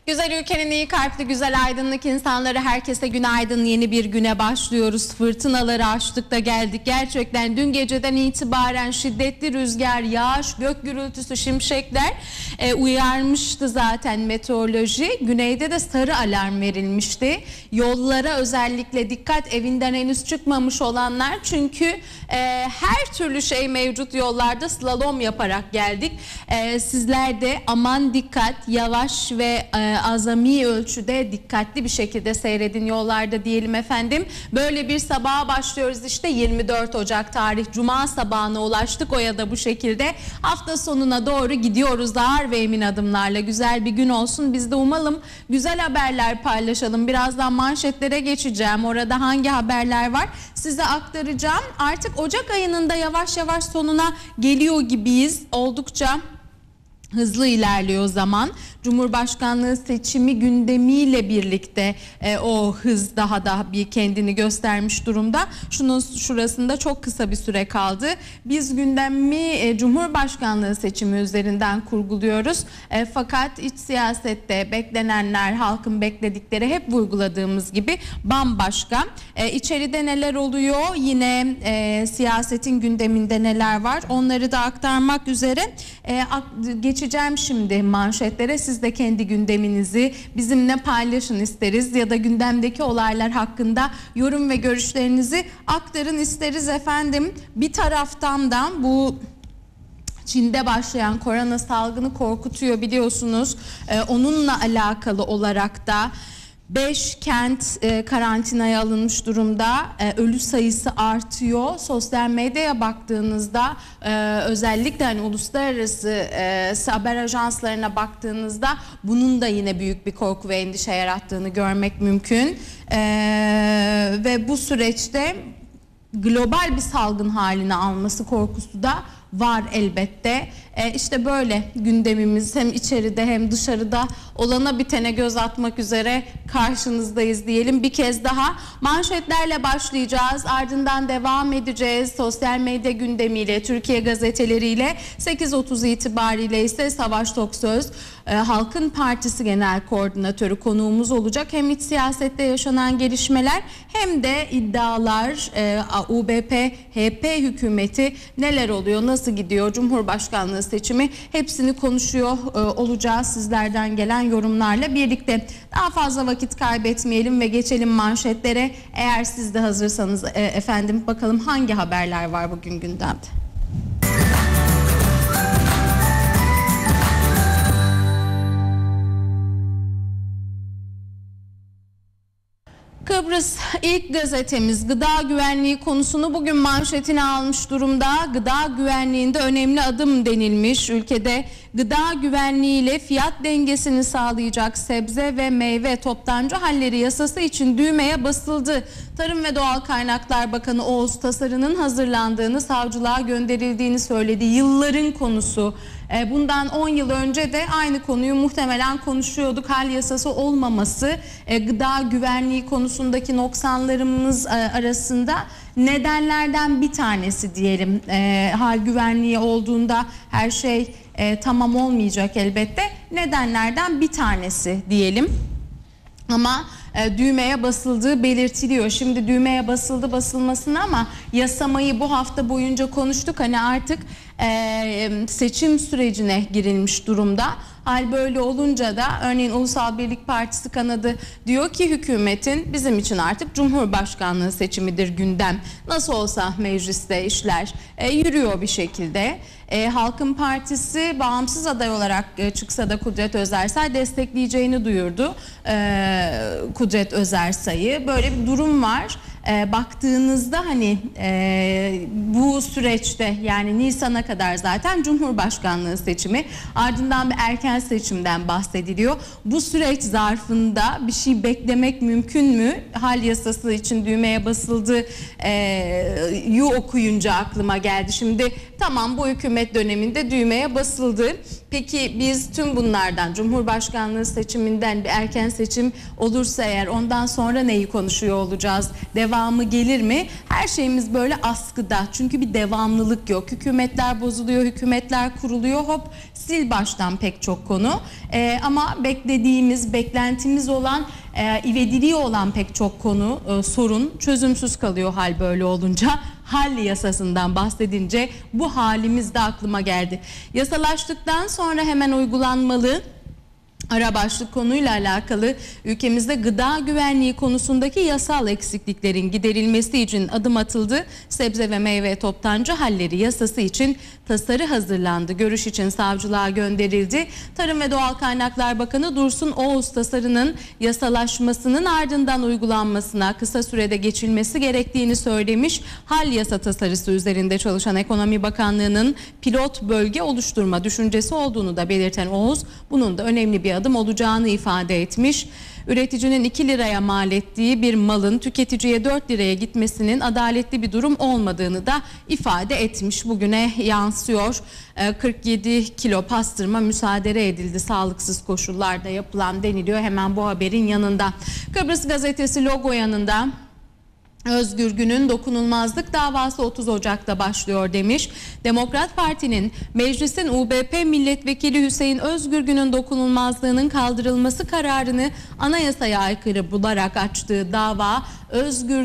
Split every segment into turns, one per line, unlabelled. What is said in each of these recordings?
Güzel ülkenin iyi kalpli, güzel aydınlık insanları, herkese günaydın. Yeni bir güne başlıyoruz. Fırtınaları aştık da geldik. Gerçekten dün geceden itibaren şiddetli rüzgar, yağış, gök gürültüsü, şimşekler uyarmıştı zaten meteoroloji. Güneyde de sarı alarm verilmişti. Yollara özellikle dikkat, evinden henüz çıkmamış olanlar, çünkü her türlü şey mevcut yollarda. Slalom yaparak geldik. Sizler de aman dikkat, yavaş ve azami ölçüde dikkatli bir şekilde seyredin yollarda diyelim efendim. Böyle bir sabaha başlıyoruz işte, 24 Ocak tarih Cuma sabahına ulaştık. O ya da bu şekilde hafta sonuna doğru gidiyoruz ağır ve emin adımlarla. Güzel bir gün olsun. Biz de umalım güzel haberler paylaşalım. Birazdan manşetlere geçeceğim. Orada hangi haberler var size aktaracağım. Artık Ocak ayının da yavaş yavaş sonuna geliyor gibiyiz. Oldukça hızlı ilerliyor zaman. Cumhurbaşkanlığı seçimi gündemiyle birlikte o hız daha da bir kendini göstermiş durumda. Şunun şurasında çok kısa bir süre kaldı. Biz gündemi Cumhurbaşkanlığı seçimi üzerinden kurguluyoruz. Fakat iç siyasette beklenenler, halkın bekledikleri hep vurguladığımız gibi bambaşka. İçeride neler oluyor? Yine siyasetin gündeminde neler var? Onları da aktarmak üzere geçeceğim şimdi manşetlere. Siz de kendi gündeminizi bizimle paylaşın isteriz ya da gündemdeki olaylar hakkında yorum ve görüşlerinizi aktarın isteriz efendim. Bir taraftan da bu Çin'de başlayan korona salgını korkutuyor biliyorsunuz. Onunla alakalı olarak da 5 kent karantinaya alınmış durumda. Ölü sayısı artıyor. Sosyal medyaya baktığınızda özellikle hani uluslararası haber ajanslarına baktığınızda bunun da yine büyük bir korku ve endişe yarattığını görmek mümkün. Ve bu süreçte global bir salgın haline alması korkusu da var elbette. İşte böyle gündemimiz hem içeride hem dışarıda olana bitene göz atmak üzere karşınızdayız diyelim. Bir kez daha manşetlerle başlayacağız. Ardından devam edeceğiz. Sosyal medya gündemiyle, Türkiye gazeteleriyle 8.30 itibariyle ise Savaş Toksöz, Halkın Partisi Genel Koordinatörü konuğumuz olacak. Hem iç siyasette yaşanan gelişmeler hem de iddialar, UBP-HP hükümeti neler oluyor, nasıl gidiyor, Cumhurbaşkanlığı seçimi, hepsini konuşuyor olacağız sizlerden gelen yorumlarla birlikte. Daha fazla vakit kaybetmeyelim ve geçelim manşetlere. Eğer siz de hazırsanız efendim, bakalım hangi haberler var bugün gündemde. Kıbrıs ilk gazetemiz gıda güvenliği konusunu bugün manşetine almış durumda. Gıda güvenliğinde önemli adım denilmiş. Ülkede gıda güvenliği ile fiyat dengesini sağlayacak sebze ve meyve toptancı halleri yasası için düğmeye basıldı. Tarım ve Doğal Kaynaklar Bakanı Oğuz Tasarı'nın hazırlandığını, savcılığa gönderildiğini söyledi. Yılların konusu. Bundan 10 yıl önce de aynı konuyu muhtemelen konuşuyorduk. Hal yasası olmaması gıda güvenliği konusundaki noksanlarımız arasında nedenlerden bir tanesi diyelim. Hal güvenliği olduğunda her şey tamam olmayacak elbette. Nedenlerden bir tanesi diyelim. Ama düğmeye basıldığı belirtiliyor. Şimdi düğmeye basılmasını ama yasamayı bu hafta boyunca konuştuk. Hani artık seçim sürecine girilmiş durumda. Hal böyle olunca da örneğin Ulusal Birlik Partisi kanadı diyor ki hükümetin bizim için artık Cumhurbaşkanlığı seçimidir gündem. Nasıl olsa mecliste işler yürüyor bir şekilde. Halkın Partisi bağımsız aday olarak çıksa da Kudret Özersay destekleyeceğini duyurdu. Kudret Özersay'ı, böyle bir durum var. Baktığınızda hani bu süreçte, yani Nisan'a kadar zaten Cumhurbaşkanlığı seçimi, ardından bir erken seçimden bahsediliyor. Bu süreç zarfında bir şey beklemek mümkün mü? Hal yasası için düğmeye basıldı okuyunca aklıma geldi. Şimdi tamam, bu hükümet döneminde düğmeye basıldı. Peki biz tüm bunlardan, Cumhurbaşkanlığı seçiminden bir erken seçim olursa eğer, ondan sonra neyi konuşuyor olacağız? Devamı gelir mi? Her şeyimiz böyle askıda. Çünkü bir devamlılık yok. Hükümetler bozuluyor, hükümetler kuruluyor. Hop, sil baştan pek çok konu. Ama beklediğimiz, beklentimiz olan, ivediliği olan pek çok konu, sorun çözümsüz kalıyor hal böyle olunca. Hal yasasından bahsedince bu halimiz de aklıma geldi. Yasalaştıktan sonra hemen uygulanmalı. Ara başlık konuyla alakalı ülkemizde gıda güvenliği konusundaki yasal eksikliklerin giderilmesi için adım atıldı. Sebze ve meyve toptancı halleri yasası için tasarı hazırlandı. Görüş için savcılığa gönderildi. Tarım ve Doğal Kaynaklar Bakanı Dursun Oğuz tasarının yasalaşmasının ardından uygulanmasına kısa sürede geçilmesi gerektiğini söylemiş. Hal yasa tasarısı üzerinde çalışan Ekonomi Bakanlığı'nın pilot bölge oluşturma düşüncesi olduğunu da belirten Oğuz, bunun da önemli bir adım olacağını ifade etmiş. Üreticinin 2 liraya mal ettiği bir malın tüketiciye 4 liraya gitmesinin adaletli bir durum olmadığını da ifade etmiş. Bugüne yansıyor. 47 kilo pastırma müsaade edildi sağlıksız koşullarda yapılan deniliyor hemen bu haberin yanında. Kıbrıs Gazetesi logo yanında. Özgür Gün'ün dokunulmazlık davası 30 Ocak'ta başlıyor demiş. Demokrat Parti'nin meclisin UBP milletvekili Hüseyin Özgür Gün'ün dokunulmazlığının kaldırılması kararını anayasaya aykırı bularak açtığı dava Özgür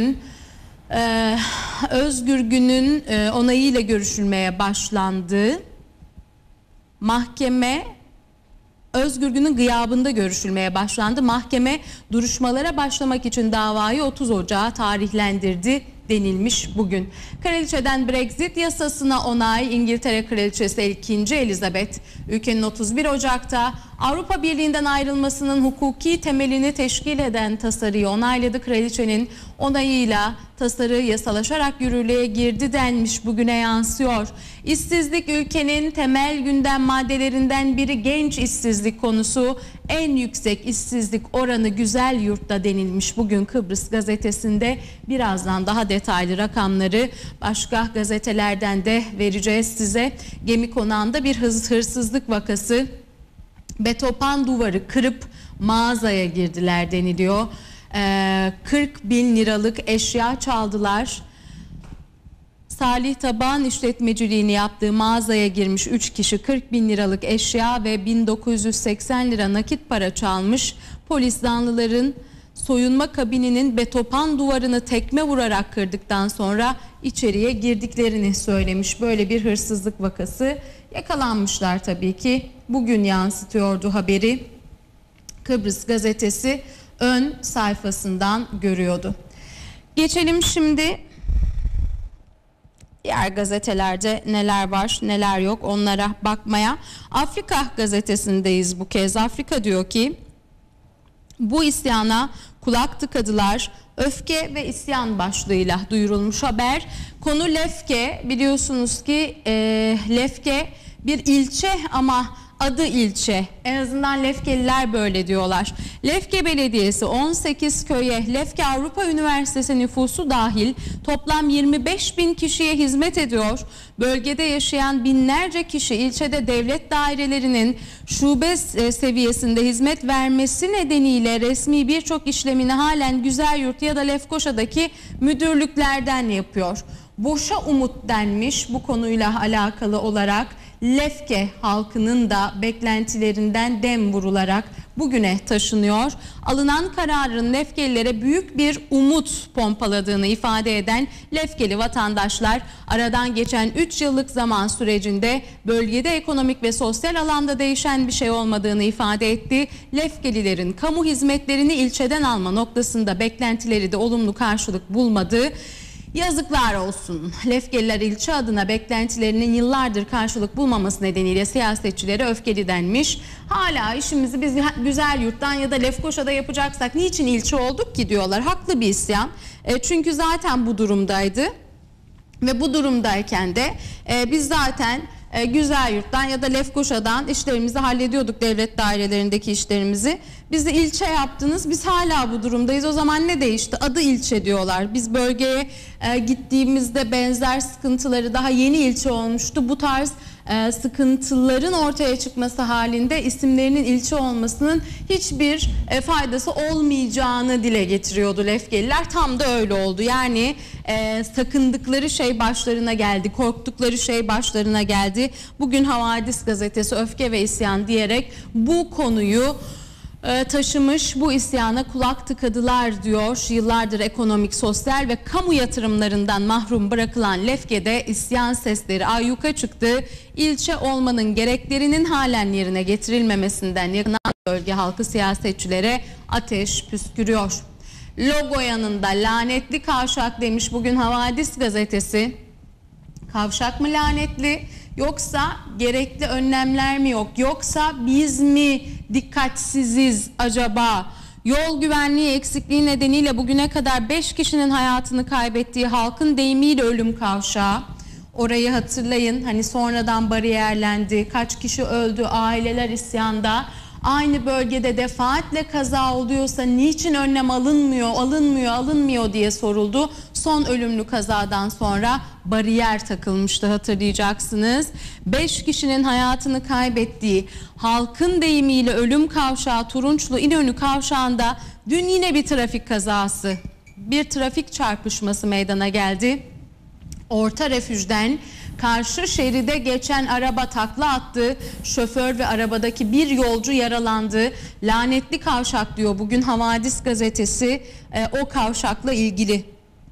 Gün'ün onayıyla görüşülmeye başlandı. Özgür Gün'ün gıyabında görüşülmeye başlandı. Mahkeme duruşmalara başlamak için davayı 30 Ocağı tarihlendirdi denilmiş bugün. Kraliçeden Brexit yasasına onay. İngiltere Kraliçesi 2. Elizabeth ülkenin 31 Ocak'ta Avrupa Birliği'nden ayrılmasının hukuki temelini teşkil eden tasarıyı onayladı. Kraliçenin onayıyla tasarı yasalaşarak yürürlüğe girdi denmiş, bugüne yansıyor. İşsizlik ülkenin temel gündem maddelerinden biri, genç işsizlik konusu. En yüksek işsizlik oranı Güzelyurt'ta denilmiş bugün Kıbrıs Gazetesi'nde. Birazdan daha detaylı rakamları başka gazetelerden de vereceğiz size. Gemi konağında bir hırsızlık vakası. Betopan duvarı kırıp mağazaya girdiler deniliyor. 40 bin liralık eşya çaldılar. Salih Taban işletmeciliğini yaptığı mağazaya girmiş 3 kişi 40 bin liralık eşya ve 1980 lira nakit para çalmış. Polis zanlıların soyunma kabininin betopan duvarını tekme vurarak kırdıktan sonra içeriye girdiklerini söylemiş. Böyle bir hırsızlık vakası. Yakalanmışlar tabii ki. Bugün yansıtıyordu haberi. Kıbrıs Gazetesi ön sayfasından görüyordu. Geçelim şimdi diğer gazetelerde neler var neler yok onlara bakmaya. Afrika gazetesindeyiz bu kez. Afrika diyor ki bu isyana kulak tıkadılar. Öfke ve isyan başlığıyla duyurulmuş haber. Konu Lefke. Biliyorsunuz ki Lefke bir ilçe ama adı ilçe. En azından Lefkeliler böyle diyorlar. Lefke Belediyesi 18 köye, Lefke Avrupa Üniversitesi nüfusu dahil toplam 25 bin kişiye hizmet ediyor. Bölgede yaşayan binlerce kişi ilçede devlet dairelerinin şube seviyesinde hizmet vermesi nedeniyle resmi birçok işlemini halen Güzelyurt ya da Lefkoşa'daki müdürlüklerden yapıyor. Boşa umut denmiş bu konuyla alakalı olarak. Lefke halkının da beklentilerinden dem vurularak bugüne taşınıyor. Alınan kararın Lefkelilere büyük bir umut pompaladığını ifade eden Lefkeli vatandaşlar aradan geçen 3 yıllık zaman sürecinde bölgede ekonomik ve sosyal alanda değişen bir şey olmadığını ifade etti. Lefkelilerin kamu hizmetlerini ilçeden alma noktasında beklentileri de olumlu karşılık bulmadı. Yazıklar olsun. Lefkeliler ilçe adına beklentilerinin yıllardır karşılık bulmaması nedeniyle siyasetçilere öfkeli denmiş. Hala işimizi biz Güzelyurt'tan ya da Lefkoşa'da yapacaksak niçin ilçe olduk ki diyorlar. Haklı bir isyan. Çünkü zaten bu durumdaydı. Ve bu durumdayken de biz zaten Güzelyurt'tan ya da Lefkoşa'dan işlerimizi hallediyorduk, devlet dairelerindeki işlerimizi. Bizi ilçe yaptınız, biz hala bu durumdayız. O zaman ne değişti? Adı ilçe diyorlar. Biz bölgeye gittiğimizde benzer sıkıntıları, daha yeni ilçe olmuştu. Bu tarz sıkıntıların ortaya çıkması halinde isimlerinin ilçe olmasının hiçbir faydası olmayacağını dile getiriyordu Lefkeliler. Tam da öyle oldu. Yani sakındıkları şey başlarına geldi, korktukları şey başlarına geldi. Bugün Havadis gazetesi öfke ve isyan diyerek bu konuyu taşımış, bu isyana kulak tıkadılar diyor. Yıllardır ekonomik, sosyal ve kamu yatırımlarından mahrum bırakılan Lefke'de isyan sesleri ayyuka çıktı. İlçe olmanın gereklerinin halen yerine getirilmemesinden yakınan bölge halkı siyasetçilere ateş püskürüyor. Logo yanında lanetli kavşak demiş bugün Havadis gazetesi. Kavşak mı lanetli, yoksa gerekli önlemler mi yok, yoksa biz mi dikkatsiziz acaba? Yol güvenliği eksikliği nedeniyle bugüne kadar 5 kişinin hayatını kaybettiği halkın deyimiyle ölüm kavşağı. Orayı hatırlayın, hani sonradan bariyerlendi, kaç kişi öldü, aileler isyanda. Aynı bölgede defaatle kaza oluyorsa niçin önlem alınmıyor diye soruldu. Son ölümlü kazadan sonra bariyer takılmıştı, hatırlayacaksınız. 5 kişinin hayatını kaybettiği halkın deyimiyle ölüm kavşağı Turunçlu İnönü kavşağında dün yine bir trafik kazası, bir trafik çarpışması meydana geldi. Orta refüjden karşı şeride geçen araba takla attı. Şoför ve arabadaki bir yolcu yaralandı. Lanetli kavşak diyor bugün Havadis gazetesi o kavşakla ilgili.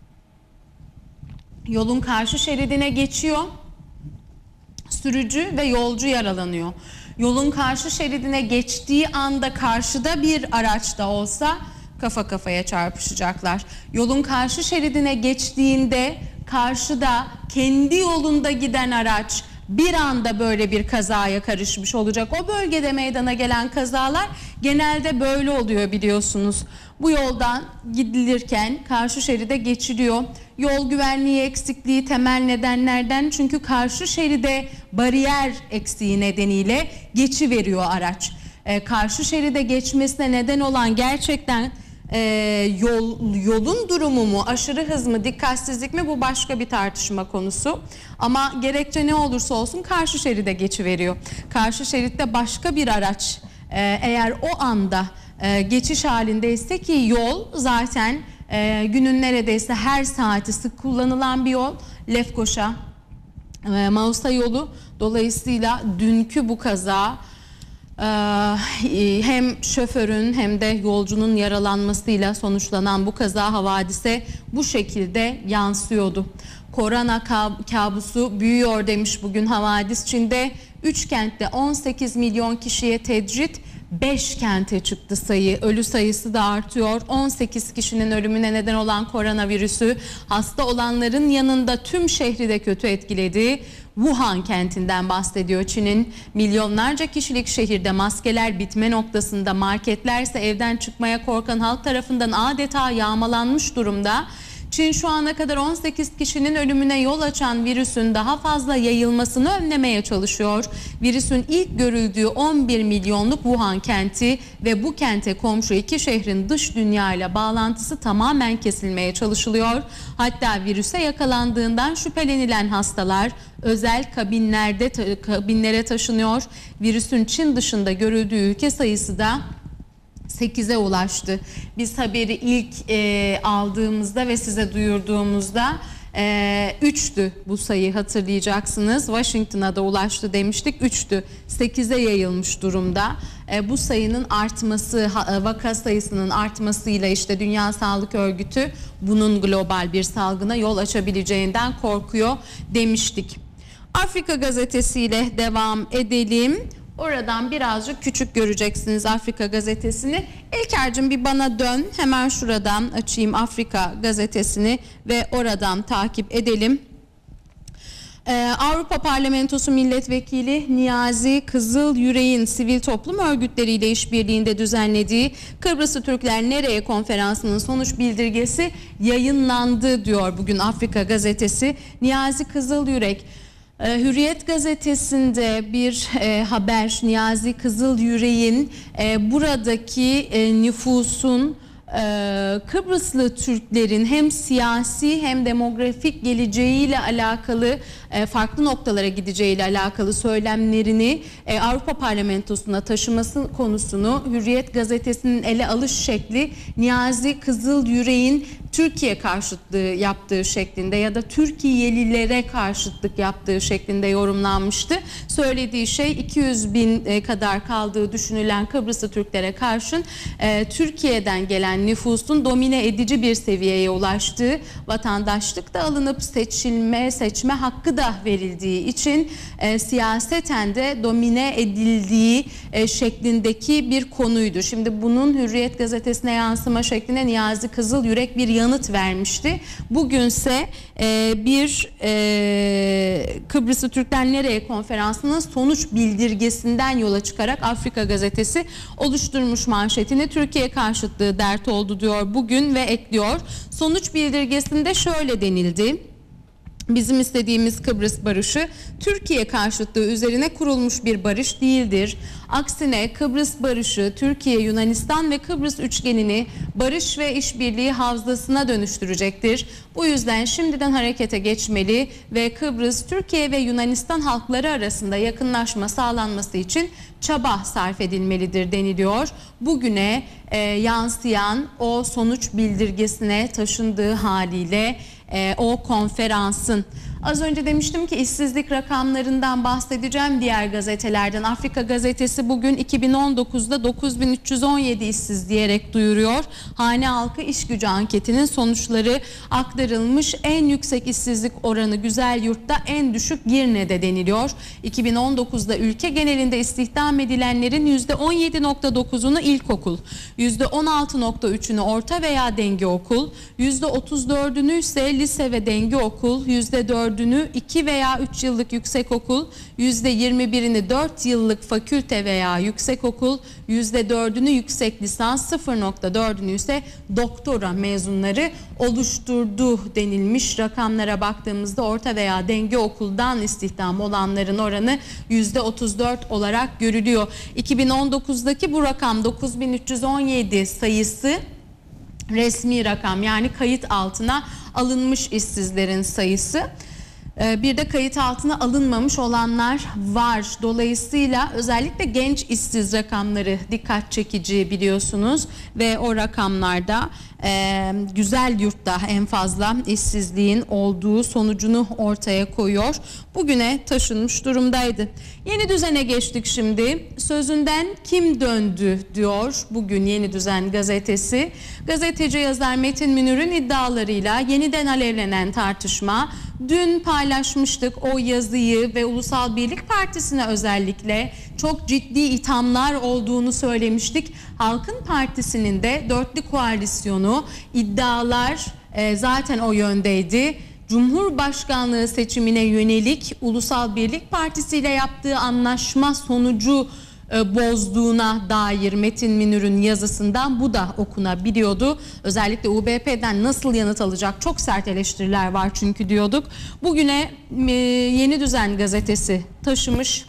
Yolun karşı şeridine geçiyor. Sürücü ve yolcu yaralanıyor. Yolun karşı şeridine geçtiği anda karşıda bir araç da olsa kafa kafaya çarpışacaklar. Yolun karşı şeridine geçtiğinde karşıda kendi yolunda giden araç bir anda böyle bir kazaya karışmış olacak. O bölgede meydana gelen kazalar genelde böyle oluyor biliyorsunuz. Bu yoldan gidilirken karşı şeride geçiliyor. Yol güvenliği eksikliği temel nedenlerden, çünkü karşı şeride bariyer eksiği nedeniyle geçiveriyor araç. Karşı şeride geçmesine neden olan gerçekten yolun durumu mu, aşırı hız mı, dikkatsizlik mi, bu başka bir tartışma konusu. Ama gerekçe ne olursa olsun karşı şeride geçiveriyor. Karşı şeritte başka bir araç eğer o anda geçiş halindeyse, ki yol zaten günün neredeyse her saati sık kullanılan bir yol, Lefkoşa Mausa yolu, dolayısıyla dünkü bu kaza hem şoförün hem de yolcunun yaralanmasıyla sonuçlanan bu kaza havadise bu şekilde yansıyordu. Korona kabusu büyüyor demiş bugün Havadis Çin'de. 3 kentte 18 milyon kişiye tecrit, 5 kente çıktı sayı. Ölü sayısı da artıyor. 18 kişinin ölümüne neden olan koronavirüsü hasta olanların yanında tüm şehri de kötü etkiledi. Wuhan kentinden bahsediyor Çin'in. Milyonlarca kişilik şehirde maskeler bitme noktasında, marketler ise evden çıkmaya korkan halk tarafından adeta yağmalanmış durumda. Çin şu ana kadar 18 kişinin ölümüne yol açan virüsün daha fazla yayılmasını önlemeye çalışıyor. Virüsün ilk görüldüğü 11 milyonluk Wuhan kenti ve bu kente komşu 2 şehrin dış dünyayla bağlantısı tamamen kesilmeye çalışılıyor. Hatta virüse yakalandığından şüphelenilen hastalar özel kabinlere taşınıyor. Virüsün Çin dışında görüldüğü ülke sayısı da 8'e ulaştı. Biz haberi ilk aldığımızda ve size duyurduğumuzda 3'tü bu sayı, hatırlayacaksınız. Washington'a da ulaştı demiştik, 3'tü. 8'e yayılmış durumda. Bu sayının artması, vaka sayısının artmasıyla işte Dünya Sağlık Örgütü bunun global bir salgına yol açabileceğinden korkuyor demiştik. Afrika gazetesiyle devam edelim. Oradan birazcık küçük göreceksiniz Afrika gazetesini. İlker'cim bir bana dön. Hemen şuradan açayım Afrika gazetesini ve oradan takip edelim. Avrupa Parlamentosu Milletvekili Niyazi Kızılyürek'in sivil toplum örgütleriyle işbirliğinde düzenlediği Kıbrıslı Türkler Nereye konferansının sonuç bildirgesi yayınlandı diyor bugün Afrika gazetesi. Niyazi Kızılyürek Hürriyet gazetesinde bir haber, Niyazi Kızılyürek'in buradaki nüfusun Kıbrıslı Türklerin hem siyasi hem demografik geleceğiyle alakalı farklı noktalara gideceğiyle alakalı söylemlerini Avrupa Parlamentosu'na taşıması konusunu Hürriyet gazetesinin ele alış şekli Niyazi Kızılyürek'in Türkiye karşıtlığı yaptığı şeklinde ya da Türkiye'lilere karşıtlık yaptığı şeklinde yorumlanmıştı. Söylediği şey 200 bin kadar kaldığı düşünülen Kıbrıslı Türklere karşın Türkiye'den gelen nüfusun domine edici bir seviyeye ulaştığı, vatandaşlık da alınıp seçme hakkı da verildiği için siyaseten de domine edildiği şeklindeki bir konuydu. Şimdi bunun Hürriyet gazetesine yansıma şeklinde Niyazi Kızılyürek bir yanıt vermişti. Bugünse bir Kıbrıslı Türkler Nereye konferansının sonuç bildirgesinden yola çıkarak Afrika gazetesi oluşturmuş manşetini Türkiye karşıtlığı dert oldu diyor bugün ve ekliyor. Sonuç bildirgesinde şöyle denildi. Bizim istediğimiz Kıbrıs barışı Türkiye karşıtlığı üzerine kurulmuş bir barış değildir. Aksine Kıbrıs barışı Türkiye, Yunanistan ve Kıbrıs üçgenini barış ve işbirliği havzasına dönüştürecektir. Bu yüzden şimdiden harekete geçmeli ve Kıbrıs, Türkiye ve Yunanistan halkları arasında yakınlaşma sağlanması için çaba sarf edilmelidir deniliyor. Bugüne yansıyan o sonuç bildirgesine taşındığı haliyle o konferansın. Az önce demiştim ki işsizlik rakamlarından bahsedeceğim diğer gazetelerden. Afrika gazetesi bugün 2019'da 9317 işsiz diyerek duyuruyor. Hane halkı iş gücü anketinin sonuçları aktarılmış. En yüksek işsizlik oranı Güzelyurt'ta, en düşük Girne'de deniliyor. 2019'da ülke genelinde istihdam edilenlerin %17.9'unu ilkokul, %16.3'ünü orta veya denge okul, %34'ünü ise lise ve denge okul, %4'ünü 2 veya 3 yıllık yüksekokul, %21'ini 4 yıllık fakülte veya yüksekokul, %4'ünü yüksek lisans, 0.4'ünü ise doktora mezunları oluşturdu denilmiş. Rakamlara baktığımızda orta veya denge okuldan istihdam olanların oranı %34 olarak görülüyor. 2019'daki bu rakam 9317 sayısı resmi rakam, yani kayıt altına alınmış işsizlerin sayısı. Bir de kayıt altına alınmamış olanlar var. Dolayısıyla özellikle genç işsiz rakamları dikkat çekici biliyorsunuz ve o rakamlarda Güzelyurt'ta en fazla işsizliğin olduğu sonucunu ortaya koyuyor. Bugüne taşınmış durumdaydı. Yeni Düzen'e geçtik şimdi. Sözünden kim döndü diyor bugün Yeni Düzen gazetesi. Gazeteci yazar Metin Münir'in iddialarıyla yeniden alevlenen tartışma. Dün paylaşmıştık o yazıyı ve Ulusal Birlik Partisi'ne özellikle çok ciddi ithamlar olduğunu söylemiştik. Halkın Partisi'nin de dörtlü koalisyonu, iddialar zaten o yöndeydi. Cumhurbaşkanlığı seçimine yönelik Ulusal Birlik Partisi ile yaptığı anlaşma sonucu bozduğuna dair Metin Münir'in yazısından bu da okunabiliyordu. Özellikle UBP'den nasıl yanıt alacak, çok sert eleştiriler var çünkü diyorduk. Bugüne Yeni Düzen gazetesi taşımış.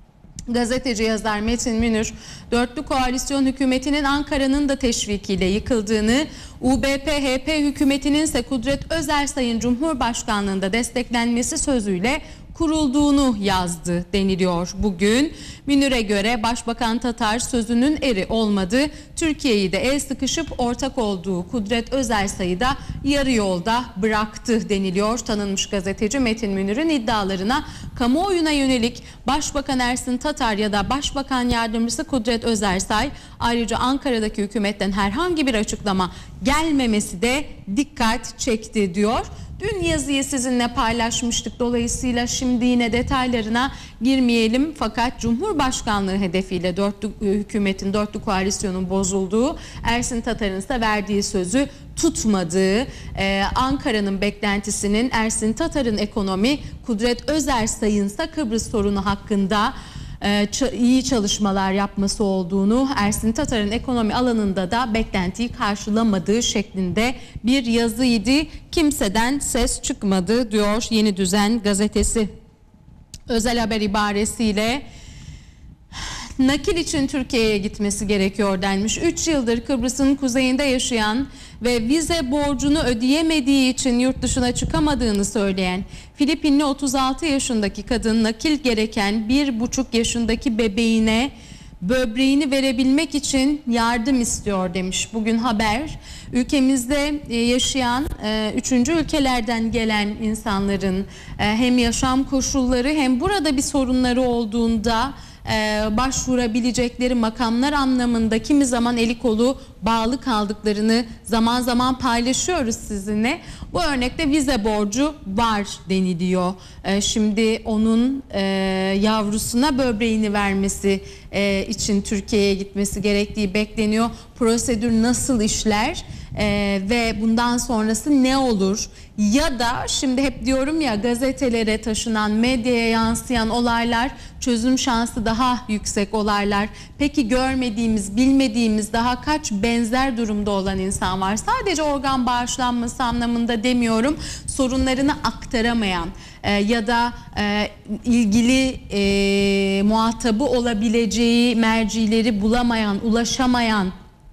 Gazeteci yazar Metin Münir, dörtlü koalisyon hükümetinin Ankara'nın da teşvikiyle yıkıldığını, UBP-HP hükümetinin ise Kudret Özersay'ın Cumhurbaşkanlığında desteklenmesi sözüyle kurulduğunu yazdı deniliyor bugün. Münir'e göre Başbakan Tatar sözünün eri olmadı. Türkiye'yi de el sıkışıp ortak olduğu Kudret Özersay'ı da yarı yolda bıraktı deniliyor. Tanınmış gazeteci Metin Münir'in iddialarına kamuoyuna yönelik Başbakan Ersin Tatar ya da Başbakan Yardımcısı Kudret Özersay, ayrıca Ankara'daki hükümetten herhangi bir açıklama gelmemesi de dikkat çekti diyor. Dün yazıyı sizinle paylaşmıştık. Dolayısıyla şimdi yine detaylarına girmeyelim. Fakat Cumhurbaşkanlığı hedefiyle hükümetin, dörtlü koalisyonun bozulduğu, Ersin Tatar'ın ise verdiği sözü tutmadığı, Ankara'nın beklentisinin Ersin Tatar'ın ekonomi, Kudret Özersay'ın ise Kıbrıs sorunu hakkında iyi çalışmalar yapması olduğunu, Ersin Tatar'ın ekonomi alanında da beklentiyi karşılamadığı şeklinde bir yazıydı. Kimseden ses çıkmadı diyor Yeni Düzen gazetesi. Özel haber ibaresiyle nakil için Türkiye'ye gitmesi gerekiyor denmiş. 3 yıldır Kıbrıs'ın kuzeyinde yaşayan ve vize borcunu ödeyemediği için yurt dışına çıkamadığını söyleyen Filipinli 36 yaşındaki kadın nakil gereken 1,5 yaşındaki bebeğine böbreğini verebilmek için yardım istiyor demiş. Bugün Haber, ülkemizde yaşayan 3. ülkelerden gelen insanların hem yaşam koşulları hem burada bir sorunları olduğunda başvurabilecekleri makamlar anlamında kimi zaman eli kolu bağlı kaldıklarını zaman zaman paylaşıyoruz sizinle. Bu örnekte vize borcu var deniliyor. Şimdi onun yavrusuna böbreğini vermesi için Türkiye'ye gitmesi gerektiği bekleniyor. Prosedür nasıl işler? Ve bundan sonrası ne olur? Ya da şimdi hep diyorum ya, gazetelere taşınan, medyaya yansıyan olaylar çözüm şansı daha yüksek olaylar. Peki görmediğimiz, bilmediğimiz daha kaç benzer durumda olan insan var? Sadece organ bağışlanması anlamında demiyorum. Sorunlarını aktaramayan ya da ilgili muhatabı olabileceği mercileri bulamayan, ulaşamayan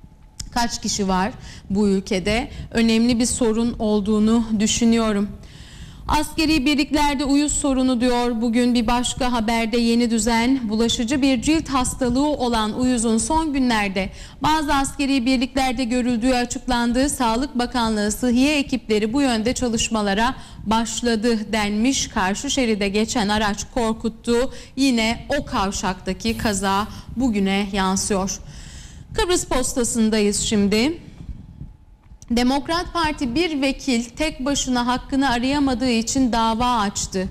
kaç kişi var bu ülkede? Önemli bir sorun olduğunu düşünüyorum. Askeri birliklerde uyuz sorunu diyor bugün bir başka haberde Yeni Düzen. Bulaşıcı bir cilt hastalığı olan uyuzun son günlerde bazı askeri birliklerde görüldüğü açıklandı. Sağlık Bakanlığı sıhhiye ekipleri bu yönde çalışmalara başladı denmiş. Karşı şeride geçen araç korkuttu. Yine o kavşaktaki kaza bugüne yansıyor. Kıbrıs postasındayız şimdi. Demokrat Parti bir vekil tek başına hakkını arayamadığı için dava açtı.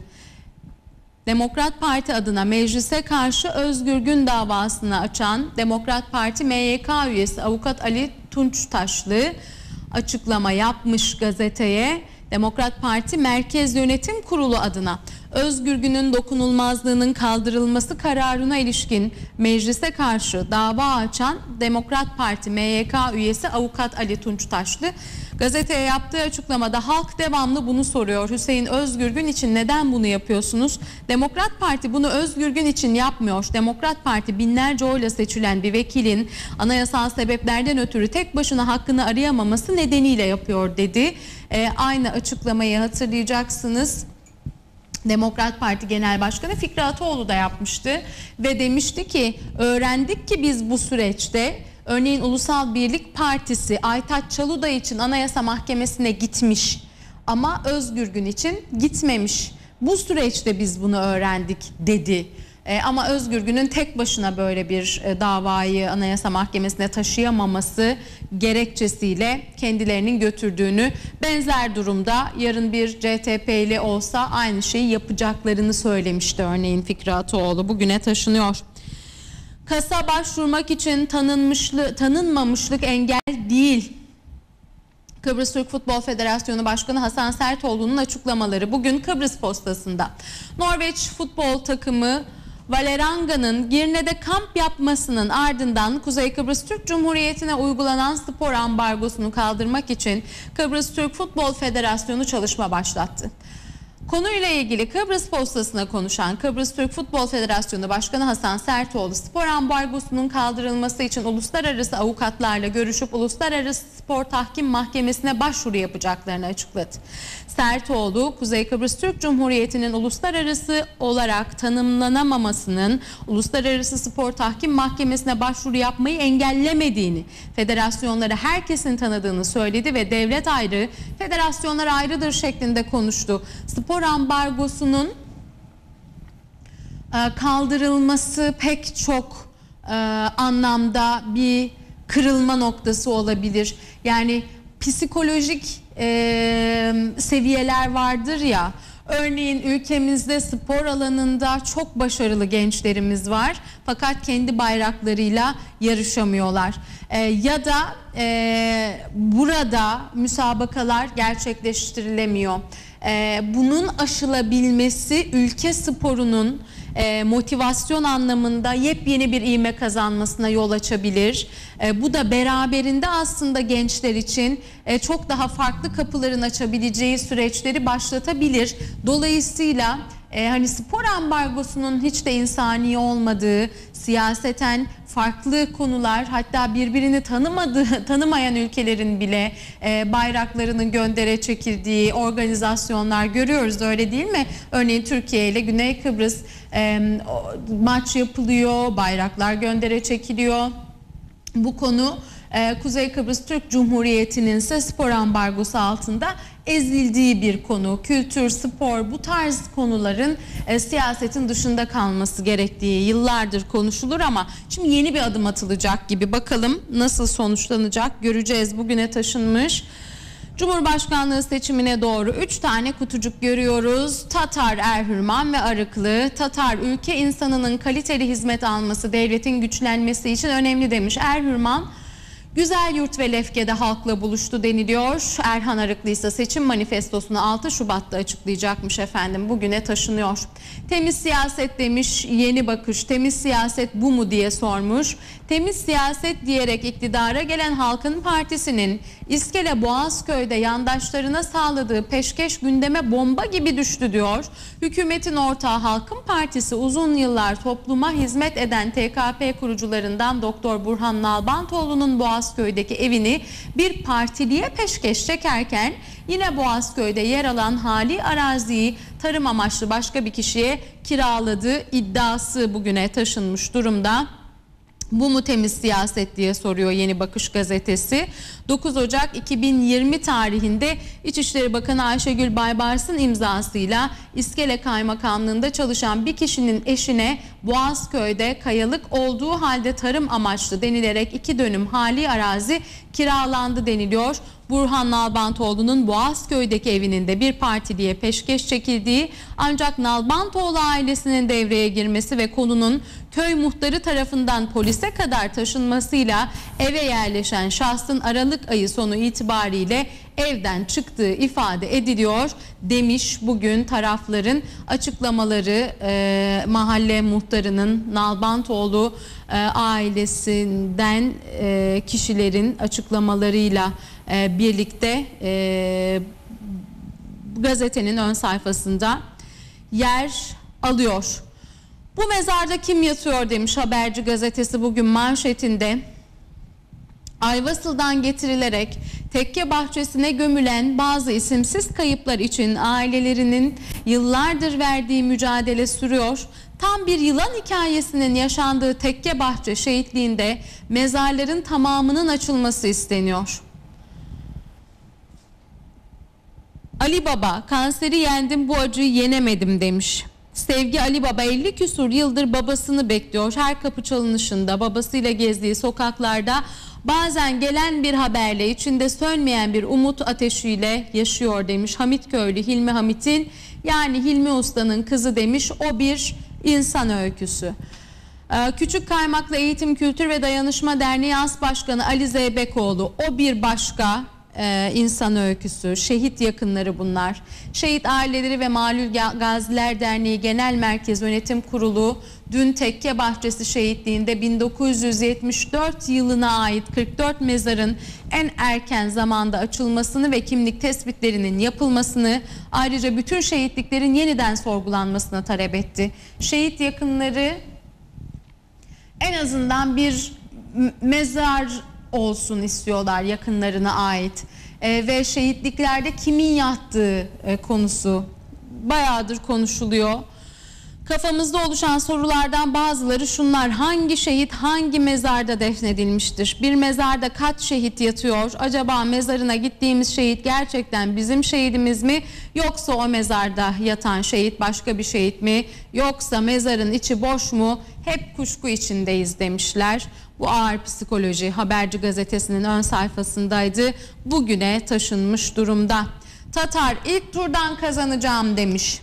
Demokrat Parti adına meclise karşı Özgür Gün davasını açan Demokrat Parti MYK üyesi avukat Ali Tunçtaşlı açıklama yapmış gazeteye. Demokrat Parti Merkez Yönetim Kurulu adına Özgür Gün'ün dokunulmazlığının kaldırılması kararına ilişkin meclise karşı dava açan Demokrat Parti MYK üyesi avukat Ali Tunçtaşlı gazeteye yaptığı açıklamada halk devamlı bunu soruyor. Hüseyin Özgür Gün için neden bunu yapıyorsunuz? Demokrat Parti bunu Özgür Gün için yapmıyor. Demokrat Parti binlerce oyla seçilen bir vekilin anayasal sebeplerden ötürü tek başına hakkını arayamaması nedeniyle yapıyor dedi. Aynı açıklamayı hatırlayacaksınız. Demokrat Parti Genel Başkanı Fikri Ataoğlu da yapmıştı ve demişti ki öğrendik ki biz bu süreçte örneğin Ulusal Birlik Partisi Aytaç Çaluday için Anayasa Mahkemesi'ne gitmiş ama Özgür Gün için gitmemiş. Bu süreçte biz bunu öğrendik dedi. Ama Özgür Gün'ün tek başına böyle bir davayı Anayasa Mahkemesi'ne taşıyamaması gerekçesiyle kendilerinin götürdüğünü, benzer durumda yarın bir CTP'li olsa aynı şeyi yapacaklarını söylemişti örneğin Fikri Ataoğlu. Bugüne taşınıyor. Kasa başvurmak için tanınmamışlık engel değil. Kıbrıs Türk Futbol Federasyonu Başkanı Hasan Sertoğlu'nun açıklamaları bugün Kıbrıs postasında. Norveç futbol takımı Valeranga'nın Girne'de kamp yapmasının ardından Kuzey Kıbrıs Türk Cumhuriyeti'ne uygulanan spor ambargosunu kaldırmak için Kıbrıs Türk Futbol Federasyonu çalışma başlattı. Konuyla ilgili Kıbrıs postasına konuşan Kıbrıs Türk Futbol Federasyonu Başkanı Hasan Sertoğlu, spor ambargosunun kaldırılması için uluslararası avukatlarla görüşüp Uluslararası Spor Tahkim Mahkemesi'ne başvuru yapacaklarını açıkladı. Sertoğlu, Kuzey Kıbrıs Türk Cumhuriyeti'nin uluslararası olarak tanımlanamamasının Uluslararası Spor Tahkim Mahkemesi'ne başvuru yapmayı engellemediğini, federasyonları herkesin tanıdığını söyledi ve devlet ayrı, federasyonlar ayrıdır şeklinde konuştu. Spor ambargosunun kaldırılması pek çok anlamda bir kırılma noktası olabilir. Yani psikolojik seviyeler vardır ya. Örneğin ülkemizde spor alanında çok başarılı gençlerimiz var. Fakat kendi bayraklarıyla yarışamıyorlar. Ya da burada müsabakalar gerçekleştirilemiyor. Bunun aşılabilmesi ülke sporunun motivasyon anlamında yepyeni bir ivme kazanmasına yol açabilir. Bu da beraberinde aslında gençler için çok daha farklı kapıların açabileceği süreçleri başlatabilir. Dolayısıyla hani spor ambargosunun hiç de insani olmadığı, siyaseten farklı konular, hatta birbirini tanımayan ülkelerin bile bayraklarının göndere çekildiği organizasyonlar görüyoruz, öyle değil mi? Örneğin Türkiye ile Güney Kıbrıs maç yapılıyor, bayraklar göndere çekiliyor. Bu konu Kuzey Kıbrıs Türk Cumhuriyeti'nin ise spor ambargosu altında ezildiği bir konu. Kültür, spor, bu tarz konuların siyasetin dışında kalması gerektiği yıllardır konuşulur ama şimdi yeni bir adım atılacak gibi. Bakalım nasıl sonuçlanacak, göreceğiz. Bugüne taşınmış. Cumhurbaşkanlığı seçimine doğru 3 tane kutucuk görüyoruz. Tatar, Erhürman ve Arıklı. Tatar, ülke insanının kaliteli hizmet alması devletin güçlenmesi için önemli demiş. Erhürman, Güzelyurt ve Lefke'de halkla buluştu deniliyor. Erhan Arıklı ise seçim manifestosunu 6 Şubat'ta açıklayacakmış efendim. Bugüne taşınıyor. Temiz siyaset demiş, Yeni Bakış. Temiz siyaset bu mu diye sormuş. Temiz siyaset diyerek iktidara gelen Halkın Partisi'nin İskele Boğazköy'de yandaşlarına sağladığı peşkeş gündeme bomba gibi düştü diyor. Hükümetin ortağı Halkın Partisi uzun yıllar topluma hizmet eden TKP kurucularından Doktor Burhan Nalbantoğlu'nun Boğazköy'deki evini bir partiliye peşkeş çekerken yine Boğazköy'de yer alan hali araziyi tarım amaçlı başka bir kişiye kiraladığı iddiası bugüne taşınmış durumda. Bu mu temiz siyaset diye soruyor Yeni Bakış gazetesi. 9 Ocak 2020 tarihinde İçişleri Bakanı Ayşegül Baybars'ın imzasıyla İskele Kaymakamlığı'nda çalışan bir kişinin eşine Boğazköy'de kayalık olduğu halde tarım amaçlı denilerek 2 dönüm hali arazi kiralandı deniliyor. Burhan Nalbantoğlu'nun Boğazköy'deki evinin de bir partiliye peşkeş çekildiği, ancak Nalbantoğlu ailesinin devreye girmesi ve konunun köy muhtarı tarafından polise kadar taşınmasıyla eve yerleşen şahsın Aralık ayı sonu itibariyle evden çıktığı ifade ediliyor demiş bugün tarafların açıklamaları. Mahalle muhtarının Nalbantoğlu ailesinden kişilerin açıklamalarıyla birlikte gazetenin ön sayfasında yer alıyor. Bu mezarda kim yatıyor demiş Haberci gazetesi bugün manşetinde. Ayvasıl'dan getirilerek tekke bahçesine gömülen bazı isimsiz kayıplar için ailelerinin yıllardır verdiği mücadele sürüyor. Tam bir yılan hikayesinin yaşandığı tekke bahçe şehitliğinde mezarların tamamının açılması isteniyor. Ali Baba, kanseri yendim, bu acıyı yenemedim demiş. Sevgi Ali Baba 50 küsur yıldır babasını bekliyor. Her kapı çalınışında, babasıyla gezdiği sokaklarda bazen gelen bir haberle, içinde sönmeyen bir umut ateşiyle yaşıyor demiş. Hamitköylü Hilmi Hamit'in, yani Hilmi Usta'nın kızı demiş. O bir insan öyküsü. Küçük Kaymaklı Eğitim, Kültür ve Dayanışma Derneği As Başkanı Ali Zeybekoğlu, o bir başka insan öyküsü. Şehit yakınları bunlar. Şehit Aileleri ve Malul Gaziler Derneği Genel Merkez Yönetim Kurulu dün Tekke Bahçesi şehitliğinde 1974 yılına ait 44 mezarın en erken zamanda açılmasını ve kimlik tespitlerinin yapılmasını, ayrıca bütün şehitliklerin yeniden sorgulanmasını talep etti. Şehit yakınları en azından bir mezar olsun istiyorlar yakınlarına ait. Ve şehitliklerde kimin yattığı konusu bayağıdır konuşuluyor. Kafamızda oluşan sorulardan bazıları şunlar: hangi şehit hangi mezarda defnedilmiştir? Bir mezarda kaç şehit yatıyor? Acaba mezarına gittiğimiz şehit gerçekten bizim şehidimiz mi? Yoksa o mezarda yatan şehit başka bir şehit mi? Yoksa mezarın içi boş mu? Hep kuşku içindeyiz demişler. Bu ağır psikoloji Haberci gazetesinin ön sayfasındaydı. Bugüne taşınmış durumda. Tatar ilk turdan kazanacağım demiş.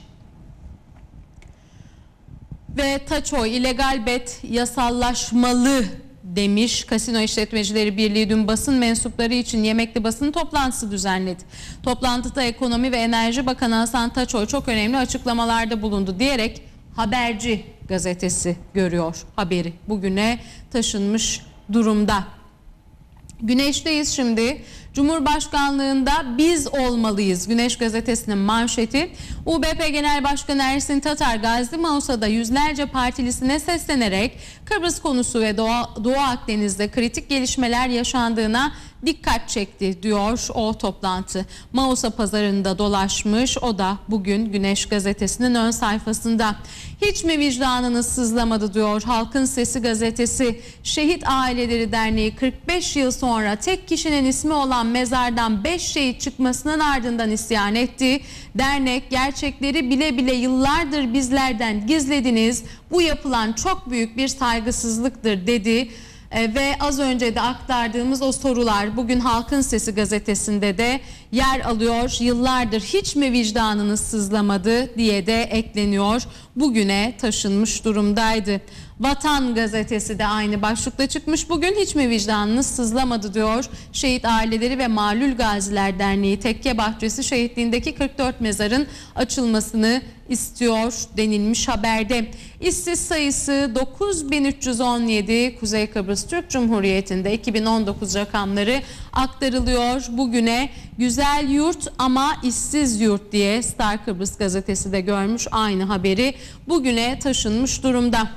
Ve Taçoy illegal bet yasallaşmalı demiş. Kasino İşletmecileri Birliği dün basın mensupları için yemekli basın toplantısı düzenledi. Toplantıda Ekonomi ve Enerji Bakanı Hasan Taçoy çok önemli açıklamalarda bulundu diyerek Haberci gazetesi görüyor haberi. Bugüne taşınmış durumda. Güneş'teyiz şimdi. Cumhurbaşkanlığında biz olmalıyız. Güneş Gazetesi'nin manşeti. UBP Genel Başkanı Ersin Tatar Gazi Mausa'da yüzlerce partilisine seslenerek Kıbrıs konusu ve Doğu Akdeniz'de kritik gelişmeler yaşandığına dikkat çekti diyor o toplantı. Mausa pazarında dolaşmış, o da bugün Güneş Gazetesi'nin ön sayfasında. Hiç mi vicdanınız sızlamadı diyor Halkın Sesi gazetesi. Şehit Aileleri Derneği 45 yıl sonra tek kişinin ismi olan mezardan 5 şehit çıkmasının ardından isyan etti. Dernek gerçekleri bile bile yıllardır bizlerden gizlediniz. Bu yapılan çok büyük bir saygısızlıktır dedi. Ve az önce de aktardığımız o sorular bugün Halkın Sesi gazetesinde de yer alıyor. Yıllardır hiç mi vicdanınız sızlamadı diye de ekleniyor. Bugüne taşınmış durumdaydı. Vatan gazetesi de aynı başlıkla çıkmış. Bugün hiç mi vicdanınız sızlamadı diyor. Şehit Aileleri ve Malul Gaziler Derneği Tekke Bahçesi şehitliğindeki 44 mezarın açılmasını istiyor denilmiş haberde. İşsiz sayısı 9317, Kuzey Kıbrıs Türk Cumhuriyeti'nde 2019 rakamları aktarılıyor. Bugüne güzel yurt ama işsiz yurt diye Star Kıbrıs gazetesi de görmüş aynı haberi, bugüne taşınmış durumda.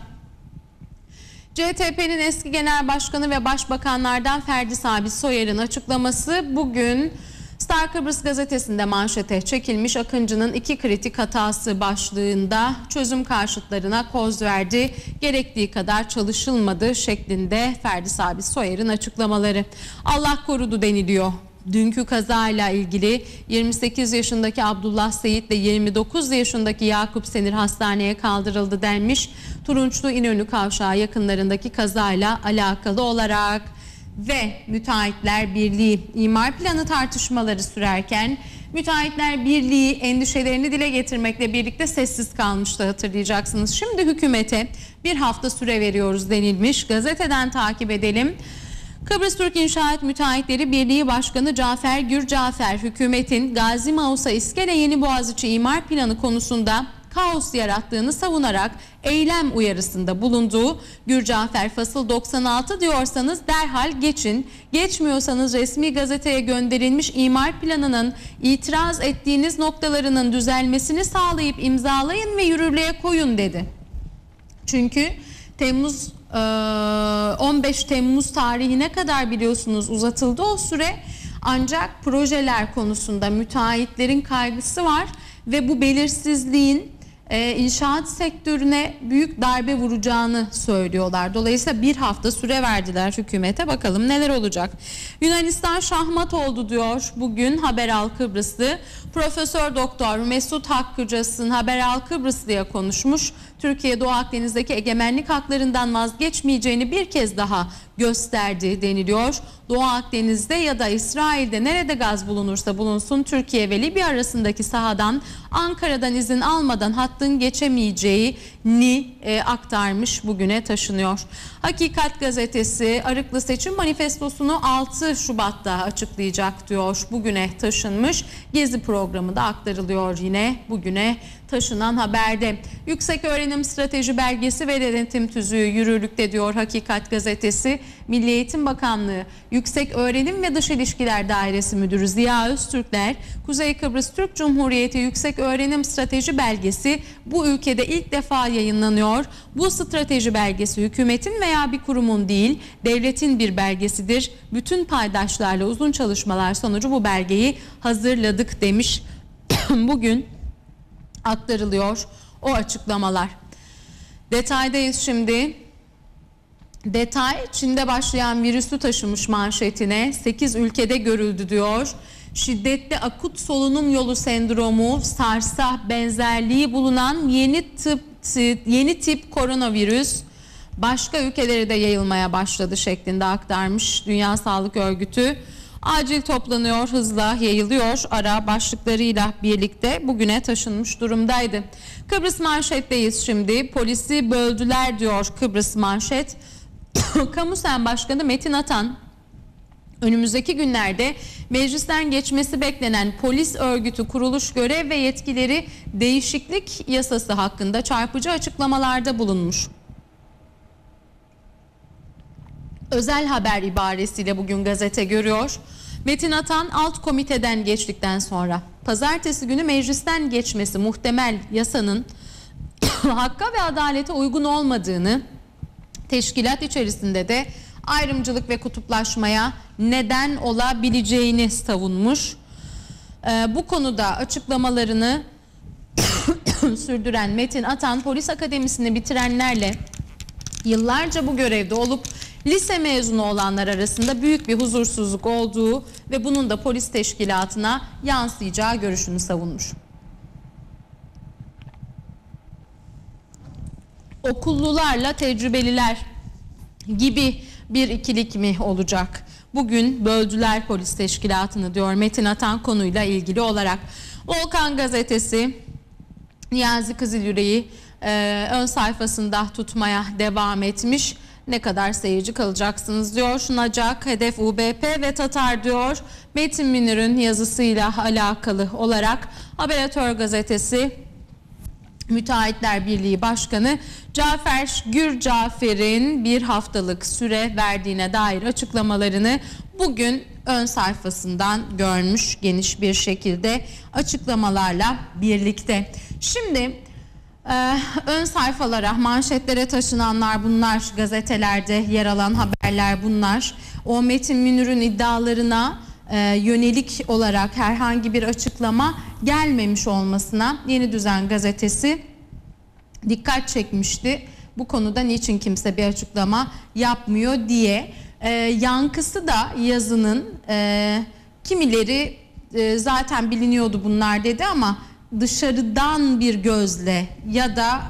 CTP'nin eski genel başkanı ve başbakanlardan Ferdi Sabit Soyer'in açıklaması bugün Star Kıbrıs gazetesinde manşete çekilmiş. Akıncı'nın 2 kritik hatası başlığında çözüm karşıtlarına koz verdi. Gerektiği kadar çalışılmadı şeklinde Ferdi Sabit Soyer'in açıklamaları. Allah korudu deniliyor. Dünkü kazayla ilgili 28 yaşındaki Abdullah Seyit ile 29 yaşındaki Yakup Senir hastaneye kaldırıldı denmiş. Turunçlu İnönü Kavşağı yakınlarındaki kazayla alakalı olarak. Ve Müteahhitler Birliği imar planı tartışmaları sürerken Müteahhitler Birliği endişelerini dile getirmekle birlikte sessiz kalmıştı, hatırlayacaksınız. Şimdi hükümete bir hafta süre veriyoruz denilmiş. Gazeteden takip edelim. Kıbrıs Türk İnşaat Müteahhitleri Birliği Başkanı Cafer Gürcafer, hükümetin Gazi Mausa İskele Yeniboğaziçi imar planı konusunda kaos yarattığını savunarak eylem uyarısında bulunduğu. Gürcafer, fasıl 96 diyorsanız derhal geçin, geçmiyorsanız resmi gazeteye gönderilmiş imar planının itiraz ettiğiniz noktalarının düzelmesini sağlayıp imzalayın ve yürürlüğe koyun dedi. Çünkü 15 Temmuz tarihine kadar biliyorsunuz uzatıldı o süre, ancak projeler konusunda müteahhitlerin kaygısı var ve bu belirsizliğin inşaat sektörüne büyük darbe vuracağını söylüyorlar. Dolayısıyla bir hafta süre verdiler hükümete, bakalım neler olacak. Yunanistan şahmat oldu diyor bugün Haberal Kıbrıslı. Profesör Doktor Mesut Hakkıcas'ın Haberal Kıbrıslı'ya konuşmuş. Türkiye Doğu Akdeniz'deki egemenlik haklarından vazgeçmeyeceğini bir kez daha gösterdi deniliyor. Doğu Akdeniz'de ya da İsrail'de nerede gaz bulunursa bulunsun Türkiye ve Libya arasındaki sahadan Ankara'dan izin almadan hattın geçemeyeceğini aktarmış, bugüne taşınıyor. Hakikat gazetesi Arıklı seçim manifestosunu 6 Şubat'ta açıklayacak diyor. Bugüne taşınmış. Gezi programı da aktarılıyor yine bugüne taşınan haberde. Yüksek Öğrenim Strateji Belgesi ve denetim tüzüğü yürürlükte diyor Hakikat gazetesi. Milli Eğitim Bakanlığı Yüksek Öğrenim ve Dış İlişkiler Dairesi Müdürü Ziya Öztürkler, Kuzey Kıbrıs Türk Cumhuriyeti Yüksek Öğrenim Strateji Belgesi bu ülkede ilk defa yayınlanıyor. Bu strateji belgesi hükümetin veya bir kurumun değil, devletin bir belgesidir. Bütün paydaşlarla uzun çalışmalar sonucu bu belgeyi hazırladık demiş. Bugün aktarılıyor o açıklamalar. Detaydayız şimdi. Detay, Çin'de başlayan virüsü taşımış manşetine 8 ülkede görüldü diyor. Şiddetli akut solunum yolu sendromu, SARS'a benzerliği bulunan yeni tip koronavirüs başka ülkelere de yayılmaya başladı şeklinde aktarmış Dünya Sağlık Örgütü. Acil toplanıyor, hızla yayılıyor ara başlıklarıyla birlikte bugüne taşınmış durumdaydı. Kıbrıs manşetteyiz şimdi. Polisi böldüler diyor Kıbrıs manşet. Kamusen Başkanı Metin Atan, önümüzdeki günlerde meclisten geçmesi beklenen polis örgütü kuruluş görev ve yetkileri değişiklik yasası hakkında çarpıcı açıklamalarda bulunmuş. Özel haber ibaresiyle bugün gazete görüyor. Metin Atan alt komiteden geçtikten sonra pazartesi günü meclisten geçmesi muhtemel yasanın hakka ve adalete uygun olmadığını, teşkilat içerisinde de ayrımcılık ve kutuplaşmaya neden olabileceğini savunmuş. Bu konuda açıklamalarını sürdüren Metin Atan, polis akademisini bitirenlerle yıllarca bu görevde olup lise mezunu olanlar arasında büyük bir huzursuzluk olduğu ve bunun da polis teşkilatına yansıyacağı görüşünü savunmuş. Okullularla tecrübeliler gibi bir ikilik mi olacak? Bugün böldüler polis teşkilatını, diyor Metin Atan konuyla ilgili olarak. Volkan gazetesi Niyazi Kızılyürek'i ön sayfasında tutmaya devam etmiş. Ne kadar seyirci kalacaksınız diyor. Nacak, hedef UBP ve Tatar diyor. Metin Münir'in yazısıyla alakalı olarak Haberatör gazetesi Müteahhitler Birliği Başkanı Cafer Gürcafer'in bir haftalık süre verdiğine dair açıklamalarını bugün ön sayfasından görmüş, geniş bir şekilde açıklamalarla birlikte. Şimdi ön sayfalara, manşetlere taşınanlar bunlar, gazetelerde yer alan haberler bunlar. O Metin Münir'in iddialarına yönelik olarak herhangi bir açıklama gelmemiş olmasına Yeni Düzen gazetesi dikkat çekmişti. Bu konuda niçin kimse bir açıklama yapmıyor diye. Yankısı da yazının kimileri zaten biliniyordu bunlar dedi ama dışarıdan bir gözle ya da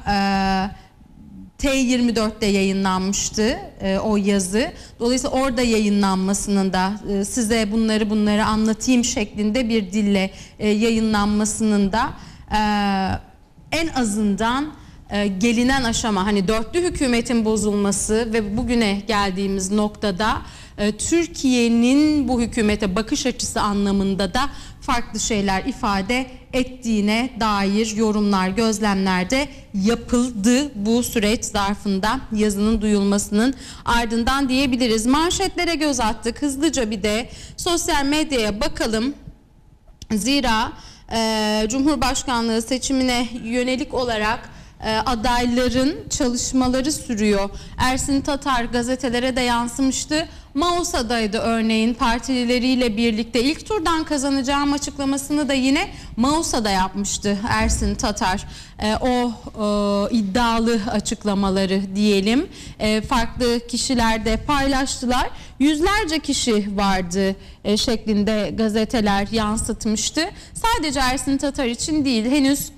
T24'te yayınlanmıştı o yazı. Dolayısıyla orada yayınlanmasının da size bunları anlatayım şeklinde bir dille yayınlanmasının da en azından gelinen aşama, hani dörtlü hükümetin bozulması ve bugüne geldiğimiz noktada Türkiye'nin bu hükümete bakış açısı anlamında da farklı şeyler ifade ettiğine dair yorumlar, gözlemler de yapıldı bu süreç zarfında, yazının duyulmasının ardından diyebiliriz. Manşetlere göz attık. Hızlıca bir de sosyal medyaya bakalım. Zira Cumhurbaşkanlığı seçimine yönelik olarak adayların çalışmaları sürüyor. Ersin Tatar gazetelere de yansımıştı. Mausa'daydı örneğin, partilileriyle birlikte ilk turdan kazanacağım açıklamasını da yine Mausa'da yapmıştı Ersin Tatar. O iddialı açıklamaları diyelim. Farklı kişiler de paylaştılar. Yüzlerce kişi vardı şeklinde gazeteler yansıtmıştı. Sadece Ersin Tatar için değil, henüz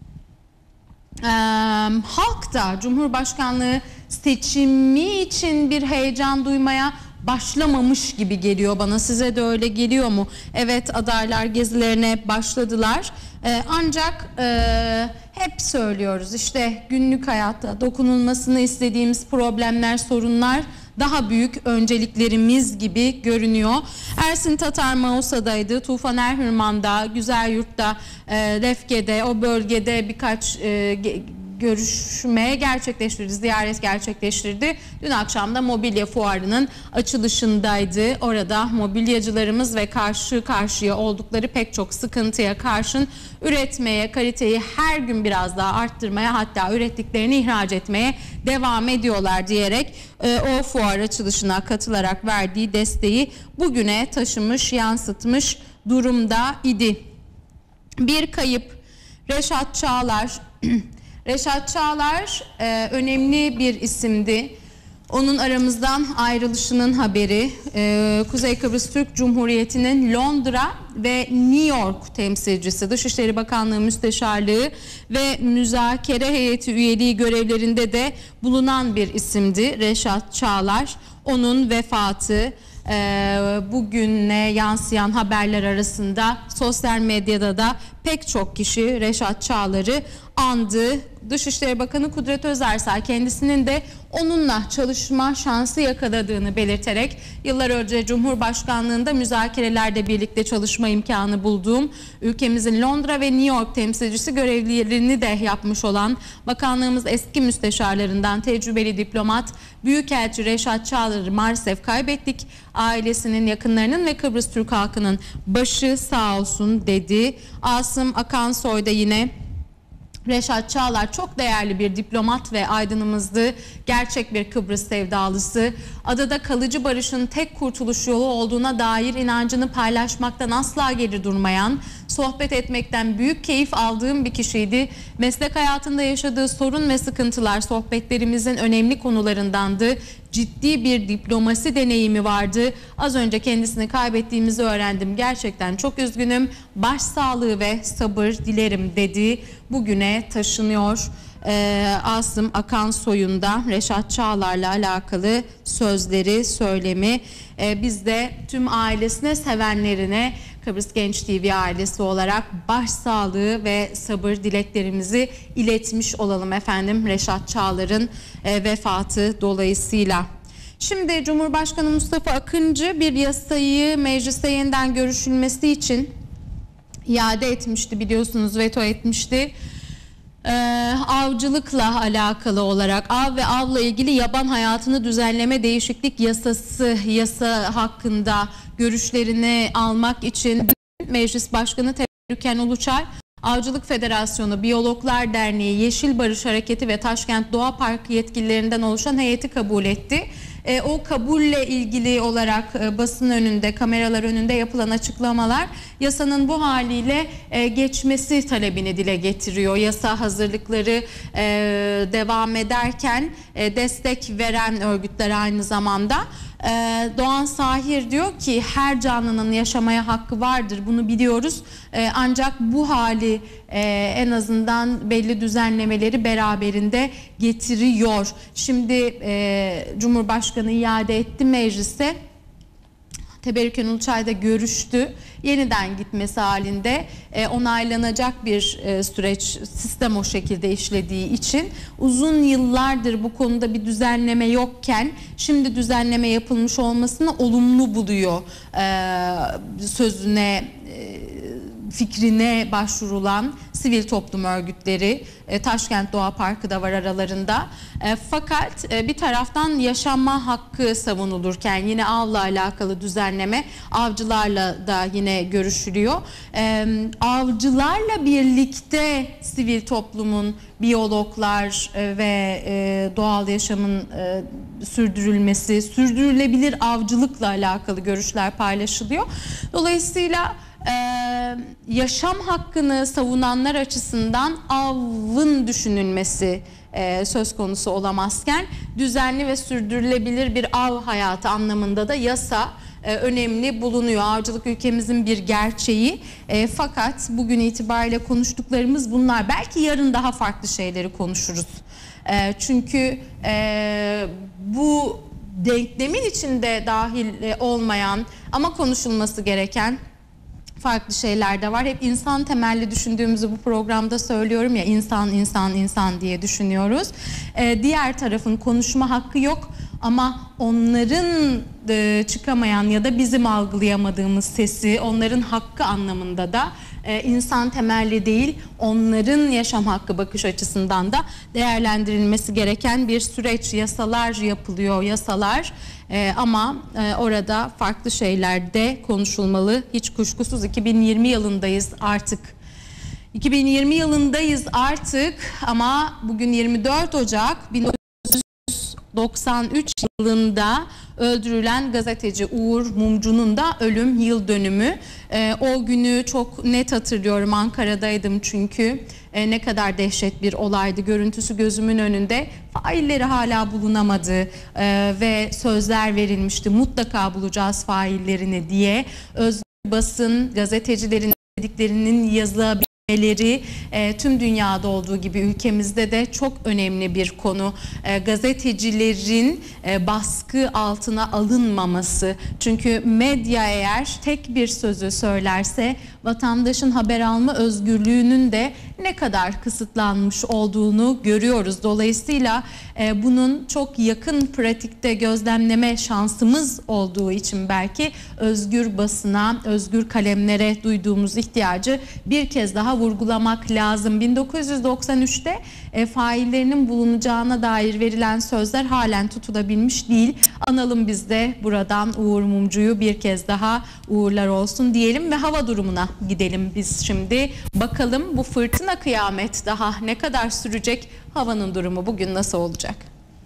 halk da Cumhurbaşkanlığı seçimi için bir heyecan duymaya başlamamış gibi geliyor bana. Size de öyle geliyor mu? Evet, adaylar gezilerine başladılar. Ancak hep söylüyoruz, işte günlük hayatta dokunulmasını istediğimiz problemler, sorunlar daha büyük önceliklerimiz gibi görünüyor. Ersin Tatar Mausa'daydı. Tufan Erhürman'da, Güzelyurt'ta, Lefke'de, o bölgede birkaç görüşme gerçekleştirdi, ziyaret gerçekleştirdi. Dün akşam da mobilya fuarının açılışındaydı. Orada mobilyacılarımız ve karşı karşıya oldukları pek çok sıkıntıya karşın üretmeye, kaliteyi her gün biraz daha arttırmaya, hatta ürettiklerini ihraç etmeye devam ediyorlar diyerek o fuar açılışına katılarak verdiği desteği bugüne taşımış, yansıtmış durumda idi. Bir kayıp Reşat Çağlar. Reşat Çağlar önemli bir isimdi. Onun aramızdan ayrılışının haberi Kuzey Kıbrıs Türk Cumhuriyeti'nin Londra ve New York temsilcisi, Dışişleri Bakanlığı Müsteşarlığı ve müzakere heyeti üyeliği görevlerinde de bulunan bir isimdi Reşat Çağlar. Onun vefatı bugüne yansıyan haberler arasında sosyal medyada da pek çok kişi Reşat Çağlar'ı andı. Dışişleri Bakanı Kudret Özersel kendisinin de onunla çalışma şansı yakaladığını belirterek yıllar önce Cumhurbaşkanlığında müzakerelerde birlikte çalışma imkanı bulduğum, ülkemizin Londra ve New York temsilcisi görevlerini de yapmış olan bakanlığımız eski müsteşarlarından tecrübeli diplomat Büyükelçi Reşat Çağlar'ı maalesef kaybettik. Ailesinin, yakınlarının ve Kıbrıs Türk halkının başı sağ olsun dedi. Asım Akansoy da yine Reşat Çağlar çok değerli bir diplomat ve aydınımızdı. Gerçek bir Kıbrıs sevdalısı. Adada kalıcı barışın tek kurtuluş yolu olduğuna dair inancını paylaşmaktan asla geri durmayan, sohbet etmekten büyük keyif aldığım bir kişiydi. Meslek hayatında yaşadığı sorun ve sıkıntılar sohbetlerimizin önemli konularındandı. Ciddi bir diplomasi deneyimi vardı. Az önce kendisini kaybettiğimizi öğrendim. Gerçekten çok üzgünüm. Başsağlığı ve sabır dilerim dedi. Bugüne taşınıyor. Asım Akansoy'un da Reşat Çağlar'la alakalı sözleri, söylemi. Biz de tüm ailesine, sevenlerine Kıbrıs Genç TV ailesi olarak başsağlığı ve sabır dileklerimizi iletmiş olalım efendim Reşat Çağlar'ın vefatı dolayısıyla. Şimdi Cumhurbaşkanı Mustafa Akıncı bir yasayı mecliste yeniden görüşülmesi için iade etmişti, biliyorsunuz, veto etmişti. Avcılıkla alakalı olarak av ve avla ilgili yaban hayatını düzenleme değişiklik yasa hakkında görüşlerini almak için Meclis Başkanı Teberrüken Uluçay, Avcılık Federasyonu, Biyologlar Derneği, Yeşil Barış Hareketi ve Taşkent Doğa Parkı yetkililerinden oluşan heyeti kabul etti. O kabulle ilgili olarak basın önünde, kameralar önünde yapılan açıklamalar yasanın bu haliyle geçmesi talebini dile getiriyor. Yasa hazırlıkları devam ederken destek veren örgütler aynı zamanda. Doğan Sahir diyor ki her canlının yaşamaya hakkı vardır, bunu biliyoruz, ancak bu hali en azından belli düzenlemeleri beraberinde getiriyor. Şimdi Cumhurbaşkanı iade etti meclise. Teberrüken Uluçay'da görüştü. Yeniden gitmesi halinde onaylanacak bir süreç, sistem o şekilde işlediği için uzun yıllardır bu konuda bir düzenleme yokken şimdi düzenleme yapılmış olmasını olumlu buluyor. Sözüne, fikrine başvurulan sivil toplum örgütleri, Taşkent Doğa Parkı da var aralarında. Fakat bir taraftan yaşama hakkı savunulurken yine avla alakalı düzenleme, avcılarla da yine görüşülüyor. Avcılarla birlikte sivil toplumun, biyologlar ve doğal yaşamın sürdürülmesi, sürdürülebilir avcılıkla alakalı görüşler paylaşılıyor. Dolayısıyla yaşam hakkını savunanlar açısından avın düşünülmesi söz konusu olamazken düzenli ve sürdürülebilir bir av hayatı anlamında da yasa önemli bulunuyor. Avcılık ülkemizin bir gerçeği. Fakat bugün itibariyle konuştuklarımız bunlar. Belki yarın daha farklı şeyleri konuşuruz. Çünkü bu denklemin içinde dahil olmayan ama konuşulması gereken farklı şeyler de var. Hep insan temelli düşündüğümüzü bu programda söylüyorum ya, insan diye düşünüyoruz. Diğer tarafın konuşma hakkı yok ama onların çıkamayan ya da bizim algılayamadığımız sesi, onların hakkı anlamında da insan temelli değil, onların yaşam hakkı bakış açısından da değerlendirilmesi gereken bir süreç. Yasalar yapılıyor, yasalar. Ama orada farklı şeyler de konuşulmalı. Hiç kuşkusuz 2020 yılındayız artık. 2020 yılındayız artık ama bugün 24 Ocak 1993 yılında öldürülen gazeteci Uğur Mumcu'nun da ölüm yıl dönümü. O günü çok net hatırlıyorum. Ankara'daydım çünkü. Ne kadar dehşet bir olaydı. Görüntüsü gözümün önünde. Failleri hala bulunamadı ve sözler verilmişti. Mutlaka bulacağız faillerini diye. Özgür basın, gazetecilerin dediklerinin yazılabilmesi tüm dünyada olduğu gibi ülkemizde de çok önemli bir konu. Gazetecilerin baskı altına alınmaması. Çünkü medya eğer tek bir sözü söylerse vatandaşın haber alma özgürlüğünün de ne kadar kısıtlanmış olduğunu görüyoruz. Dolayısıyla bunun çok yakın pratikte gözlemleme şansımız olduğu için belki özgür basına, özgür kalemlere duyduğumuz ihtiyacı bir kez daha vurgulamak lazım. 1993'te faillerinin bulunacağına dair verilen sözler halen tutulabilmiş değil. Analım biz de buradan Uğur Mumcu'yu bir kez daha uğurlar olsun diyelim ve hava durumuna gidelim biz şimdi. Bakalım bu fırtına kıyamet daha ne kadar sürecek? Havanın durumu bugün nasıl olacak?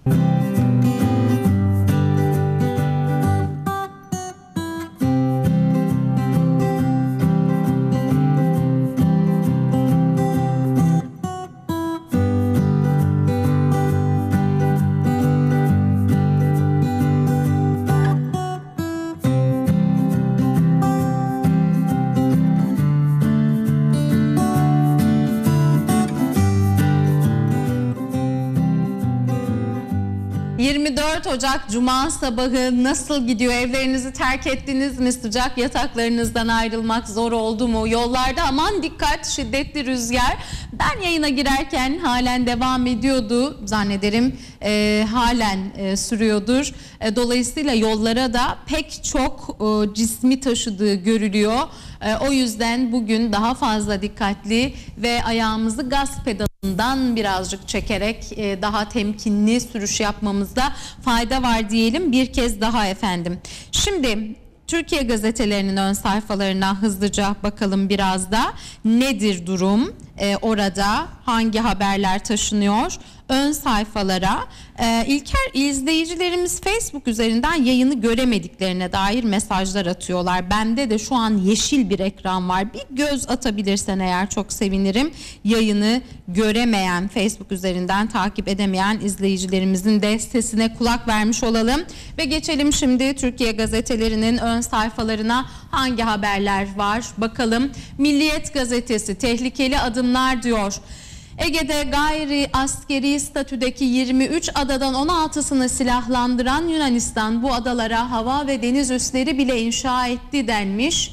Ocak Cuma sabahı nasıl gidiyor? Evlerinizi terk ettiniz mi? Sıcak yataklarınızdan ayrılmak zor oldu mu? Yollarda aman dikkat, şiddetli rüzgar. Ben yayına girerken halen devam ediyordu. Zannederim halen sürüyordur. Dolayısıyla yollara da pek çok cismi taşıdığı görülüyor. O yüzden bugün daha fazla dikkatli ve ayağımızı gaz pedalından birazcık çekerek daha temkinli sürüş yapmamızda fayda var diyelim bir kez daha efendim. Şimdi Türkiye gazetelerinin ön sayfalarına hızlıca bakalım biraz da. Nedir durum? Orada hangi haberler taşınıyor? Ön sayfalara İlker, izleyicilerimiz Facebook üzerinden yayını göremediklerine dair mesajlar atıyorlar. Bende de şu an yeşil bir ekran var. Bir göz atabilirsen eğer çok sevinirim. Yayını göremeyen, Facebook üzerinden takip edemeyen izleyicilerimizin de sesine kulak vermiş olalım. Ve geçelim şimdi Türkiye gazetelerinin ön sayfalarına hangi haberler var bakalım. Milliyet gazetesi tehlikeli adımlar diyor. Ege'de gayri askeri statüdeki 23 adadan 16'sını silahlandıran Yunanistan bu adalara hava ve deniz üsleri bile inşa etti denmiş.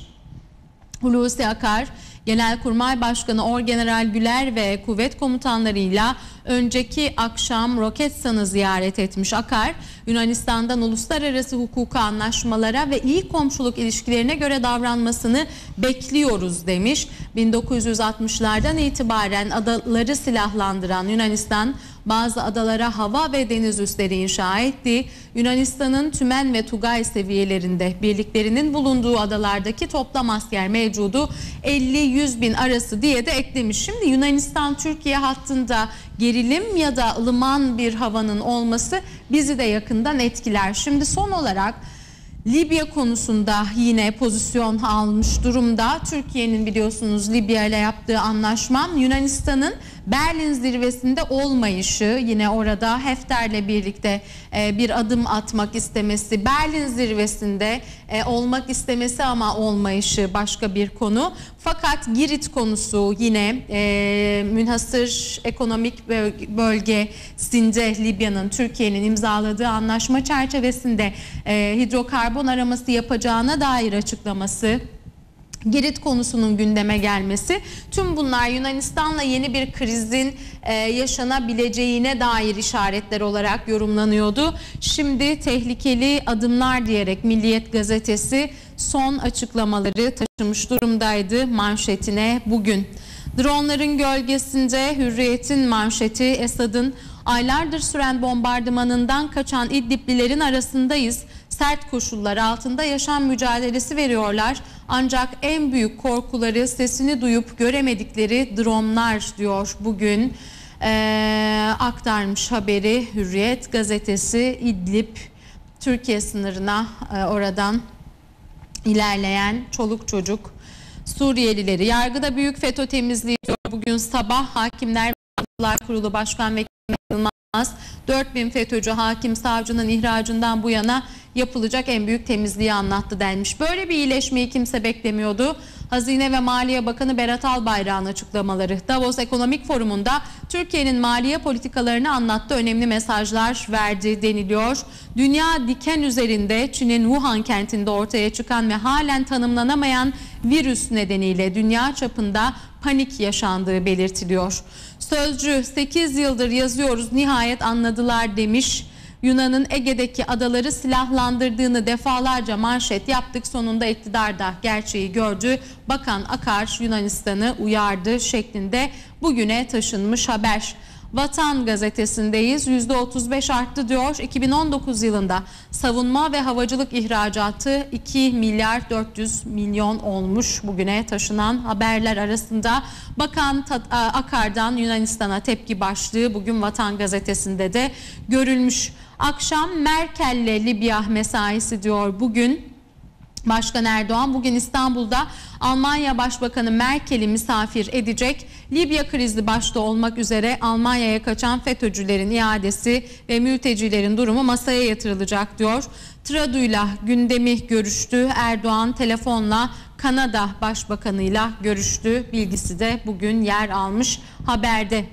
Hulusi Akar, Genelkurmay Başkanı Orgeneral Güler ve kuvvet komutanlarıyla önceki akşam Roketsan'ı ziyaret etmiş. Akar, Yunanistan'dan uluslararası hukuka, anlaşmalara ve iyi komşuluk ilişkilerine göre davranmasını bekliyoruz demiş. 1960'lardan itibaren adaları silahlandıran Yunanistan bazı adalara hava ve deniz üsleri inşa etti. Yunanistan'ın Tümen ve Tugay seviyelerinde birliklerinin bulunduğu adalardaki toplam asker mevcudu 50-100 bin arası diye de eklemiş. Şimdi Yunanistan-Türkiye hattında gerilim ya da ılıman bir havanın olması bizi de yakından etkiler. Şimdi son olarak Libya konusunda yine pozisyon almış durumda. Türkiye'nin biliyorsunuz Libya ile yaptığı anlaşma, Yunanistan'ın Berlin zirvesinde olmayışı, yine orada Hafter'le birlikte bir adım atmak istemesi, Berlin zirvesinde olmak istemesi ama olmayışı başka bir konu. Fakat Girit konusu yine münhasır ekonomik bölgesinde Libya'nın Türkiye'nin imzaladığı anlaşma çerçevesinde hidrokarbon araması yapacağına dair açıklaması, Girit konusunun gündeme gelmesi, tüm bunlar Yunanistan'la yeni bir krizin yaşanabileceğine dair işaretler olarak yorumlanıyordu. Şimdi tehlikeli adımlar diyerek Milliyet gazetesi son açıklamaları taşımış durumdaydı manşetine bugün. Dronların gölgesinde Hürriyet'in manşeti, Esad'ın aylardır süren bombardımanından kaçan İdliblilerin arasındayız. Sert koşullar altında yaşam mücadelesi veriyorlar. Ancak en büyük korkuları sesini duyup göremedikleri dronlar diyor bugün. Aktarmış haberi Hürriyet gazetesi. İdlib, Türkiye sınırına oradan ilerleyen çoluk çocuk Suriyelileri. Yargıda büyük FETÖ temizliği diyor bugün sabah. Hakimler Kurulu Başkan Vekili Yılmaz, 4000 FETÖ'cü hakim savcının ihracından bu yana yapılacak en büyük temizliği anlattı denmiş. Böyle bir iyileşmeyi kimse beklemiyordu. Hazine ve Maliye Bakanı Berat Albayrak'ın açıklamaları. Davos Ekonomik Forumu'nda Türkiye'nin maliye politikalarını anlattı, önemli mesajlar verdi deniliyor. Dünya diken üzerinde Çin'in Wuhan kentinde ortaya çıkan ve halen tanımlanamayan virüs nedeniyle dünya çapında panik yaşandığı belirtiliyor. Sözcü 8 yıldır yazıyoruz, nihayet anladılar demiş. Yunan'ın Ege'deki adaları silahlandırdığını defalarca manşet yaptık. Sonunda iktidar da gerçeği gördü. Bakan Akar Yunanistan'ı uyardı şeklinde bugüne taşınmış haber. Vatan gazetesindeyiz. %35 arttı diyor. 2019 yılında savunma ve havacılık ihracatı 2 milyar 400 milyon olmuş. Bugüne taşınan haberler arasında Bakan Akar'dan Yunanistan'a tepki başlığı bugün Vatan gazetesinde de görülmüş. Akşam Merkel'le Libya mesaisi diyor bugün. Başkan Erdoğan bugün İstanbul'da Almanya Başbakanı Merkel'i misafir edecek. Libya krizi başta olmak üzere Almanya'ya kaçan FETÖ'cülerin iadesi ve mültecilerin durumu masaya yatırılacak diyor. Tradu'yla gündemi görüştü. Erdoğan telefonla Kanada Başbakanı'yla görüştü. Bilgisi de bugün yer almış haberde.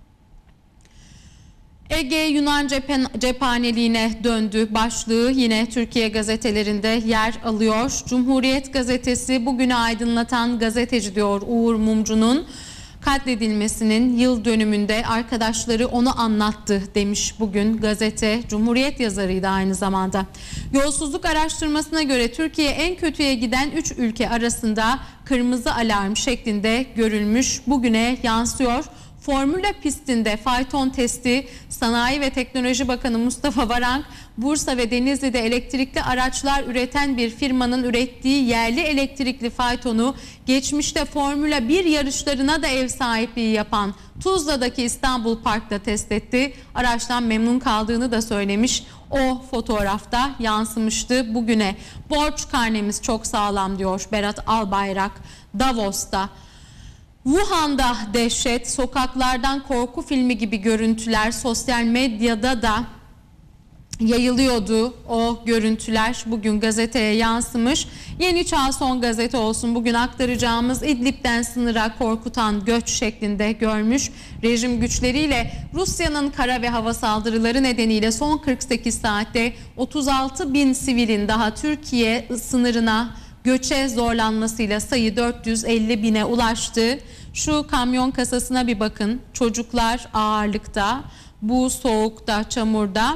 Ege Yunan cephaneliğine döndü başlığı yine Türkiye gazetelerinde yer alıyor. Cumhuriyet gazetesi bugünü aydınlatan gazeteci diyor Uğur Mumcu'nun katledilmesinin yıl dönümünde arkadaşları onu anlattı demiş bugün gazete. Cumhuriyet yazarıydı aynı zamanda. Yolsuzluk araştırmasına göre Türkiye en kötüye giden 3 ülke arasında kırmızı alarm şeklinde görülmüş, bugüne yansıyor. Formula pistinde fayton testi, Sanayi ve Teknoloji Bakanı Mustafa Varank, Bursa ve Denizli'de elektrikli araçlar üreten bir firmanın ürettiği yerli elektrikli faytonu geçmişte Formula 1 yarışlarına da ev sahipliği yapan Tuzla'daki İstanbul Park'ta test etti. Araçtan memnun kaldığını da söylemiş. O fotoğrafta yansımıştı bugüne. Borç karnemiz çok sağlam diyor Berat Albayrak Davos'ta. Wuhan'da dehşet, sokaklardan korku filmi gibi görüntüler sosyal medyada da yayılıyordu. O görüntüler bugün gazeteye yansımış. Yeni Çağ Son Gazete olsun bugün aktaracağımız İdlib'den sınıra korkutan göç şeklinde görmüş. Rejim güçleriyle Rusya'nın kara ve hava saldırıları nedeniyle son 48 saatte 36 bin sivilin daha Türkiye sınırına göçe zorlanmasıyla sayı 450 bine ulaştı. Şu kamyon kasasına bir bakın. Çocuklar ağırlıkta, bu soğukta, çamurda,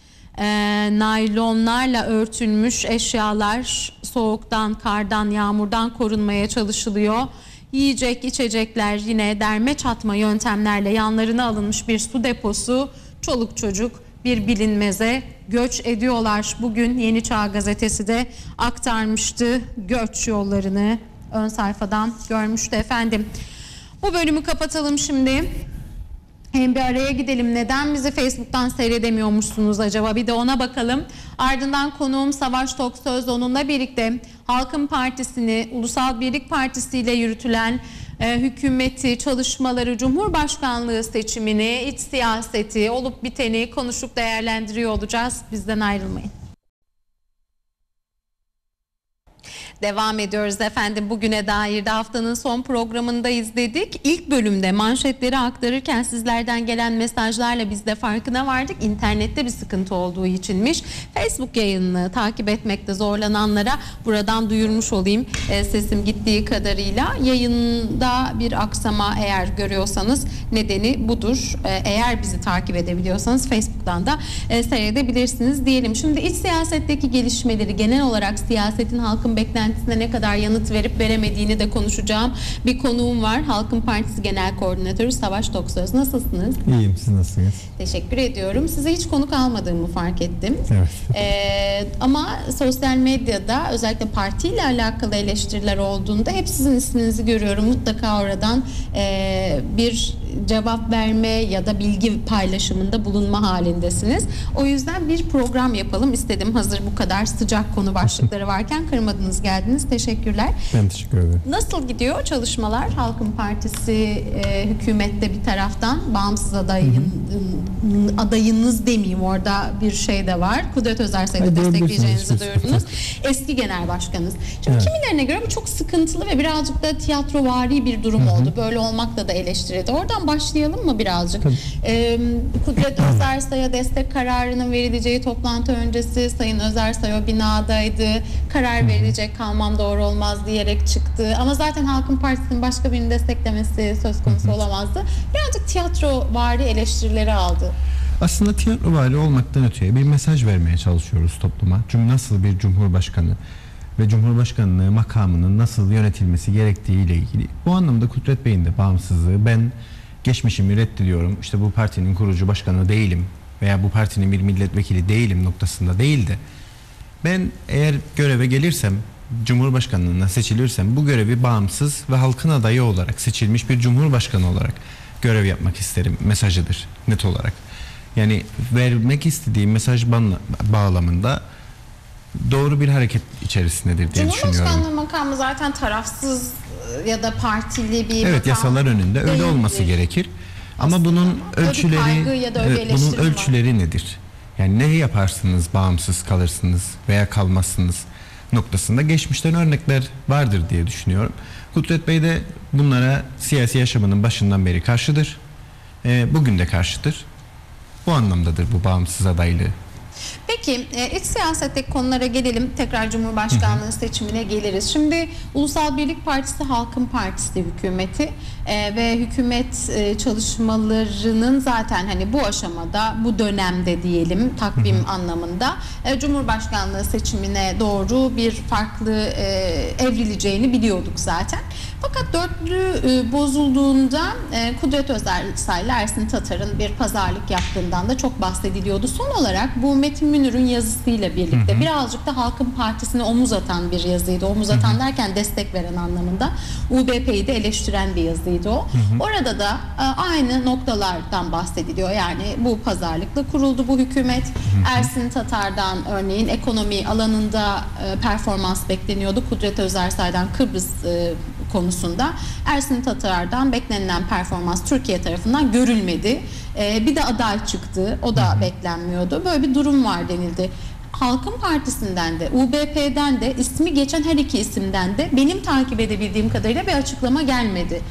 naylonlarla örtülmüş eşyalar soğuktan, kardan, yağmurdan korunmaya çalışılıyor. Yiyecek, içecekler yine derme çatma yöntemlerle yanlarına alınmış bir su deposu. Çoluk çocuk bir bilinmeze göç ediyorlar. Bugün Yeni Çağ Gazetesi de aktarmıştı göç yollarını, ön sayfadan görmüştü efendim. Bu bölümü kapatalım şimdi. Hem bir araya gidelim. Neden bizi Facebook'tan seyredemiyormuşsunuz acaba? Bir de ona bakalım. Ardından konuğum Savaş Toksöz, onunla birlikte Halkın Partisi'ni, Ulusal Birlik Partisi ile yürütülen hükümeti, çalışmaları, Cumhurbaşkanlığı seçimini, iç siyaseti, olup biteni konuşup değerlendiriyor olacağız. Bizden ayrılmayın. Devam ediyoruz efendim. Bugüne dair de haftanın son programındayız dedik. İlk bölümde manşetleri aktarırken sizlerden gelen mesajlarla biz de farkına vardık. İnternette bir sıkıntı olduğu içinmiş. Facebook yayınını takip etmekte zorlananlara buradan duyurmuş olayım. Sesim gittiği kadarıyla. Yayında bir aksama eğer görüyorsanız nedeni budur. Eğer bizi takip edebiliyorsanız Facebook'tan da seyredebilirsiniz diyelim. Şimdi iç siyasetteki gelişmeleri, genel olarak siyasetin halkın beklentisine ne kadar yanıt verip veremediğini de konuşacağım bir konuğum var. Halkın Partisi Genel Koordinatörü Savaş Toksöz. Nasılsınız?
İyiyim, siz nasılsınız?
Teşekkür ediyorum. Size hiç konuk almadığımı fark ettim.
Evet.
Ama sosyal medyada özellikle partiyle alakalı eleştiriler olduğunda hep sizin isminizi görüyorum. Mutlaka oradan bir cevap verme ya da bilgi paylaşımında bulunma halindesiniz. O yüzden bir program yapalım istedim. Hazır bu kadar sıcak konu başlıkları varken kırmadınız, geldiniz. Teşekkürler.
Ben teşekkür ederim.
Nasıl gidiyor çalışmalar? Halkın Partisi hükümette bir taraftan, bağımsız adayınız demeyeyim, orada bir şey de var. Kudret Özersay'ı destekleyeceğinizi duyurdunuz. Eski genel başkanınız. Şimdi kimilerine göre bu çok sıkıntılı ve birazcık da tiyatrovari bir durum oldu. Böyle olmakla da eleştirildi. Oradan başlayalım mı birazcık? Kudret Özersay'a destek kararının verileceği toplantı öncesi Sayın Özersay o binadaydı. Karar verilecek, kalmam doğru olmaz diyerek çıktı. Ama zaten Halkın Partisi'nin başka birini desteklemesi söz konusu olamazdı. Birazcık tiyatrovari eleştirileri aldı.
Aslında tiyatrovari olmaktan öteye bir mesaj vermeye çalışıyoruz topluma. Çünkü nasıl bir cumhurbaşkanı ve cumhurbaşkanlığı makamının nasıl yönetilmesi gerektiği ile ilgili. Bu anlamda Kudret Bey'in de bağımsızlığı, ben geçmişimi reddediyorum, İşte bu partinin kurucu başkanı değilim veya bu partinin bir milletvekili değilim noktasında değil de, ben eğer göreve gelirsem, cumhurbaşkanlığına seçilirsem bu görevi bağımsız ve halkın adayı olarak seçilmiş bir cumhurbaşkanı olarak görev yapmak isterim mesajıdır net olarak. Yani vermek istediğim mesaj bağlamında doğru bir hareket içerisindedir diye düşünüyorum.
Cumhurbaşkanlığı makamı zaten tarafsız ya da partili bir
evet, yasalar önünde öyle olması gerekir. Ama bunun ölçüleri nedir? Yani ne yaparsınız bağımsız kalırsınız veya kalmazsınız noktasında geçmişten örnekler vardır diye düşünüyorum. Kudret Bey de bunlara siyasi yaşamının başından beri karşıdır. Bugün de karşıdır. Bu anlamdadır bu bağımsız adaylığı.
Peki iç siyasetteki konulara gelelim. Tekrar Cumhurbaşkanlığı seçimine geliriz. Şimdi Ulusal Birlik Partisi Halkın Partisi hükümeti ve hükümet çalışmalarının zaten hani bu aşamada, bu dönemde diyelim takvim anlamında Cumhurbaşkanlığı seçimine doğru bir farklı evrileceğini biliyorduk zaten. Fakat dörtlü bozulduğunda Kudret Özersay ile Ersin Tatar'ın bir pazarlık yaptığından da çok bahsediliyordu. Son olarak bu Metin Münir'in yazısıyla birlikte birazcık da Halkın Partisi'ne omuz atan bir yazıydı. Omuz atan derken destek veren anlamında. UBP'yi de eleştiren bir yazıydı o. Orada da aynı noktalardan bahsediliyor. Yani bu pazarlıkla kuruldu bu hükümet. Ersin Tatar'dan örneğin ekonomi alanında performans bekleniyordu. Kudret Özersay'dan Kıbrıs konusunda. Ersin Tatar'dan beklenilen performans Türkiye tarafından görülmedi. Bir de aday çıktı. O da beklenmiyordu. Böyle bir durum var denildi. Halkın Partisi'nden de UBP'den de ismi geçen her iki isimden de benim takip edebildiğim kadarıyla bir açıklama gelmedi.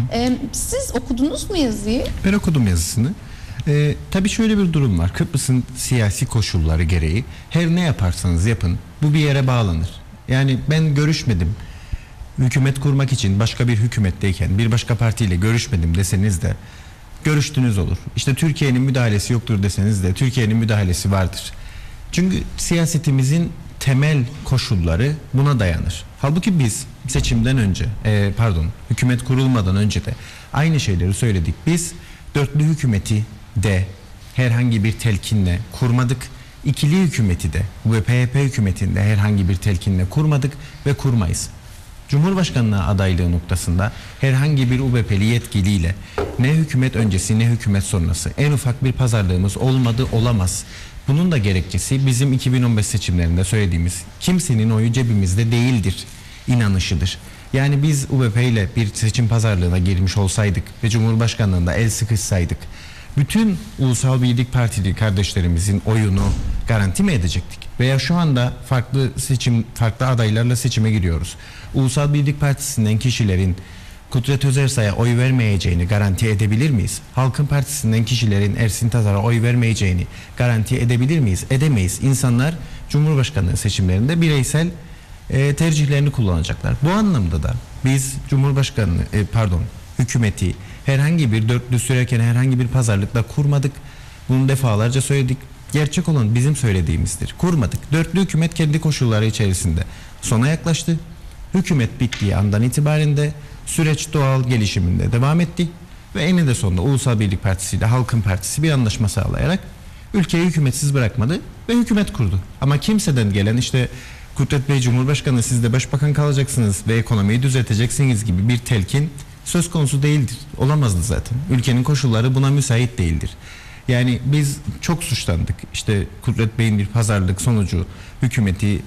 Siz okudunuz mu yazıyı?
Ben okudum yazısını. Tabii şöyle bir durum var. Kıbrıs'ın siyasi koşulları gereği her ne yaparsanız yapın bu bir yere bağlanır. Yani ben görüşmedim. Hükümet kurmak için başka bir hükümetteyken bir başka partiyle görüşmedim deseniz de görüştünüz olur. İşte Türkiye'nin müdahalesi yoktur deseniz de Türkiye'nin müdahalesi vardır. Çünkü siyasetimizin temel koşulları buna dayanır. Halbuki biz seçimden önce, hükümet kurulmadan önce de aynı şeyleri söyledik. Biz dörtlü hükümeti de herhangi bir telkinle kurmadık. İkili hükümeti de ve PHP hükümetinde herhangi bir telkinle kurmadık ve kurmayız. Cumhurbaşkanlığı adaylığı noktasında herhangi bir UBP'li yetkiliyle ne hükümet öncesi ne hükümet sonrası en ufak bir pazarlığımız olmadı, olamaz. Bunun da gerekçesi bizim 2015 seçimlerinde söylediğimiz kimsenin oyu cebimizde değildir inanışıdır. Yani biz UBP ile bir seçim pazarlığına girmiş olsaydık ve Cumhurbaşkanlığında el sıkışsaydık bütün Ulusal Birlik Partili kardeşlerimizin oyunu garanti mi edecektik? Veya şu anda farklı adaylarla seçime giriyoruz. Ulusal Birlik Partisi'nden kişilerin Kudret Özersay'a oy vermeyeceğini garanti edebilir miyiz? Halkın Partisi'nden kişilerin Ersin Tatar'a oy vermeyeceğini garanti edebilir miyiz? Edemeyiz. İnsanlar Cumhurbaşkanlığı seçimlerinde bireysel tercihlerini kullanacaklar. Bu anlamda da biz hükümeti herhangi bir dörtlü sürerken herhangi bir pazarlıkla kurmadık. Bunu defalarca söyledik. Gerçek olan bizim söylediğimizdir. Kurmadık. Dörtlü hükümet kendi koşulları içerisinde sona yaklaştı. Hükümet bittiği andan itibaren de süreç doğal gelişiminde devam etti ve eninde sonunda Ulusal Birlik Partisi ile Halkın Partisi bir anlaşma sağlayarak ülkeyi hükümetsiz bırakmadı ve hükümet kurdu. Ama kimseden gelen işte Kudret Bey Cumhurbaşkanı siz de başbakan kalacaksınız ve ekonomiyi düzelteceksiniz gibi bir telkin söz konusu değildir. Olamazdı zaten. Ülkenin koşulları buna müsait değildir. Yani biz çok suçlandık. İşte Kudret Bey'in bir pazarlık sonucu hükümeti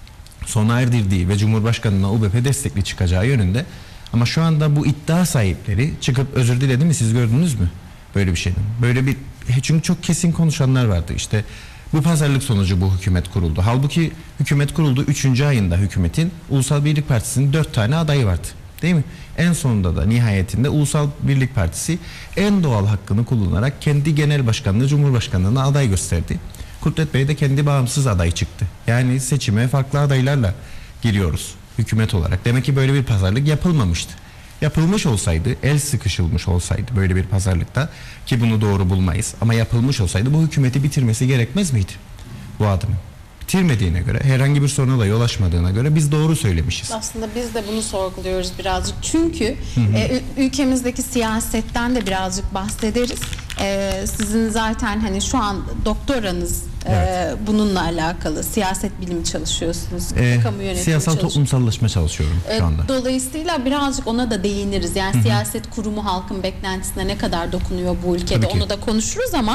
sona erdirdiği ve Cumhurbaşkanı'na UBP destekli çıkacağı yönünde. Ama şu anda bu iddia sahipleri çıkıp özür diledi mi, siz gördünüz mü böyle bir şeyden? Böyle bir, çünkü çok kesin konuşanlar vardı. İşte bu pazarlık sonucu bu hükümet kuruldu. Halbuki hükümet kuruldu 3. ayında hükümetin Ulusal Birlik Partisi'nin 4 tane adayı vardı. Değil mi? En sonunda da nihayetinde Ulusal Birlik Partisi en doğal hakkını kullanarak kendi genel başkanlığı, Cumhurbaşkanlığına aday gösterdi. Kudret Bey de kendi bağımsız aday çıktı. Yani seçime farklı adaylarla giriyoruz hükümet olarak. Demek ki böyle bir pazarlık yapılmamıştı. Yapılmış olsaydı, el sıkışılmış olsaydı böyle bir pazarlıkta, ki bunu doğru bulmayız, ama yapılmış olsaydı bu hükümeti bitirmesi gerekmez miydi bu adımı? Bitirmediğine göre, herhangi bir soruna da yol açmadığına göre biz doğru söylemişiz.
Aslında biz de bunu sorguluyoruz birazcık. Çünkü ülkemizdeki siyasetten de birazcık bahsederiz. Sizin zaten hani şu an doktoranız bununla alakalı, siyaset bilimi çalışıyorsunuz. Kamu yönetimi
siyasal toplumsallaşma çalışıyorum şu anda.
Dolayısıyla birazcık ona da değiniriz. Yani siyaset kurumu halkın beklentisine ne kadar dokunuyor bu ülkede, onu da konuşuruz ama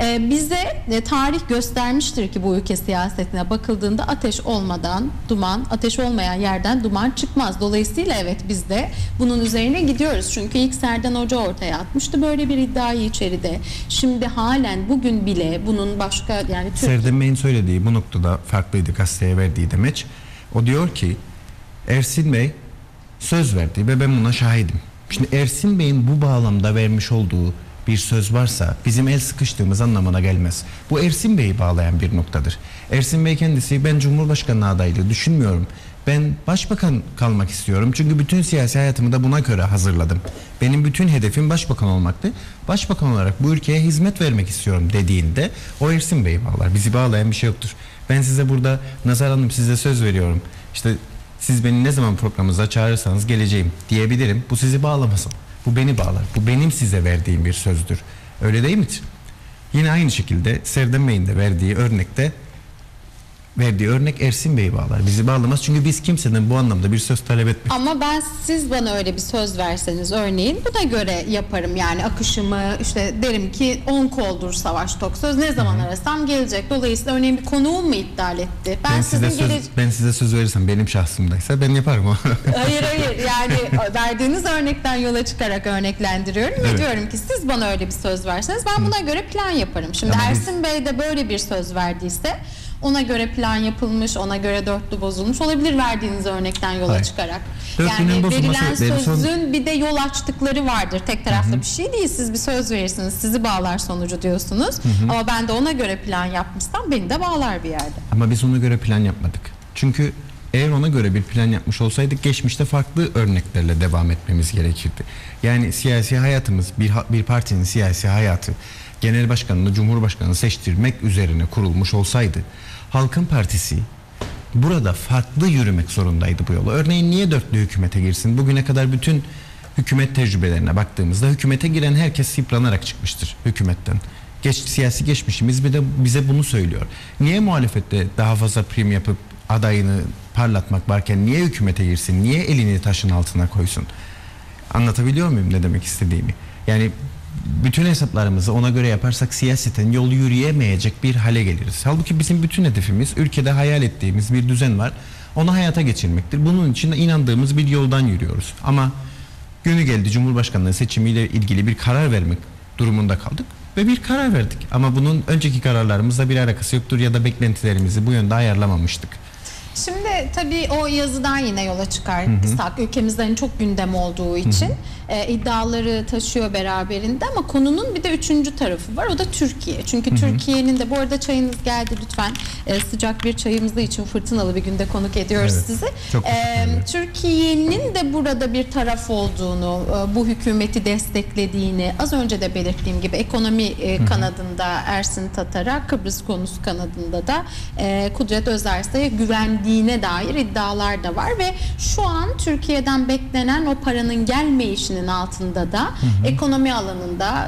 bize tarih göstermiştir ki bu ülke siyasetine bakıldığında ateş olmadan duman, ateş olmayan yerden duman çıkmaz. Dolayısıyla evet, biz de bunun üzerine gidiyoruz. Çünkü ilk Serdan Hoca ortaya atmıştı böyle bir iddiayı içeride. Şimdi halen bugün bile bunun başka, yani
Serdan Bey'in söylediği bu noktada farklıydı, gazeteye verdiği demeç. O diyor ki Ersin Bey söz verdi ve ben buna şahidim. Şimdi Ersin Bey'in bu bağlamda vermiş olduğu bir söz varsa bizim el sıkıştığımız anlamına gelmez. Bu Ersin Bey'i bağlayan bir noktadır. Ersin Bey kendisi, ben Cumhurbaşkanı adaylığı düşünmüyorum, ben başbakan kalmak istiyorum çünkü bütün siyasi hayatımı da buna göre hazırladım. Benim bütün hedefim başbakan olmaktı. Başbakan olarak bu ülkeye hizmet vermek istiyorum dediğinde o Ersin Bey'i bağlar. Bizi bağlayan bir şey yoktur. Ben size burada, Nazar Hanım size söz veriyorum, İşte siz beni ne zaman programınıza çağırırsanız geleceğim diyebilirim. Bu sizi bağlamasın. Bu beni bağlar. Bu benim size verdiğim bir sözdür. Öyle değil midir? Yine aynı şekilde Serdan Bey'in de verdiği örnek Ersin Bey'i bağlar. Bizi bağlamaz çünkü biz kimseden bu anlamda bir söz talep etmiyoruz.
Ama siz bana öyle bir söz verseniz örneğin, buna göre yaparım yani akışımı, işte derim ki 10 koldur Savaş Toksöz, ne zaman arasam gelecek. Dolayısıyla örneğin bir konuğum mu iptal etti?
Ben size söz verirsem, benim şahsımdaysa ben yaparım o.
Hayır yani verdiğiniz örnekten yola çıkarak örneklendiriyorum ve diyorum ki siz bana öyle bir söz verseniz ben buna göre plan yaparım. Şimdi ama Ersin Bey de böyle bir söz verdiyse ona göre plan yapılmış, ona göre dörtlü bozulmuş olabilir verdiğiniz örnekten yola çıkarak. Yani verilen sözün bir de yol açtıkları vardır. Tek taraflı bir şey değil. Siz bir söz verirsiniz, sizi bağlar sonucu diyorsunuz. Ama ben de ona göre plan yapmışsam beni de bağlar bir yerde.
Ama biz ona göre plan yapmadık. Çünkü eğer ona göre bir plan yapmış olsaydık geçmişte farklı örneklerle devam etmemiz gerekirdi. Yani siyasi hayatımız, bir partinin siyasi hayatı genel başkanını, cumhurbaşkanını seçtirmek üzerine kurulmuş olsaydı, Halkın Partisi burada farklı yürümek zorundaydı bu yolu. Örneğin niye dörtlü hükümete girsin? Bugüne kadar bütün hükümet tecrübelerine baktığımızda hükümete giren herkes yıpranarak çıkmıştır hükümetten. Siyasi geçmişimiz bir de bize bunu söylüyor. Niye muhalefette daha fazla prim yapıp adayını parlatmak varken niye hükümete girsin? Niye elini taşın altına koysun? Anlatabiliyor muyum ne demek istediğimi? Yani bütün hesaplarımızı ona göre yaparsak siyaseten yol yürüyemeyecek bir hale geliriz. Halbuki bizim bütün hedefimiz, ülkede hayal ettiğimiz bir düzen var. Onu hayata geçirmektir. Bunun için de inandığımız bir yoldan yürüyoruz. Ama günü geldi Cumhurbaşkanlığı seçimiyle ilgili bir karar vermek durumunda kaldık ve bir karar verdik. Ama bunun önceki kararlarımızla bir alakası yoktur ya da beklentilerimizi bu yönde ayarlamamıştık.
Şimdi tabii o yazıdan yine yola çıkarsak, ülkemizden çok gündem olduğu için iddiaları taşıyor beraberinde, ama konunun bir de üçüncü tarafı var, o da Türkiye. Çünkü Türkiye'nin de, bu arada çayınız geldi lütfen, sıcak bir çayımızı için fırtınalı bir günde konuk ediyoruz sizi. Türkiye'nin de burada bir taraf olduğunu, bu hükümeti desteklediğini, az önce de belirttiğim gibi ekonomi kanadında Ersin Tatar'a, Kıbrıs konusu kanadında da Kudret Özersay'a güvendiğine dair dair iddialar da var ve şu an Türkiye'den beklenen o paranın gelmeyişinin altında da ekonomi alanında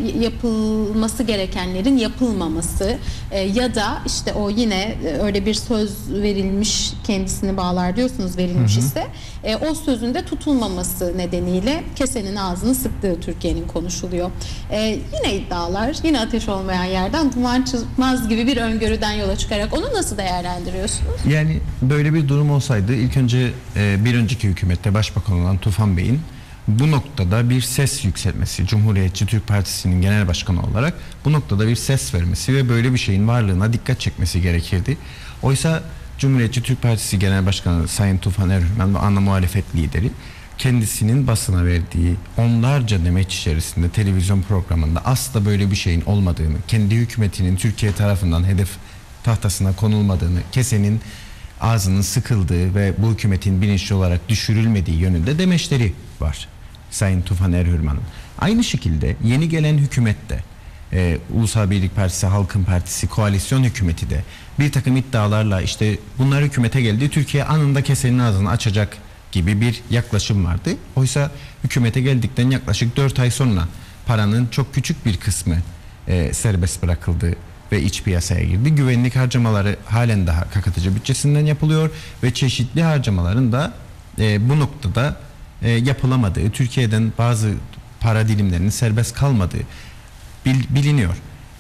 yapılması gerekenlerin yapılmaması ya da işte o yine öyle bir söz verilmiş, kendisini bağlar diyorsunuz, verilmiş ise o sözün de tutulmaması nedeniyle kesenin ağzını sıktığı Türkiye'nin konuşuluyor. Yine iddialar, yine ateş olmayan yerden duman çıkmaz gibi bir öngörüden yola çıkarak onu nasıl değerlendiriyorsunuz?
Yani böyle bir durum olsaydı ilk önce bir önceki hükümette başbakan olan Tufan Bey'in bu noktada bir ses yükselmesi, Cumhuriyetçi Türk Partisi'nin genel başkanı olarak bu noktada bir ses vermesi ve böyle bir şeyin varlığına dikkat çekmesi gerekirdi. Oysa Cumhuriyetçi Türk Partisi Genel Başkanı Sayın Tufan Erhürmen ve ana muhalefet lideri kendisinin basına verdiği onlarca demeç içerisinde televizyon programında asla böyle bir şeyin olmadığını, kendi hükümetinin Türkiye tarafından hedef tahtasına konulmadığını, kesenin ağzının sıkıldığı ve bu hükümetin bilinçli olarak düşürülmediği yönünde demeçleri var Sayın Tufan Erhürmen'in. Aynı şekilde yeni gelen hükümette Ulusal Birlik Partisi, Halkın Partisi, koalisyon hükümeti de bir takım iddialarla işte bunlar hükümete geldi, Türkiye anında kesenin ağzını açacak gibi bir yaklaşım vardı. Oysa hükümete geldikten yaklaşık 4 ay sonra paranın çok küçük bir kısmı serbest bırakıldı ve iç piyasaya girdi. Güvenlik harcamaları halen daha KKTC bütçesinden yapılıyor ve çeşitli harcamaların da bu noktada yapılamadığı, Türkiye'den bazı para dilimlerinin serbest kalmadığı biliniyor.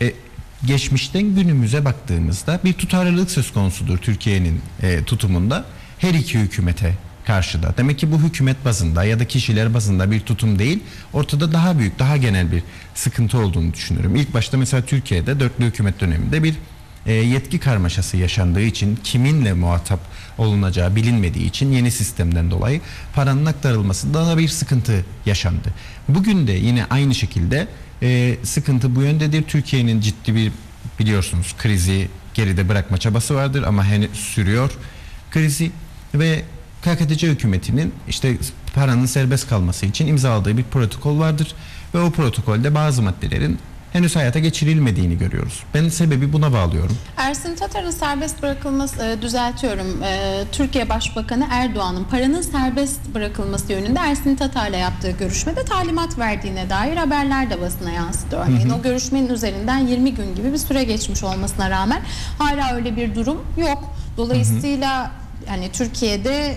Geçmişten günümüze baktığımızda bir tutarlılık söz konusudur Türkiye'nin tutumunda her iki hükümete karşı da. Demek ki bu hükümet bazında ya da kişiler bazında bir tutum değil, ortada daha büyük, daha genel bir sıkıntı olduğunu düşünüyorum. İlk başta mesela Türkiye'de dörtlü hükümet döneminde bir yetki karmaşası yaşandığı için, kiminle muhatap olunacağı bilinmediği için yeni sistemden dolayı paranın aktarılmasında da bir sıkıntı yaşandı. Bugün de yine aynı şekilde sıkıntı bu yöndedir. Türkiye'nin ciddi bir, biliyorsunuz, krizi geride bırakma çabası vardır ama henüz sürüyor krizi ve KKTC hükümetinin işte paranın serbest kalması için imzaladığı bir protokol vardır ve o protokolde bazı maddelerin henüz hayata geçirilmediğini görüyoruz. Ben sebebi buna bağlıyorum.
Ersin Tatar'ın serbest bırakılması, düzeltiyorum, Türkiye Başbakanı Erdoğan'ın paranın serbest bırakılması yönünde Ersin Tatar'la yaptığı görüşmede talimat verdiğine dair haberler de basına yansıdı. Örneğin o görüşmenin üzerinden 20 gün gibi bir süre geçmiş olmasına rağmen hala öyle bir durum yok. Dolayısıyla yani Türkiye'de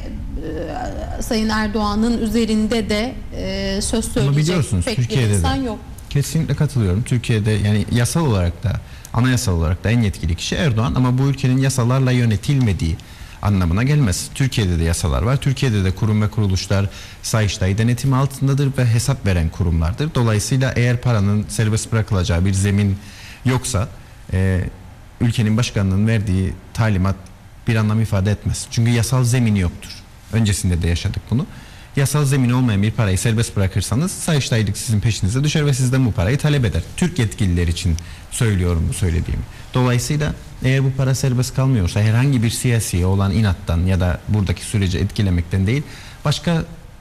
Sayın Erdoğan'ın üzerinde de söz söyleyecek pek bir insan yok.
Kesinlikle katılıyorum. Türkiye'de yani yasal olarak da, anayasal olarak da en yetkili kişi Erdoğan ama bu ülkenin yasalarla yönetilmediği anlamına gelmez. Türkiye'de de yasalar var. Türkiye'de de kurum ve kuruluşlar Sayıştay denetimi altındadır ve hesap veren kurumlardır. Dolayısıyla eğer paranın serbest bırakılacağı bir zemin yoksa ülkenin başkanının verdiği talimat bir anlam ifade etmez. Çünkü yasal zemini yoktur. Öncesinde de yaşadık bunu. Yasal zemini olmayan bir parayı serbest bırakırsanız Sayıştaylık sizin peşinize düşer ve sizden bu parayı talep eder. Türk yetkililer için söylüyorum bu söylediğimi. Dolayısıyla eğer bu para serbest kalmıyorsa herhangi bir siyasiye olan inattan ya da buradaki süreci etkilemekten değil, başka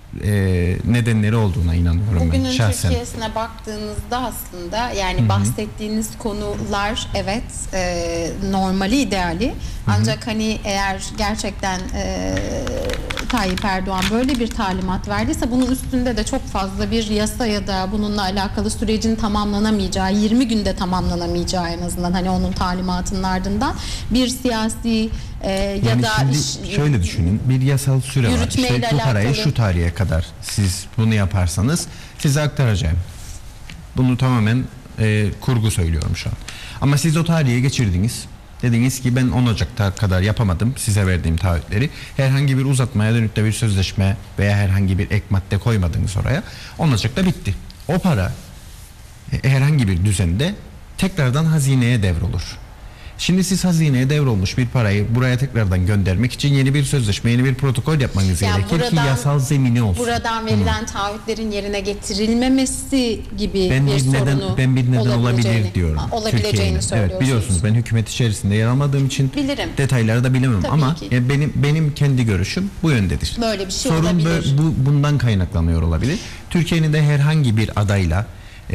nedenleri olduğuna inanıyorum
bugünün
ben şahsen.
Türkiye'sine baktığınızda aslında yani bahsettiğiniz konular evet normali, ideali. Ancak hani eğer gerçekten Tayyip Erdoğan böyle bir talimat verdiyse bunun üstünde de çok fazla bir yasa ya da bununla alakalı sürecin tamamlanamayacağı, 20 günde tamamlanamayacağı en azından hani onun talimatının ardından bir siyasi ya da
şöyle düşünün, bir yasal süre var. İşte bu parayı şu tarihe kadar siz bunu yaparsanız size aktaracağım. Bunu tamamen kurgu söylüyorum şu an. Ama siz o tarihe geçirdiniz. Dediniz ki ben 10 Ocak'ta kadar yapamadım size verdiğim taahhütleri. Herhangi bir uzatmaya dönük de bir sözleşme veya herhangi bir ek madde koymadınız oraya. 10 Ocak'ta bitti. O para herhangi bir düzende tekrardan hazineye devrolur. Şimdi siz hazineye devrolmuş bir parayı buraya tekrardan göndermek için yeni bir sözleşme, yeni bir protokol yapmanız gerekir ki yasal zemini olsun.
Buradan verilen taahhütlerin yerine getirilmemesi gibi bir sorunu
ben bir neden olabilir diyorum.
Olabileceğini söylüyorsunuz.
Evet, biliyorsunuz ben hükümet içerisinde yer almadığım için detayları da bilemem. Tabii ama benim kendi görüşüm bu yöndedir.
Böyle bir şey
sorun
olabilir.
Bundan kaynaklanıyor olabilir. Türkiye'nin de herhangi bir adayla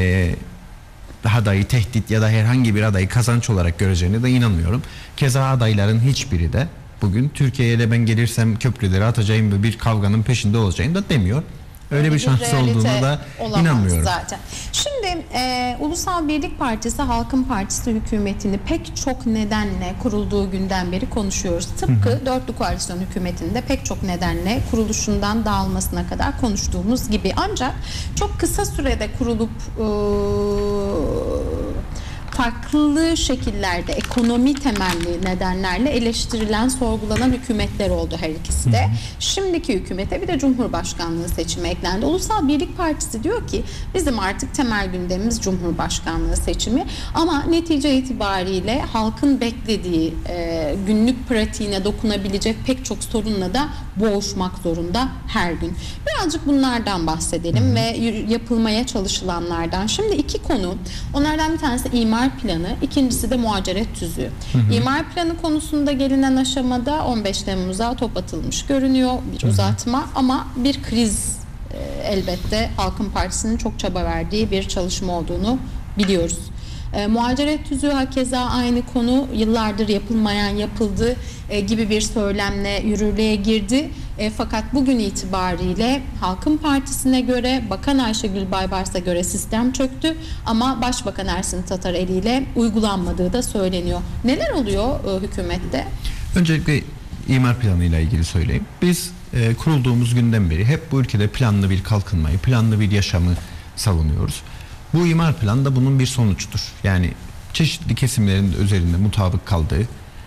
adayı tehdit ya da herhangi bir adayı kazanç olarak göreceğine de inanmıyorum. Keza adayların hiçbiri de bugün. Türkiye'ye de ben gelirsem köprüleri atacağım ve bir kavganın peşinde olacağım da demiyor. Öyle bir şansı olduğuna da inanmıyorum.
Zaten. Şimdi Ulusal Birlik Partisi, Halkın Partisi hükümetini pek çok nedenle kurulduğu günden beri konuşuyoruz. Tıpkı Dörtlü Koalisyon hükümetinde pek çok nedenle kuruluşundan dağılmasına kadar konuştuğumuz gibi. Ancak çok kısa sürede kurulup farklı şekillerde ekonomi temelli nedenlerle eleştirilen, sorgulanan hükümetler oldu her ikisi de. Şimdiki hükümete bir de Cumhurbaşkanlığı seçimi eklendi. Ulusal Birlik Partisi diyor ki bizim artık temel gündemimiz Cumhurbaşkanlığı seçimi ama netice itibariyle halkın beklediği günlük pratiğine dokunabilecek pek çok sorunla da boğuşmak zorunda her gün. Birazcık bunlardan bahsedelim ve yapılmaya çalışılanlardan. Şimdi iki konu. Onlardan bir tanesi imar planı, ikincisi de muhaciret tüzüğü. İmar planı konusunda gelinen aşamada 15 Temmuz'a top atılmış görünüyor, bir uzatma ama bir kriz elbette Halkın Partisi'nin çok çaba verdiği bir çalışma olduğunu biliyoruz. Muhaciret tüzüğü hakeza aynı konu, yıllardır yapılmayan yapıldı gibi bir söylemle yürürlüğe girdi. Fakat bugün itibariyle Halkın Partisi'ne göre, Bakan Ayşegül Baybars'a göre sistem çöktü ama Başbakan Ersin Tatar eliyle uygulanmadığı da söyleniyor. Neler oluyor hükümette?
Öncelikle imar planıyla ilgili söyleyeyim. Biz kurulduğumuz günden beri hep bu ülkede planlı bir kalkınmayı, planlı bir yaşamı savunuyoruz. Bu imar planı da bunun bir sonucudur. Yani çeşitli kesimlerin üzerinde mutabık kaldığı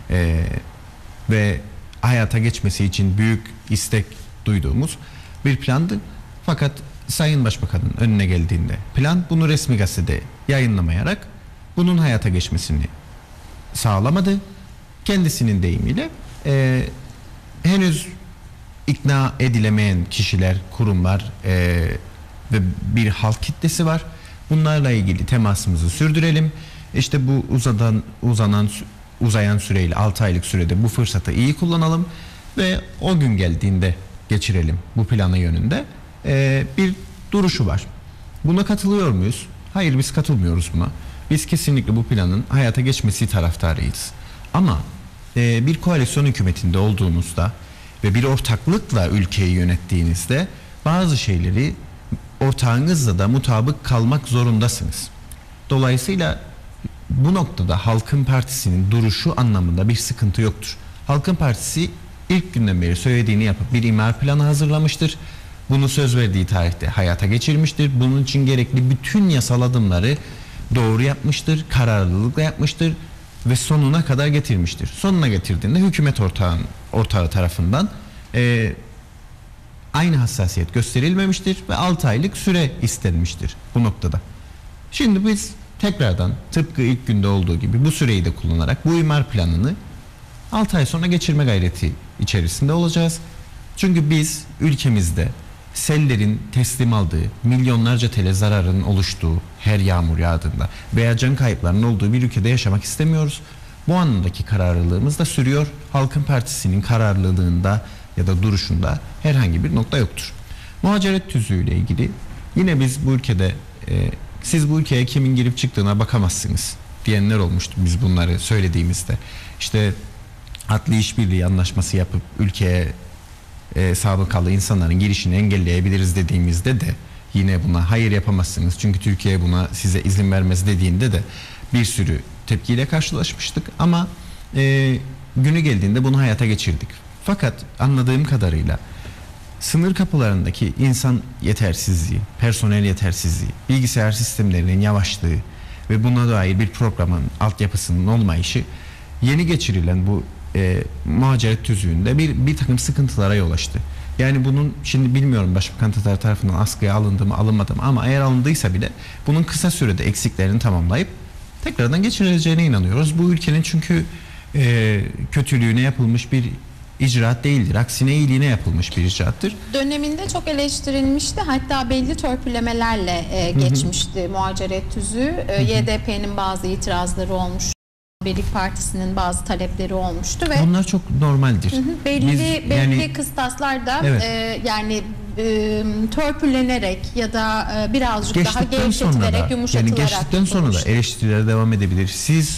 ve hayata geçmesi için büyük istek duyduğumuz bir plandı. Fakat Sayın Başbakan'ın önüne geldiğinde plan bunu resmi gazetede yayınlamayarak bunun hayata geçmesini sağlamadı. Kendisinin deyimiyle henüz ikna edilemeyen kişiler, kurumlar ve bir halk kitlesi var. Bunlarla ilgili temasımızı sürdürelim. İşte bu uzayan süreyle 6 aylık sürede bu fırsatı iyi kullanalım ve o gün geldiğinde geçirelim bu planı yönünde bir duruşu var. Buna katılıyor muyuz? Hayır, biz katılmıyoruz buna. Biz kesinlikle bu planın hayata geçmesi taraftarıyız. Ama bir koalisyon hükümetinde olduğunuzda ve bir ortaklıkla ülkeyi yönettiğinizde bazı şeyleri ortağınızla da mutabık kalmak zorundasınız. Dolayısıyla bu noktada Halkın Partisi'nin duruşu anlamında bir sıkıntı yoktur. Halkın Partisi ilk günden beri söylediğini yapıp bir imar planı hazırlamıştır. Bunu söz verdiği tarihte hayata geçirmiştir. Bunun için gerekli bütün yasal adımları doğru yapmıştır, kararlılıkla yapmıştır ve sonuna kadar getirmiştir. Sonuna getirdiğinde hükümet ortağı tarafından aynı hassasiyet gösterilmemiştir ve 6 aylık süre istenmiştir bu noktada. Şimdi biz tekrardan tıpkı ilk günde olduğu gibi bu süreyi de kullanarak bu imar planını 6 ay sonra geçirme gayreti içerisinde olacağız. Çünkü biz ülkemizde sellerin teslim aldığı, milyonlarca TL zararın oluştuğu her yağmur yağdığında veya can kayıplarının olduğu bir ülkede yaşamak istemiyoruz. Bu anlamdaki kararlılığımız da sürüyor. Halkın Partisi'nin kararlılığında ya da duruşunda herhangi bir nokta yoktur. Muhaciret tüzüğüyle ilgili yine biz bu ülkede siz bu ülkeye kimin girip çıktığına bakamazsınız diyenler olmuştu biz bunları söylediğimizde. İşte adli işbirliği anlaşması yapıp ülkeye sabıkalı insanların girişini engelleyebiliriz dediğimizde de yine buna hayır yapamazsınız çünkü Türkiye buna size izin vermez dediğinde de bir sürü tepkiyle karşılaşmıştık ama günü geldiğinde bunu hayata geçirdik. Fakat anladığım kadarıyla sınır kapılarındaki insan yetersizliği, personel yetersizliği, bilgisayar sistemlerinin yavaşlığı ve buna dair bir programın altyapısının olmayışı yeni geçirilen bu muhaciret tüzüğünde bir takım sıkıntılara yol açtı. Yani bunun şimdi bilmiyorum Başbakan Tatar tarafından askıya alındı mı alınmadı mı ama eğer alındıysa bile bunun kısa sürede eksiklerini tamamlayıp tekrardan geçirileceğine inanıyoruz. Bu ülkenin çünkü kötülüğüne yapılmış bir icraat değildir. Aksine iyiliğine yapılmış bir icraattır.
Döneminde çok eleştirilmişti. Hatta belli törpülemelerle geçmişti muhaciret tüzüğü. YDP'nin bazı itirazları olmuş. Birlik Partisi'nin bazı talepleri olmuştu ve
bunlar çok normaldir.
Belli kıstaslarda evet. Törpülenerek ya da birazcık daha gevşetilerek, yumuşatılarak
geçtikten sonra da eleştiriler devam edebilir. Siz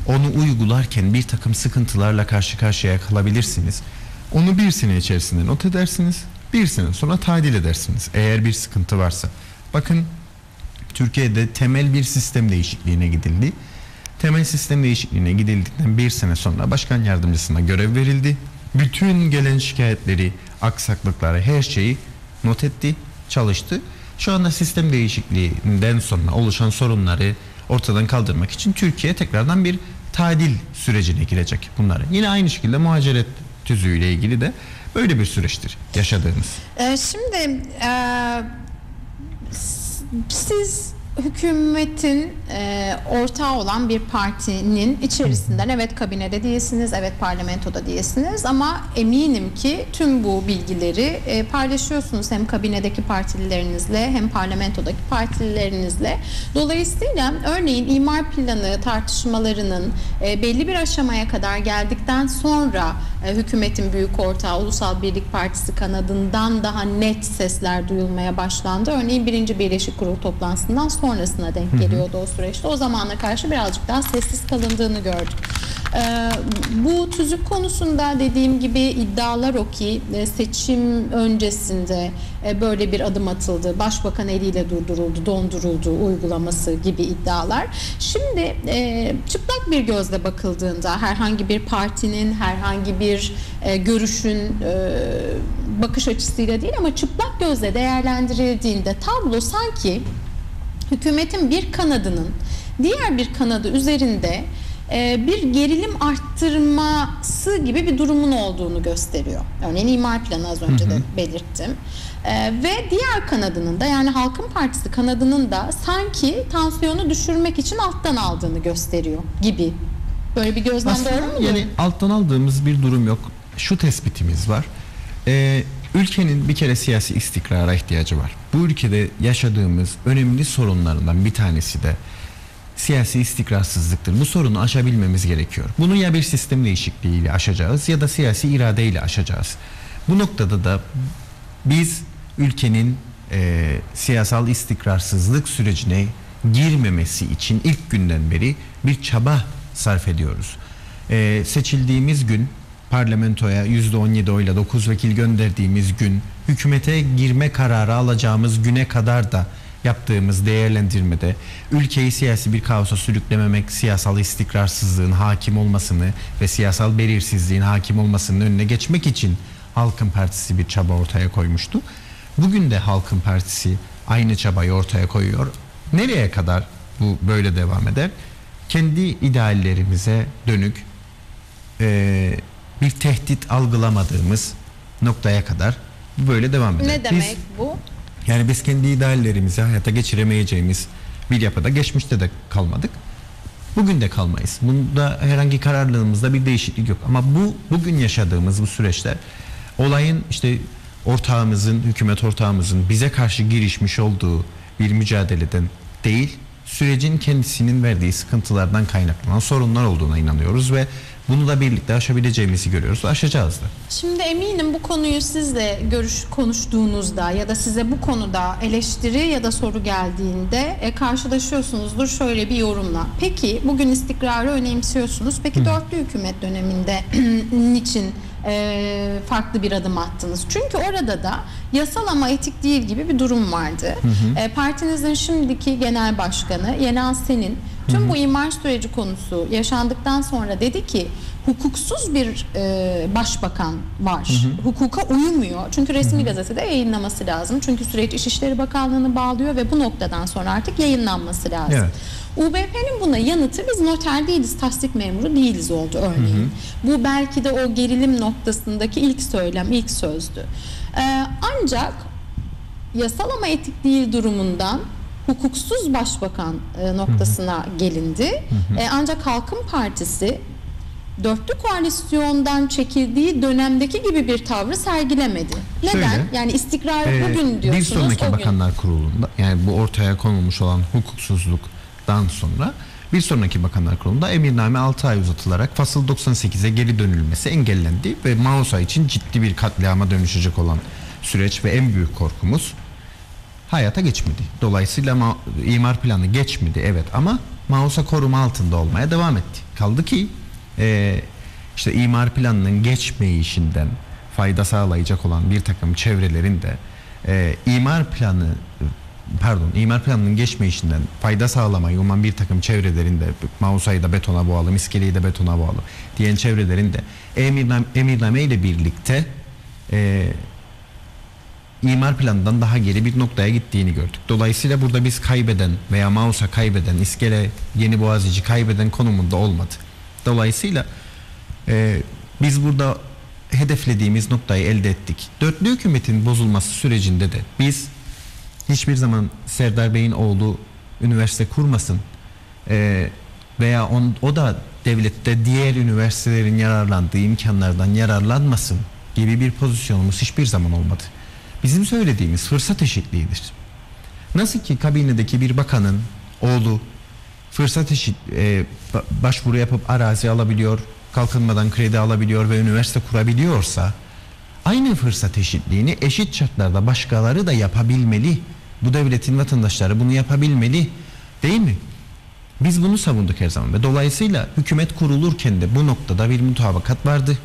onu uygularken bir takım sıkıntılarla karşı karşıya kalabilirsiniz. Onu bir sene içerisinde not edersiniz. Bir sene sonra tadil edersiniz eğer bir sıkıntı varsa. Bakın, Türkiye'de temel bir sistem değişikliğine gidildi. Temel sistem değişikliğine gidildikten bir sene sonra başkan yardımcısına görev verildi. Bütün gelen şikayetleri, aksaklıkları, her şeyi not etti, çalıştı. Şu anda sistem değişikliğinden sonra oluşan sorunları ortadan kaldırmak için Türkiye tekrardan bir tadil sürecine girecek bunları. Yine aynı şekilde muhaciret tüzüğüyle ilgili de böyle bir süreçtir yaşadığımız.
Şimdi siz hükümetin ortağı olan bir partinin içerisinden, evet kabinede değilsiniz, evet parlamentoda değilsiniz, ama eminim ki tüm bu bilgileri paylaşıyorsunuz hem kabinedeki partililerinizle hem parlamentodaki partililerinizle. Dolayısıyla örneğin imar planı tartışmalarının belli bir aşamaya kadar geldikten sonra hükümetin büyük ortağı Ulusal Birlik Partisi kanadından daha net sesler duyulmaya başlandı. Örneğin 1. Birleşik Kurul toplantısından sonrasına denk geliyordu o süreçte. O zamana karşı birazcık daha sessiz kalındığını gördük. Bu tüzük konusunda dediğim gibi iddialar o ki seçim öncesinde böyle bir adım atıldı. Başbakan eliyle durduruldu, donduruldu uygulaması gibi iddialar. Şimdi çıplak bir gözle bakıldığında herhangi bir partinin, herhangi bir görüşün bakış açısıyla değil ama çıplak gözle değerlendirildiğinde tablo sanki hükümetin bir kanadının diğer bir kanadı üzerinde bir gerilim arttırması gibi bir durumun olduğunu gösteriyor. Örneğin imar planı az önce de belirttim. Ve diğer kanadının da, yani Halkın Partisi kanadının da sanki tansiyonu düşürmek için alttan aldığını gösteriyor gibi. Böyle bir gözlem doğru mu?
Yani alttan aldığımız bir durum yok. Şu tespitimiz var. Ülkenin bir kere siyasi istikrara ihtiyacı var. Bu ülkede yaşadığımız önemli sorunlarından bir tanesi de siyasi istikrarsızlıktır. Bu sorunu aşabilmemiz gerekiyor. Bunu ya bir sistem değişikliğiyle aşacağız ya da siyasi iradeyle aşacağız. Bu noktada da biz ülkenin siyasal istikrarsızlık sürecine girmemesi için ilk günden beri bir çaba sarf ediyoruz. Seçildiğimiz gün, parlamentoya %17 oyla 9 vekil gönderdiğimiz gün, hükümete girme kararı alacağımız güne kadar da yaptığımız değerlendirmede ülkeyi siyasi bir kaosa sürüklememek, siyasal istikrarsızlığın hakim olmasını ve siyasal belirsizliğin hakim olmasının önüne geçmek için Halkın Partisi bir çaba ortaya koymuştu. Bugün de Halkın Partisi aynı çabayı ortaya koyuyor. Nereye kadar bu böyle devam eder? Kendi ideallerimize dönük bir tehdit algılamadığımız noktaya kadar böyle devam eder.
Ne demek bu?
Yani biz kendi ideallerimizi hayata geçiremeyeceğimiz bir yapıda geçmişte de kalmadık. Bugün de kalmayız. Bunda herhangi kararlılığımızda bir değişiklik yok. Ama bugün yaşadığımız bu süreçte olayın işte hükümet ortağımızın bize karşı girişmiş olduğu bir mücadeleden değil, sürecin kendisinin verdiği sıkıntılardan kaynaklanan sorunlar olduğuna inanıyoruz ve bunu da birlikte aşabileceğimizi görüyoruz. Aşacağız da.
Şimdi eminim bu konuyu sizle konuştuğunuzda ya da size bu konuda eleştiri ya da soru geldiğinde karşılaşıyorsunuzdur şöyle bir yorumla. Peki bugün istikrarı önemsiyorsunuz. Peki dörtlü hükümet döneminde niçin farklı bir adım attınız? Çünkü orada da yasal ama etik değil gibi bir durum vardı. Partinizin şimdiki genel başkanı Yenan Sen'in tüm bu imar süreci konusu yaşandıktan sonra dedi ki hukuksuz bir başbakan var. Hukuka uymuyor. Çünkü resmi gazetede yayınlaması lazım. Çünkü süreç İçişleri Bakanlığı'nı bağlıyor ve bu noktadan sonra artık yayınlanması lazım. Evet. UBP'nin buna yanıtı biz noter değiliz, tasdik memuru değiliz oldu örneğin. Bu belki de o gerilim noktasındaki ilk söylem, ilk sözdü. Ancak yasal ama etik değil durumundan hukuksuz başbakan noktasına gelindi. Ancak Halkın Partisi dörtlü koalisyondan çekildiği dönemdeki gibi bir tavrı sergilemedi. Neden?
Şöyle,
yani istikrar bugün diyorsunuz.
Bir sonraki Bakanlar Kurulu'nda, yani bu ortaya konulmuş olan hukuksuzluktan sonra bir sonraki Bakanlar Kurulu'nda emirname 6 ay uzatılarak fasıl 98'e geri dönülmesi engellendi ve Mausa için ciddi bir katliama dönüşecek olan süreç ve en büyük korkumuz hayata geçmedi. Dolayısıyla imar planı geçmedi, evet, ama Mausa koruma altında olmaya devam etti. Kaldı ki işte imar planının geçmeyişinden fayda sağlayacak olan bir takım çevrelerin de imar planının geçmeyişinden fayda sağlamayı uman bir takım çevrelerin de Mausa'yı da betona boğalım, iskeleyi de betona boğalım diyen çevrelerin de emirname ile birlikte imar planından daha geri bir noktaya gittiğini gördük. Dolayısıyla burada biz kaybeden veya Mausa kaybeden, iskele, Yeni Boğaziçi kaybeden konumunda olmadı. Dolayısıyla biz burada hedeflediğimiz noktayı elde ettik. Dörtlü hükümetin bozulması sürecinde de biz hiçbir zaman Serdar Bey'in oğlu üniversite kurmasın veya o da devlette diğer üniversitelerin yararlandığı imkanlardan yararlanmasın gibi bir pozisyonumuz hiçbir zaman olmadı. Bizim söylediğimiz fırsat eşitliğidir. Nasıl ki kabinedeki bir bakanın oğlu fırsat başvuru yapıp arazi alabiliyor, kalkınmadan kredi alabiliyor ve üniversite kurabiliyorsa, aynı fırsat eşitliğini eşit şartlarda başkaları da yapabilmeli. Bu devletin vatandaşları bunu yapabilmeli, değil mi? Biz bunu savunduk her zaman ve dolayısıyla hükümet kurulurken de bu noktada bir mutabakat vardı.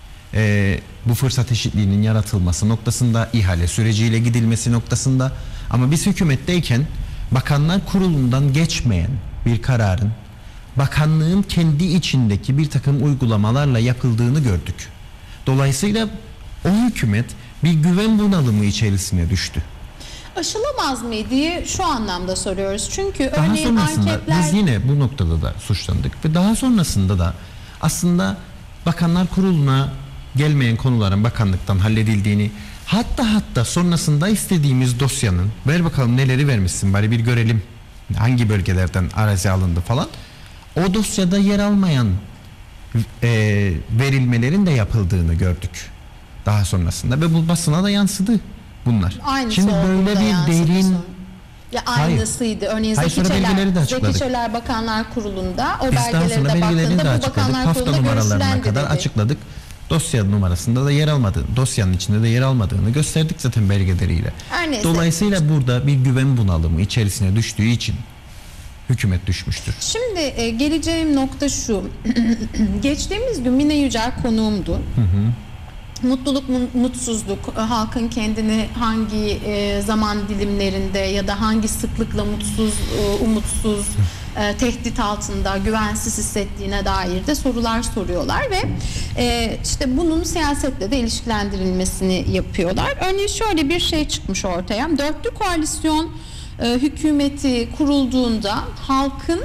Bu fırsat eşitliğinin yaratılması noktasında, ihale süreciyle gidilmesi noktasında, ama biz hükümetteyken Bakanlar Kurulu'ndan geçmeyen bir kararın bakanlığın kendi içindeki bir takım uygulamalarla yapıldığını gördük. Dolayısıyla o hükümet bir güven bunalımı içerisine düştü.
Aşılamaz mıydı diye şu anlamda soruyoruz. Çünkü
daha
örneğin
sonrasında
anketler...
biz yine bu noktada da suçlandık ve daha sonrasında da aslında Bakanlar Kurulu'na gelmeyen konuların bakanlıktan halledildiğini, hatta sonrasında istediğimiz dosyanın, ver bakalım neleri vermişsin bari bir görelim, hangi bölgelerden arazi alındı falan, o dosyada yer almayan verilmelerin de yapıldığını gördük daha sonrasında ve bu basına da yansıdı bunlar.
Aynısı
şimdi böyle bir derin
aynısıydı. Örneğin Zeki Çeler Bakanlar Kurulu'nda o belgelere de baktığında bu Bakanlar Kurulu'nda
numaralarına kadar
dedi.
açıkladık. Dosya numarasında da yer almadığını, dosyanın içinde de yer almadığını gösterdik zaten belgeleriyle. Dolayısıyla burada bir güven bunalımı içerisine düştüğü için hükümet düşmüştür.
Şimdi geleceğim nokta şu. Geçtiğimiz gün Mine Yücel konuğumdu. Mutluluk, mutsuzluk, halkın kendini hangi zaman dilimlerinde ya da hangi sıklıkla mutsuz, umutsuz, tehdit altında, güvensiz hissettiğine dair de sorular soruyorlar ve işte bunun siyasetle de ilişkilendirilmesini yapıyorlar. Örneğin şöyle bir şey çıkmış ortaya. Dörtlü koalisyon hükümeti kurulduğunda halkın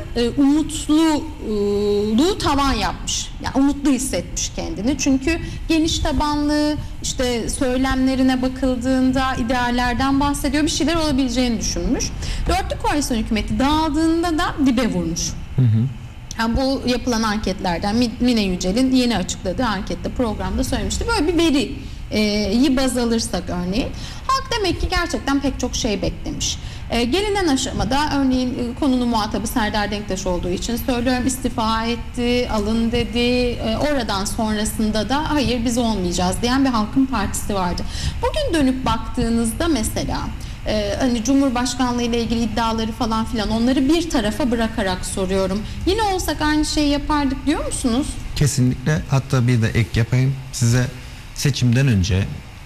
umutluluğu tavan yapmış. Yani umutlu hissetmiş kendini. Çünkü geniş tabanlı, işte söylemlerine bakıldığında ideallerden bahsediyor. Bir şeyler olabileceğini düşünmüş. Dörtlü koalisyon hükümeti dağıldığında da dibe vurmuş. Yani bu yapılan anketlerden Mine Yücel'in yeni açıkladığı ankette, programda söylemişti. Böyle bir veriyi baz alırsak örneğin, halk demek ki gerçekten pek çok şey beklemiş. Gelinen aşamada örneğin konunun muhatabı Serdar Denktaş olduğu için söylüyorum, istifa etti, alın dedi. Oradan sonrasında da hayır biz olmayacağız diyen bir halkın partisi vardı. Bugün dönüp baktığınızda mesela hani Cumhurbaşkanlığı ile ilgili iddiaları falan filan, onları bir tarafa bırakarak soruyorum. Yine olsak aynı şeyi yapardık diyor musunuz?
Kesinlikle. Hatta bir de ek yapayım. Size seçimden önce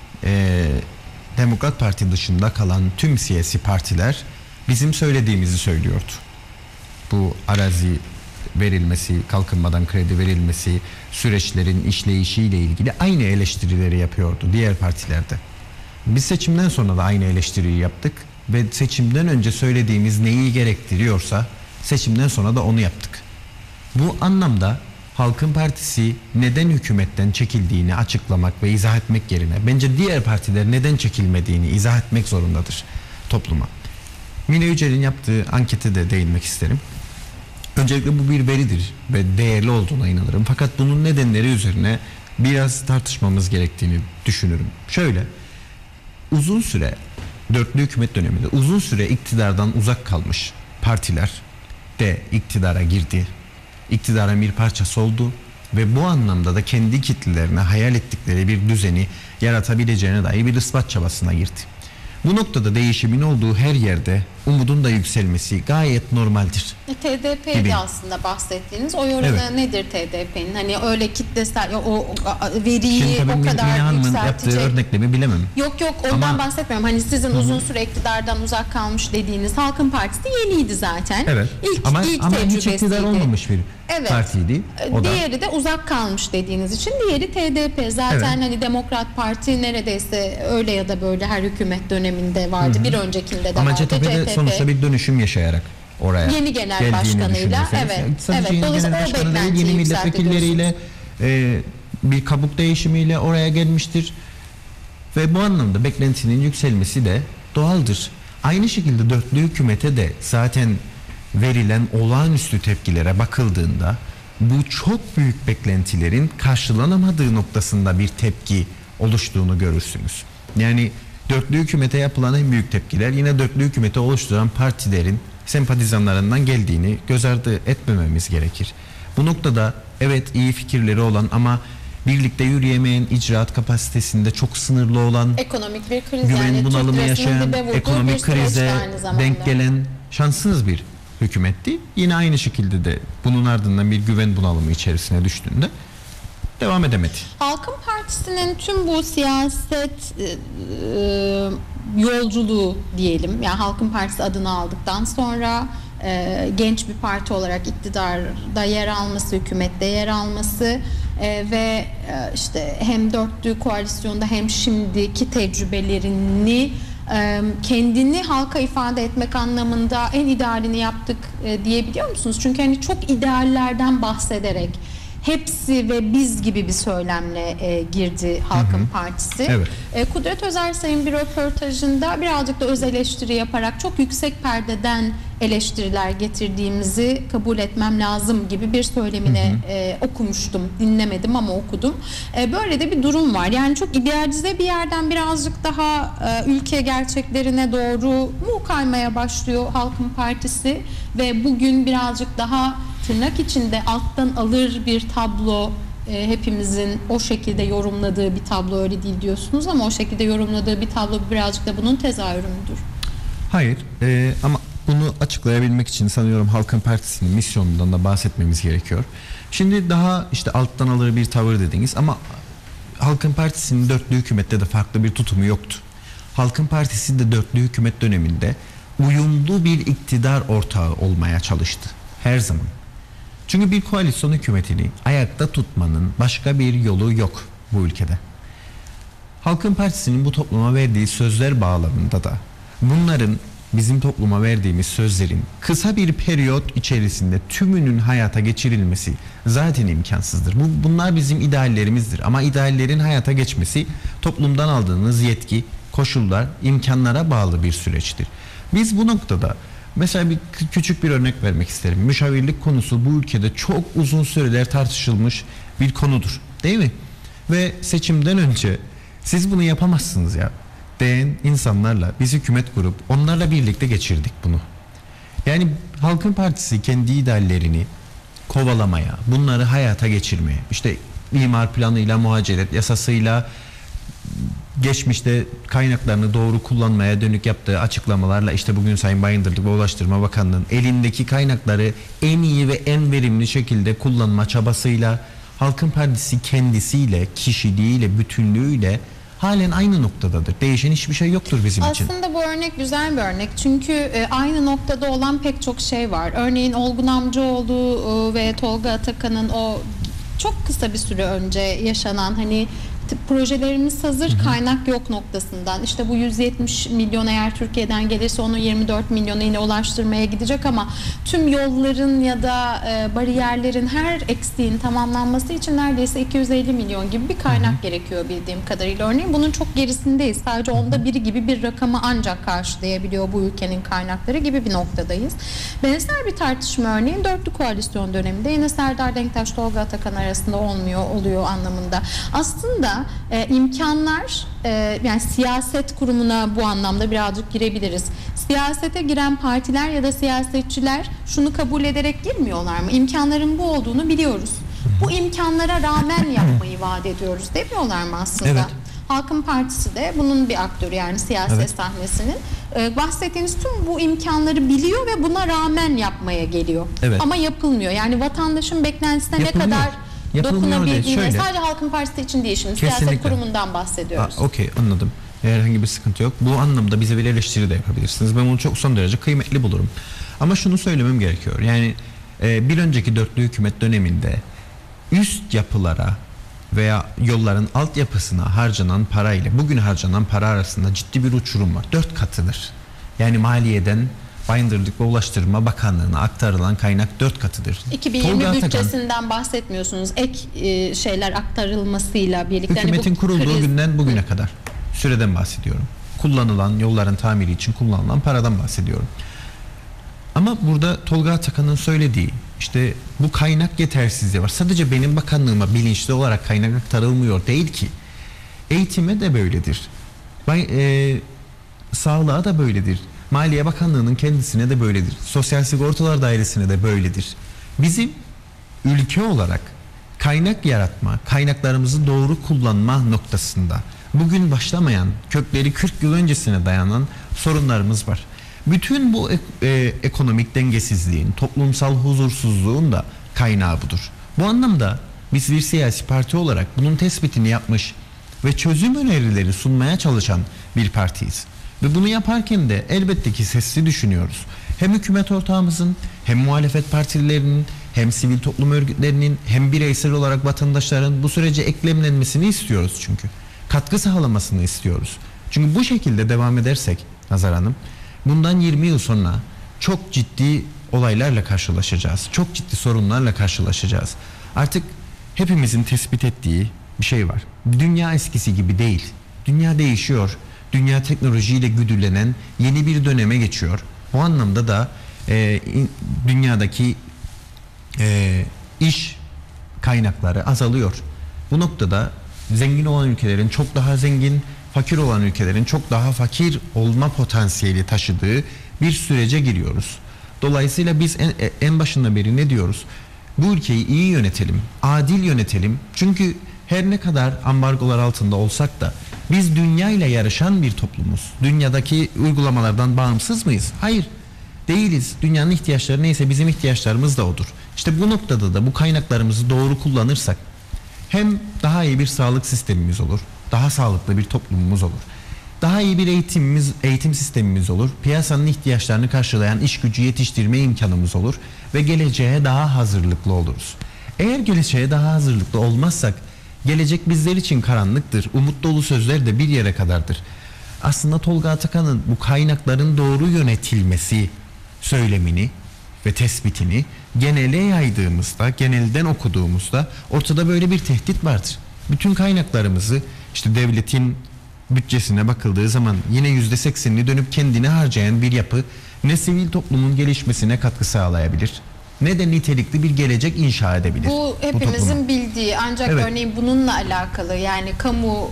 Demokrat Parti dışında kalan tüm siyasi partiler bizim söylediğimizi söylüyordu. Bu arazi verilmesi, kalkınmadan kredi verilmesi, süreçlerin işleyişiyle ilgili aynı eleştirileri yapıyordu diğer partilerde. Biz seçimden sonra da aynı eleştiriyi yaptık ve seçimden önce söylediğimiz neyi gerektiriyorsa seçimden sonra da onu yaptık. Bu anlamda Halkın Partisi neden hükümetten çekildiğini açıklamak ve izah etmek yerine bence diğer partiler neden çekilmediğini izah etmek zorundadır topluma. Mine Yücel'in yaptığı ankete de değinmek isterim. Öncelikle bu bir veridir ve değerli olduğuna inanırım. Fakat bunun nedenleri üzerine biraz tartışmamız gerektiğini düşünürüm. Şöyle, uzun süre, dörtlü hükümet döneminde uzun süre iktidardan uzak kalmış partiler de iktidara girdi. İktidarın bir parçası oldu ve bu anlamda da kendi kitlelerine hayal ettikleri bir düzeni yaratabileceğine dair bir ispat çabasına girdi. Bu noktada değişimin olduğu her yerde umudun da yükselmesi gayet normaldir.
TDP'de
gibi.
aslında bahsettiğiniz oy oranı
Evet.
nedir TDP'nin? Hani öyle kitlesel o veriyi
Şimdi tabii
o kadar
Mine Hanım'ın yaptığı
yükseltecek.
örneklemi bilemem.
Yok ondan
Ama-
bahsetmiyorum. Hani sizin uzun süre iktidardan uzak kalmış dediğiniz Halkın Partisi yeniydi zaten.
Evet.
İlk
ama hiç
tecrübesiydi.
iktidar olmamış bir
Evet.
partiydi. O da
Diğeri de uzak kalmış dediğiniz için. Diğeri TDP. Zaten
Evet.
hani Demokrat Parti neredeyse öyle ya da böyle her hükümet döneminde vardı. Bir öncekinde de
ama
vardı.
CTP'de sonuçta bir dönüşüm yaşayarak oraya
Yeni genel
geldiğini
başkanıyla,
düşünürseniz,
evet,
yani sadece
evet.
yeni
Dolayısıyla
genel
o
başkanı değil,
beklentiyi
yeni milletvekilleriyle bir kabuk değişimiyle oraya gelmiştir. Ve bu anlamda beklentinin yükselmesi de doğaldır. Aynı şekilde dörtlü hükümete de zaten verilen olağanüstü tepkilere bakıldığında bu çok büyük beklentilerin karşılanamadığı noktasında bir tepki oluştuğunu görürsünüz. Yani dörtlü hükümete yapılan en büyük tepkiler yine dörtlü hükümeti oluşturan partilerin sempatizanlarından geldiğini göz ardı etmememiz gerekir. Bu noktada evet iyi fikirleri olan ama birlikte yürüyemeyen, icraat kapasitesinde çok sınırlı olan,
ekonomik bir kriz,
güven
yani
bunalımı
Türk lirasının
yaşayan,
dibe vurduğu bir
ekonomik
süreçti
krize
aynı zamanda.
denk gelen şanssız bir hükümetti. Yine aynı şekilde de bunun ardından bir güven bunalımı içerisine düştüğünde devam edemedi.
Halkın Partisi'nin tüm bu siyaset yolculuğu diyelim, yani Halkın Partisi adını aldıktan sonra genç bir parti olarak iktidarda yer alması, hükümette yer alması ve işte hem dörtlü koalisyonda hem şimdiki tecrübelerini kendini halka ifade etmek anlamında en idealini yaptık diyebiliyor musunuz? Çünkü hani çok ideallerden bahsederek hepsi ve biz gibi bir söylemle girdi Halkın Partisi.
Evet.
Kudret Özersay'ın bir röportajında birazcık da öz eleştiri yaparak çok yüksek perdeden eleştiriler getirdiğimizi kabul etmem lazım gibi bir söylemine okumuştum. Dinlemedim ama okudum. Böyle de bir durum var. Yani çok idealize bir yerden birazcık daha ülke gerçeklerine doğru mu kaymaya başlıyor Halkın Partisi ve bugün birazcık daha tırnak içinde alttan alır bir tablo, hepimizin o şekilde yorumladığı bir tablo, öyle değil diyorsunuz ama o şekilde yorumladığı bir tablo birazcık da bunun tezahürü müdür?
Hayır ama bunu açıklayabilmek için sanıyorum Halkın Partisi'nin misyonundan da bahsetmemiz gerekiyor. Şimdi daha işte alttan alır bir tavır dediniz ama Halkın Partisi'nin dörtlü hükümette de farklı bir tutumu yoktu. Halkın Partisi de dörtlü hükümet döneminde uyumlu bir iktidar ortağı olmaya çalıştı. Her zaman. Çünkü bir koalisyon hükümetini ayakta tutmanın başka bir yolu yok bu ülkede. Halkın Partisi'nin bu topluma verdiği sözler bağlamında da bunların, bizim topluma verdiğimiz sözlerin kısa bir periyot içerisinde tümünün hayata geçirilmesi zaten imkansızdır. Bunlar bizim ideallerimizdir ama ideallerin hayata geçmesi toplumdan aldığınız yetki, koşullar, imkanlara bağlı bir süreçtir. Biz bu noktada mesela küçük bir örnek vermek isterim. Müşavirlik konusu bu ülkede çok uzun süreler tartışılmış bir konudur. Değil mi? Ve seçimden önce siz bunu yapamazsınız ya diyen insanlarla biz hükümet kurup onlarla birlikte geçirdik bunu. Yani Halkın Partisi kendi ideallerini kovalamaya, bunları hayata geçirmeye, işte imar planıyla, muhaciret yasasıyla, geçmişte kaynaklarını doğru kullanmaya dönük yaptığı açıklamalarla, işte bugün Sayın Bayındırlık ve Ulaştırma Bakanlığı'nın elindeki kaynakları en iyi ve en verimli şekilde kullanma çabasıyla, Halkın Partisi kendisiyle, kişiliğiyle, bütünlüğüyle halen aynı noktadadır. Değişen hiçbir şey yoktur bizim için.
Aslında bu örnek güzel bir örnek. Çünkü aynı noktada olan pek çok şey var. Örneğin Olgun Amcaoğlu ve Tolga Atakan'ın o çok kısa bir süre önce yaşanan hani projelerimiz hazır, kaynak yok noktasından. İşte bu 170 milyon eğer Türkiye'den gelirse onu 24 milyona yine ulaştırmaya gidecek ama tüm yolların ya da bariyerlerin her eksiğin tamamlanması için neredeyse 250 milyon gibi bir kaynak gerekiyor bildiğim kadarıyla. Örneğin bunun çok gerisindeyiz. Sadece onda biri gibi bir rakamı ancak karşılayabiliyor bu ülkenin kaynakları gibi bir noktadayız. Benzer bir tartışma örneğin dörtlü koalisyon döneminde yine Serdar Denktaş, Tolga Atakan arasında oluyor anlamında. Aslında imkanlar, yani siyaset kurumuna bu anlamda birazcık girebiliriz. Siyasete giren partiler ya da siyasetçiler şunu kabul ederek girmiyorlar mı? İmkanların bu olduğunu biliyoruz. Bu imkanlara rağmen yapmayı vaat ediyoruz demiyorlar mı aslında?
Evet.
Halkın Partisi de bunun bir aktörü, yani siyaset
Evet.
sahnesinin. Bahsettiğiniz tüm bu imkanları biliyor ve buna rağmen yapmaya geliyor.
Evet.
Ama yapılmıyor. Yani vatandaşın beklentisine
Yapılmıyor.
ne kadar
Yapılmıyor
dokunabildiğine,
değil, şöyle.
sadece Halkın Partisi için değil, şimdi siyaset
Kesinlikle.
kurumundan bahsediyoruz.
Okey, anladım. Herhangi bir sıkıntı yok. Bu anlamda bize bir eleştiri de yapabilirsiniz. Ben bunu çok son derece kıymetli bulurum. Ama şunu söylemem gerekiyor. Yani bir önceki dörtlü hükümet döneminde üst yapılara veya yolların altyapısına harcanan parayla bugün harcanan para arasında ciddi bir uçurum var. 4 katıdır. Yani maliyeden Bayındırlık ve Ulaştırma Bakanlığı'na aktarılan kaynak 4 katıdır.
2020
Tolga Atakan,
bütçesinden bahsetmiyorsunuz. Ek şeyler aktarılmasıyla birlikte.
hükümetin
Hani bu
kurulduğu
kriz-
günden bugüne kadar süreden bahsediyorum. Kullanılan, yolların tamiri için kullanılan paradan bahsediyorum. Ama burada Tolga Atakan'ın söylediği işte bu kaynak yetersizliği var. Sadece benim bakanlığıma bilinçli olarak kaynak aktarılmıyor değil ki. Eğitime de böyledir. Sağlığa da böyledir. Maliye Bakanlığı'nın kendisine de böyledir. Sosyal Sigortalar Dairesi'ne de böyledir. Bizim ülke olarak kaynak yaratma, kaynaklarımızı doğru kullanma noktasında bugün başlamayan, kökleri 40 yıl öncesine dayanan sorunlarımız var. Bütün bu ekonomik dengesizliğin, toplumsal huzursuzluğun da kaynağı budur. Bu anlamda biz bir siyasi parti olarak bunun tespitini yapmış ve çözüm önerileri sunmaya çalışan bir partiyiz. Ve bunu yaparken de elbette ki sesli düşünüyoruz. Hem hükümet ortağımızın, hem muhalefet partilerinin, hem sivil toplum örgütlerinin, hem bireysel olarak vatandaşların bu sürece eklemlenmesini istiyoruz çünkü. Katkı sağlamasını istiyoruz. Çünkü bu şekilde devam edersek Nazar Hanım, bundan 20 yıl sonra çok ciddi olaylarla karşılaşacağız. Çok ciddi sorunlarla karşılaşacağız. Artık hepimizin tespit ettiği bir şey var. Dünya eskisi gibi değil. Dünya değişiyor. Dünya teknolojiyle güdülenen yeni bir döneme geçiyor. Bu anlamda da dünyadaki iş kaynakları azalıyor. Bu noktada zengin olan ülkelerin çok daha zengin, fakir olan ülkelerin çok daha fakir olma potansiyeli taşıdığı bir sürece giriyoruz. Dolayısıyla biz en başından beri ne diyoruz? Bu ülkeyi iyi yönetelim, adil yönetelim. Çünkü her ne kadar ambargolar altında olsak da biz dünya ile yarışan bir toplumuz. Dünyadaki uygulamalardan bağımsız mıyız? Hayır, değiliz. Dünyanın ihtiyaçları neyse bizim ihtiyaçlarımız da odur. İşte bu noktada da bu kaynaklarımızı doğru kullanırsak hem daha iyi bir sağlık sistemimiz olur, daha sağlıklı bir toplumumuz olur. Daha iyi bir eğitim sistemimiz olur. Piyasanın ihtiyaçlarını karşılayan iş gücü yetiştirme imkanımız olur ve geleceğe daha hazırlıklı oluruz. Eğer geleceğe daha hazırlıklı olmazsak gelecek bizler için karanlıktır. Umut dolu sözler de bir yere kadardır. Aslında Tolga Atakan'ın bu kaynakların doğru yönetilmesi söylemini ve tespitini genele yaydığımızda, genelden okuduğumuzda ortada böyle bir tehdit vardır. Bütün kaynaklarımızı işte devletin bütçesine bakıldığı zaman yine %80'ini dönüp kendine harcayan bir yapı ne sivil toplumun gelişmesine katkı sağlayabilir ne de nitelikli bir gelecek inşa edebilir.
Bu hepimizin
topluma.
bildiği, ancak
Evet.
örneğin bununla alakalı, yani kamu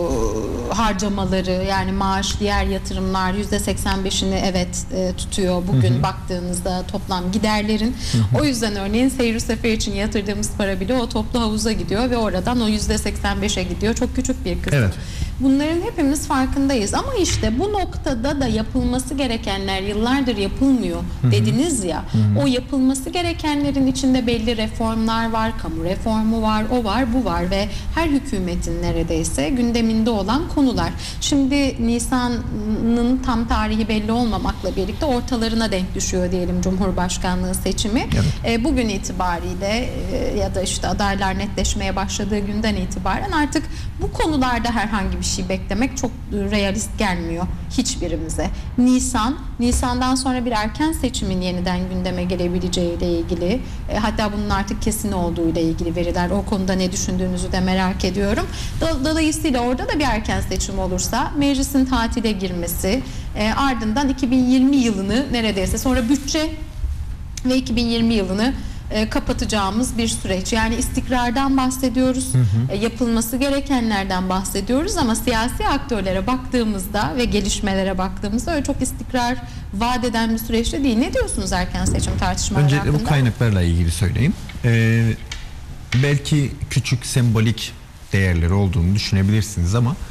harcamaları, yani maaş, diğer yatırımlar %85'ini evet tutuyor bugün baktığınızda toplam giderlerin. O yüzden örneğin seyir sefer için yatırdığımız para bile o toplu havuza gidiyor ve oradan o %85'e gidiyor. Çok küçük bir kısım.
Evet.
Bunların hepimiz farkındayız ama işte bu noktada da yapılması gerekenler yıllardır yapılmıyor dediniz ya. O yapılması gerekenlerin içinde belli reformlar var, kamu reformu var, o var, bu var ve her hükümetin neredeyse gündeminde olan konular. Şimdi Nisan'ın tam tarihi belli olmamakla birlikte ortalarına denk düşüyor diyelim Cumhurbaşkanlığı seçimi.
Evet.
Bugün itibariyle ya da işte adaylar netleşmeye başladığı günden itibaren artık bu konularda herhangi bir şey beklemek çok realist gelmiyor hiçbirimize. Nisan'dan sonra bir erken seçimin yeniden gündeme gelebileceğiyle ilgili, hatta bunun artık kesin olduğuyla ilgili veriler, o konuda ne düşündüğünüzü de merak ediyorum. Dolayısıyla orada da bir erken seçim olursa meclisin tatile girmesi, ardından 2020 yılını neredeyse, sonra bütçe ve 2020 yılını kapatacağımız bir süreç. Yani istikrardan bahsediyoruz, yapılması gerekenlerden bahsediyoruz ama siyasi aktörlere baktığımızda ve gelişmelere baktığımızda öyle çok istikrar vaat eden bir süreçte değil. Ne diyorsunuz erken seçim tartışmaları
Öncelikle
hakkında?
bu kaynaklarla ilgili söyleyeyim. Belki küçük sembolik değerleri olduğunu düşünebilirsiniz ama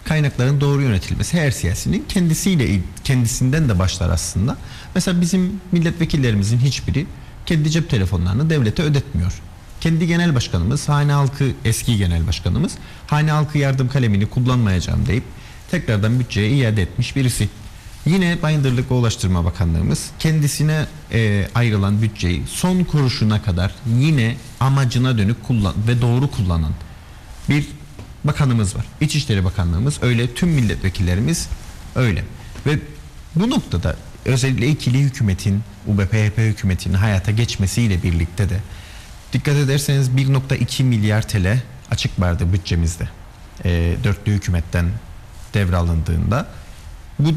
kaynakların doğru yönetilmesi her siyasinin kendisinden de başlar aslında. Mesela bizim milletvekillerimizin hiçbiri kendi cep telefonlarını devlete ödetmiyor. Kendi genel başkanımız, hane halkı eski genel başkanımız, hane halkı yardım kalemini kullanmayacağım deyip tekrardan bütçeye iade etmiş birisi. Yine Bayındırlık ve Ulaştırma Bakanlığımız kendisine ayrılan bütçeyi son kuruşuna kadar yine amacına dönük ve doğru kullanan bir bakanımız var. İçişleri Bakanlığımız öyle, tüm milletvekillerimiz öyle. Ve bu noktada özellikle ikili hükümetin, UBP-HDP hükümetinin hayata geçmesiyle birlikte de dikkat ederseniz 1.2 milyar TL açık vardı bütçemizde. Dörtlü hükümetten devralındığında bu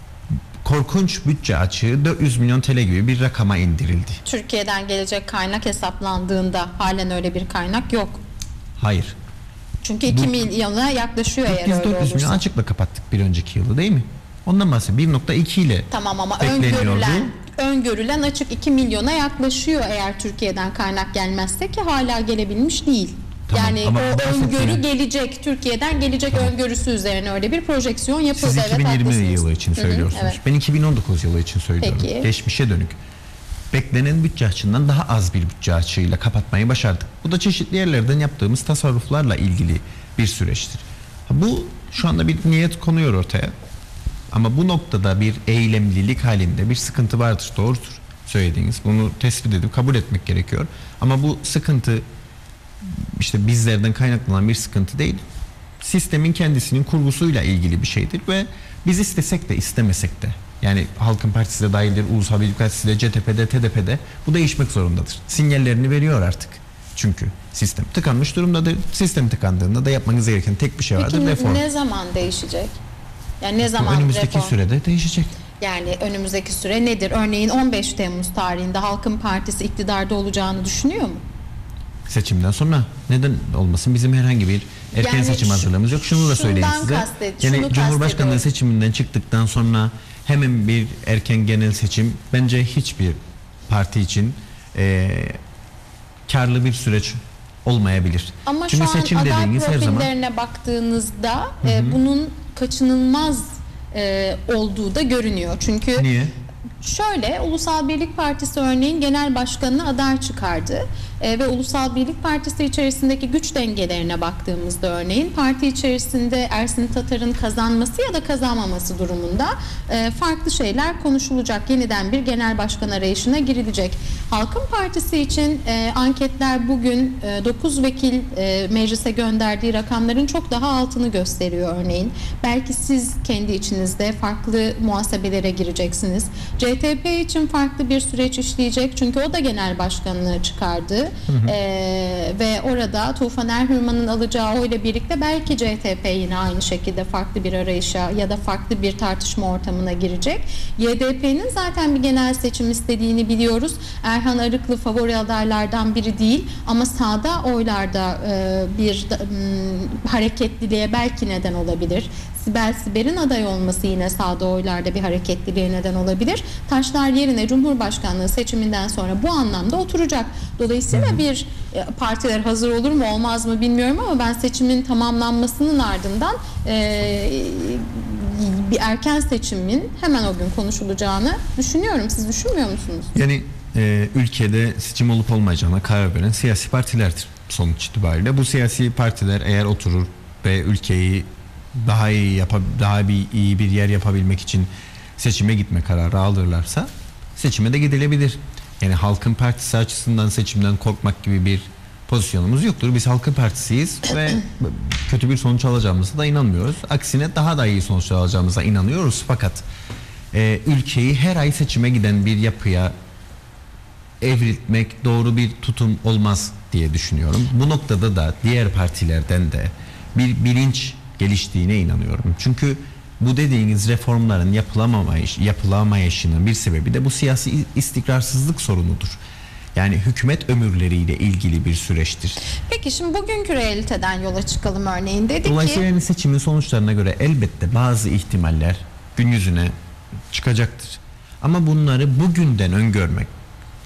korkunç bütçe açığı 400 milyon TL gibi bir rakama indirildi.
Türkiye'den gelecek kaynak hesaplandığında halen öyle bir kaynak yok.
Hayır.
Çünkü 2 milyona yaklaşıyor eğer
Biz
öyle
400 milyon
olursa.
açıkla kapattık bir önceki yılı değil mi? Ondan bahsediyorum. 1.2 ile
Tamam ama
bekleniyordu.
öngörülen açık 2 milyona yaklaşıyor eğer Türkiye'den kaynak gelmezse, ki hala gelebilmiş değil.
Tamam,
yani
ama
o öngörü
bahsettiğim-
gelecek, Türkiye'den gelecek öngörüsü üzerine öyle bir projeksiyon yapıldı.
Siz
Evet,
2020
haklısınız.
yılı için
Hı hı,
söylüyorsunuz.
evet.
Ben 2019 yılı için söylüyorum.
Peki.
Geçmişe dönük. Beklenen bütçe açığından daha az bir bütçe açığıyla kapatmayı başardık. Bu da çeşitli yerlerden yaptığımız tasarruflarla ilgili bir süreçtir. Bu şu anda bir niyet konuyor ortaya. Ama bu noktada bir eylemlilik halinde bir sıkıntı vardır. Doğrudur söylediğiniz. Bunu tespit edip kabul etmek gerekiyor. Ama bu sıkıntı işte bizlerden kaynaklanan bir sıkıntı değil. Sistemin kendisinin kurgusuyla ilgili bir şeydir ve biz istesek de istemesek de, yani Halkın Partisi de dahildir, Ulusal Birlik Partisi de, CTP'de, TDP'de bu değişmek zorundadır. Sinyallerini veriyor artık. Çünkü sistem tıkanmış durumdadır. Sistem tıkandığında da yapmanız gereken tek bir şey vardır:
Peki
reform.
ne zaman değişecek? Yani ne
Bu
zaman
önümüzdeki
reform?
sürede değişecek.
Yani önümüzdeki süre nedir? Örneğin 15 Temmuz tarihinde Halkın Partisi iktidarda olacağını düşünüyor mu?
Seçimden sonra neden olmasın? Bizim herhangi bir erken
Yani
seçim hazırlığımız yok. Şunu da söyleyeyim size.
şunu
Yani Cumhurbaşkanlığı
kastediyorum.
seçiminden çıktıktan sonra hemen bir erken genel seçim bence hiçbir parti için karlı bir süreç olmayabilir.
Ama
Çünkü
şu an
seçim
aday
dediğiniz her zaman
profillerine baktığınızda bunun kaçınılmaz olduğu da görünüyor. Çünkü
niye?
şöyle, Ulusal Birlik Partisi örneğin genel başkanına aday çıkardı ve Ulusal Birlik Partisi içerisindeki güç dengelerine baktığımızda örneğin parti içerisinde Ersin Tatar'ın kazanması ya da kazanmaması durumunda farklı şeyler konuşulacak. Yeniden bir genel başkan arayışına girilecek. Halkın Partisi için anketler bugün 9 vekil meclise gönderdiği rakamların çok daha altını gösteriyor örneğin. Belki siz kendi içinizde farklı muhasebelere gireceksiniz. CTP için farklı bir süreç işleyecek çünkü o da genel başkanlığı çıkardı. Ve orada Tufan Erhürman'ın alacağı oyla birlikte belki CTP yine aynı şekilde farklı bir arayışa ya da farklı bir tartışma ortamına girecek. YDP'nin zaten bir genel seçim istediğini biliyoruz. Erhan Arıklı favori adaylardan biri değil ama sağda oylarda bir hareketliliğe belki neden olabilir. Sibel Siber'in aday olması yine sağda oylarda bir hareketliliğe neden olabilir. Taşlar yerine Cumhurbaşkanlığı seçiminden sonra bu anlamda oturacak. Dolayısıyla bir partiler hazır olur mu olmaz mı bilmiyorum ama ben seçimin tamamlanmasının ardından bir erken seçimin hemen o gün konuşulacağını düşünüyorum. Siz düşünmüyor musunuz?
Yani ülkede seçim olup olmayacağına karar veren siyasi partilerdir sonuç itibariyle. Bu siyasi partiler eğer oturur ve ülkeyi daha iyi bir yer yapabilmek için seçime gitme kararı alırlarsa seçime de gidilebilir. Yani Halkın Partisi açısından seçimden korkmak gibi bir pozisyonumuz yoktur. Biz Halkın Partisiyiz ve kötü bir sonuç alacağımıza da inanmıyoruz. Aksine daha da iyi sonuçlar alacağımıza inanıyoruz. Fakat ülkeyi her ay seçime giden bir yapıya evriltmek doğru bir tutum olmaz diye düşünüyorum. Bu noktada da diğer partilerden de bir bilinç geliştiğine inanıyorum. Çünkü bu dediğiniz reformların yapılamayışının bir sebebi de bu siyasi istikrarsızlık sorunudur. Yani hükümet ömürleriyle ilgili bir süreçtir.
Peki şimdi bugünkü realiteden yola çıkalım örneğin. Dedik
Dolayısıyla
ki
yani seçimin sonuçlarına göre elbette bazı ihtimaller gün yüzüne çıkacaktır. Ama bunları bugünden öngörmek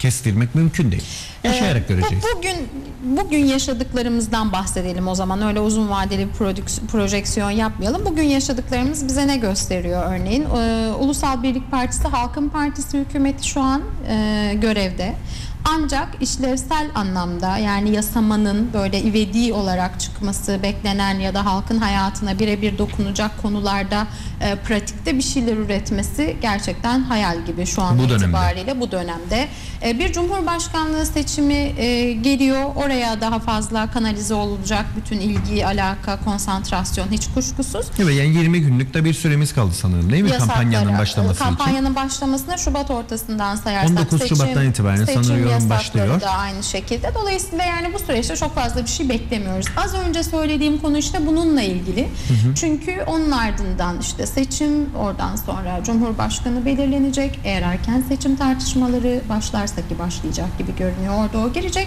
kestirmek mümkün değil. Yaşayarak göreceğiz.
Bugün yaşadıklarımızdan bahsedelim o zaman. Öyle uzun vadeli bir projeksiyon yapmayalım. Bugün yaşadıklarımız bize ne gösteriyor örneğin? Ulusal Birlik Partisi, Halkın Partisi hükümeti şu an görevde. Ancak işlevsel anlamda, yani yasamanın böyle ivedi olarak çıkması beklenen ya da halkın hayatına birebir dokunacak konularda pratikte bir şeyler üretmesi gerçekten hayal gibi şu an itibariyle bu dönemde. Bir Cumhurbaşkanlığı seçimi geliyor. Oraya daha fazla kanalize olacak bütün ilgi, alaka, konsantrasyon hiç kuşkusuz.
Evet, yani 20 günlük de bir süremiz kaldı sanırım, değil mi? Kampanyanın başlaması için.
Kampanyanın başlamasına Şubat ortasından sayarsak
19 Şubat'tan itibaren sanıyorum başlıyor.
Da aynı şekilde. Dolayısıyla yani bu süreçte çok fazla bir şey beklemiyoruz. Az önce söylediğim konu işte bununla ilgili. Çünkü onun ardından işte seçim, oradan sonra Cumhurbaşkanı belirlenecek. Eğer erken seçim tartışmaları başlarsa, ki başlayacak gibi görünüyor, orada o girecek.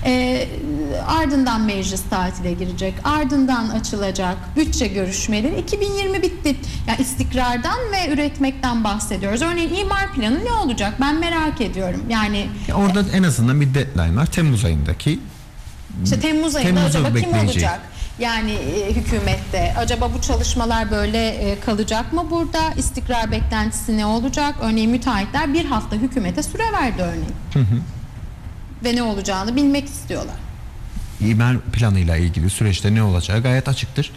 Ardından meclis tatile girecek. Ardından açılacak bütçe görüşmeleri. 2020 bitti. Yani istikrardan ve üretmekten bahsediyoruz. Örneğin imar planı ne olacak? Ben merak ediyorum. Yani
orada en azından bir deadline var. Temmuz ayındaki.
İşte Temmuz ayında acaba kim olacak? Yani hükümette acaba bu çalışmalar böyle kalacak mı burada? İstikrar beklentisi ne olacak? Örneğin müteahhitler bir hafta hükümete süre verdi örneğin. Ve ne olacağını bilmek istiyorlar.
İmar planıyla ilgili süreçte ne olacağı gayet açıktır.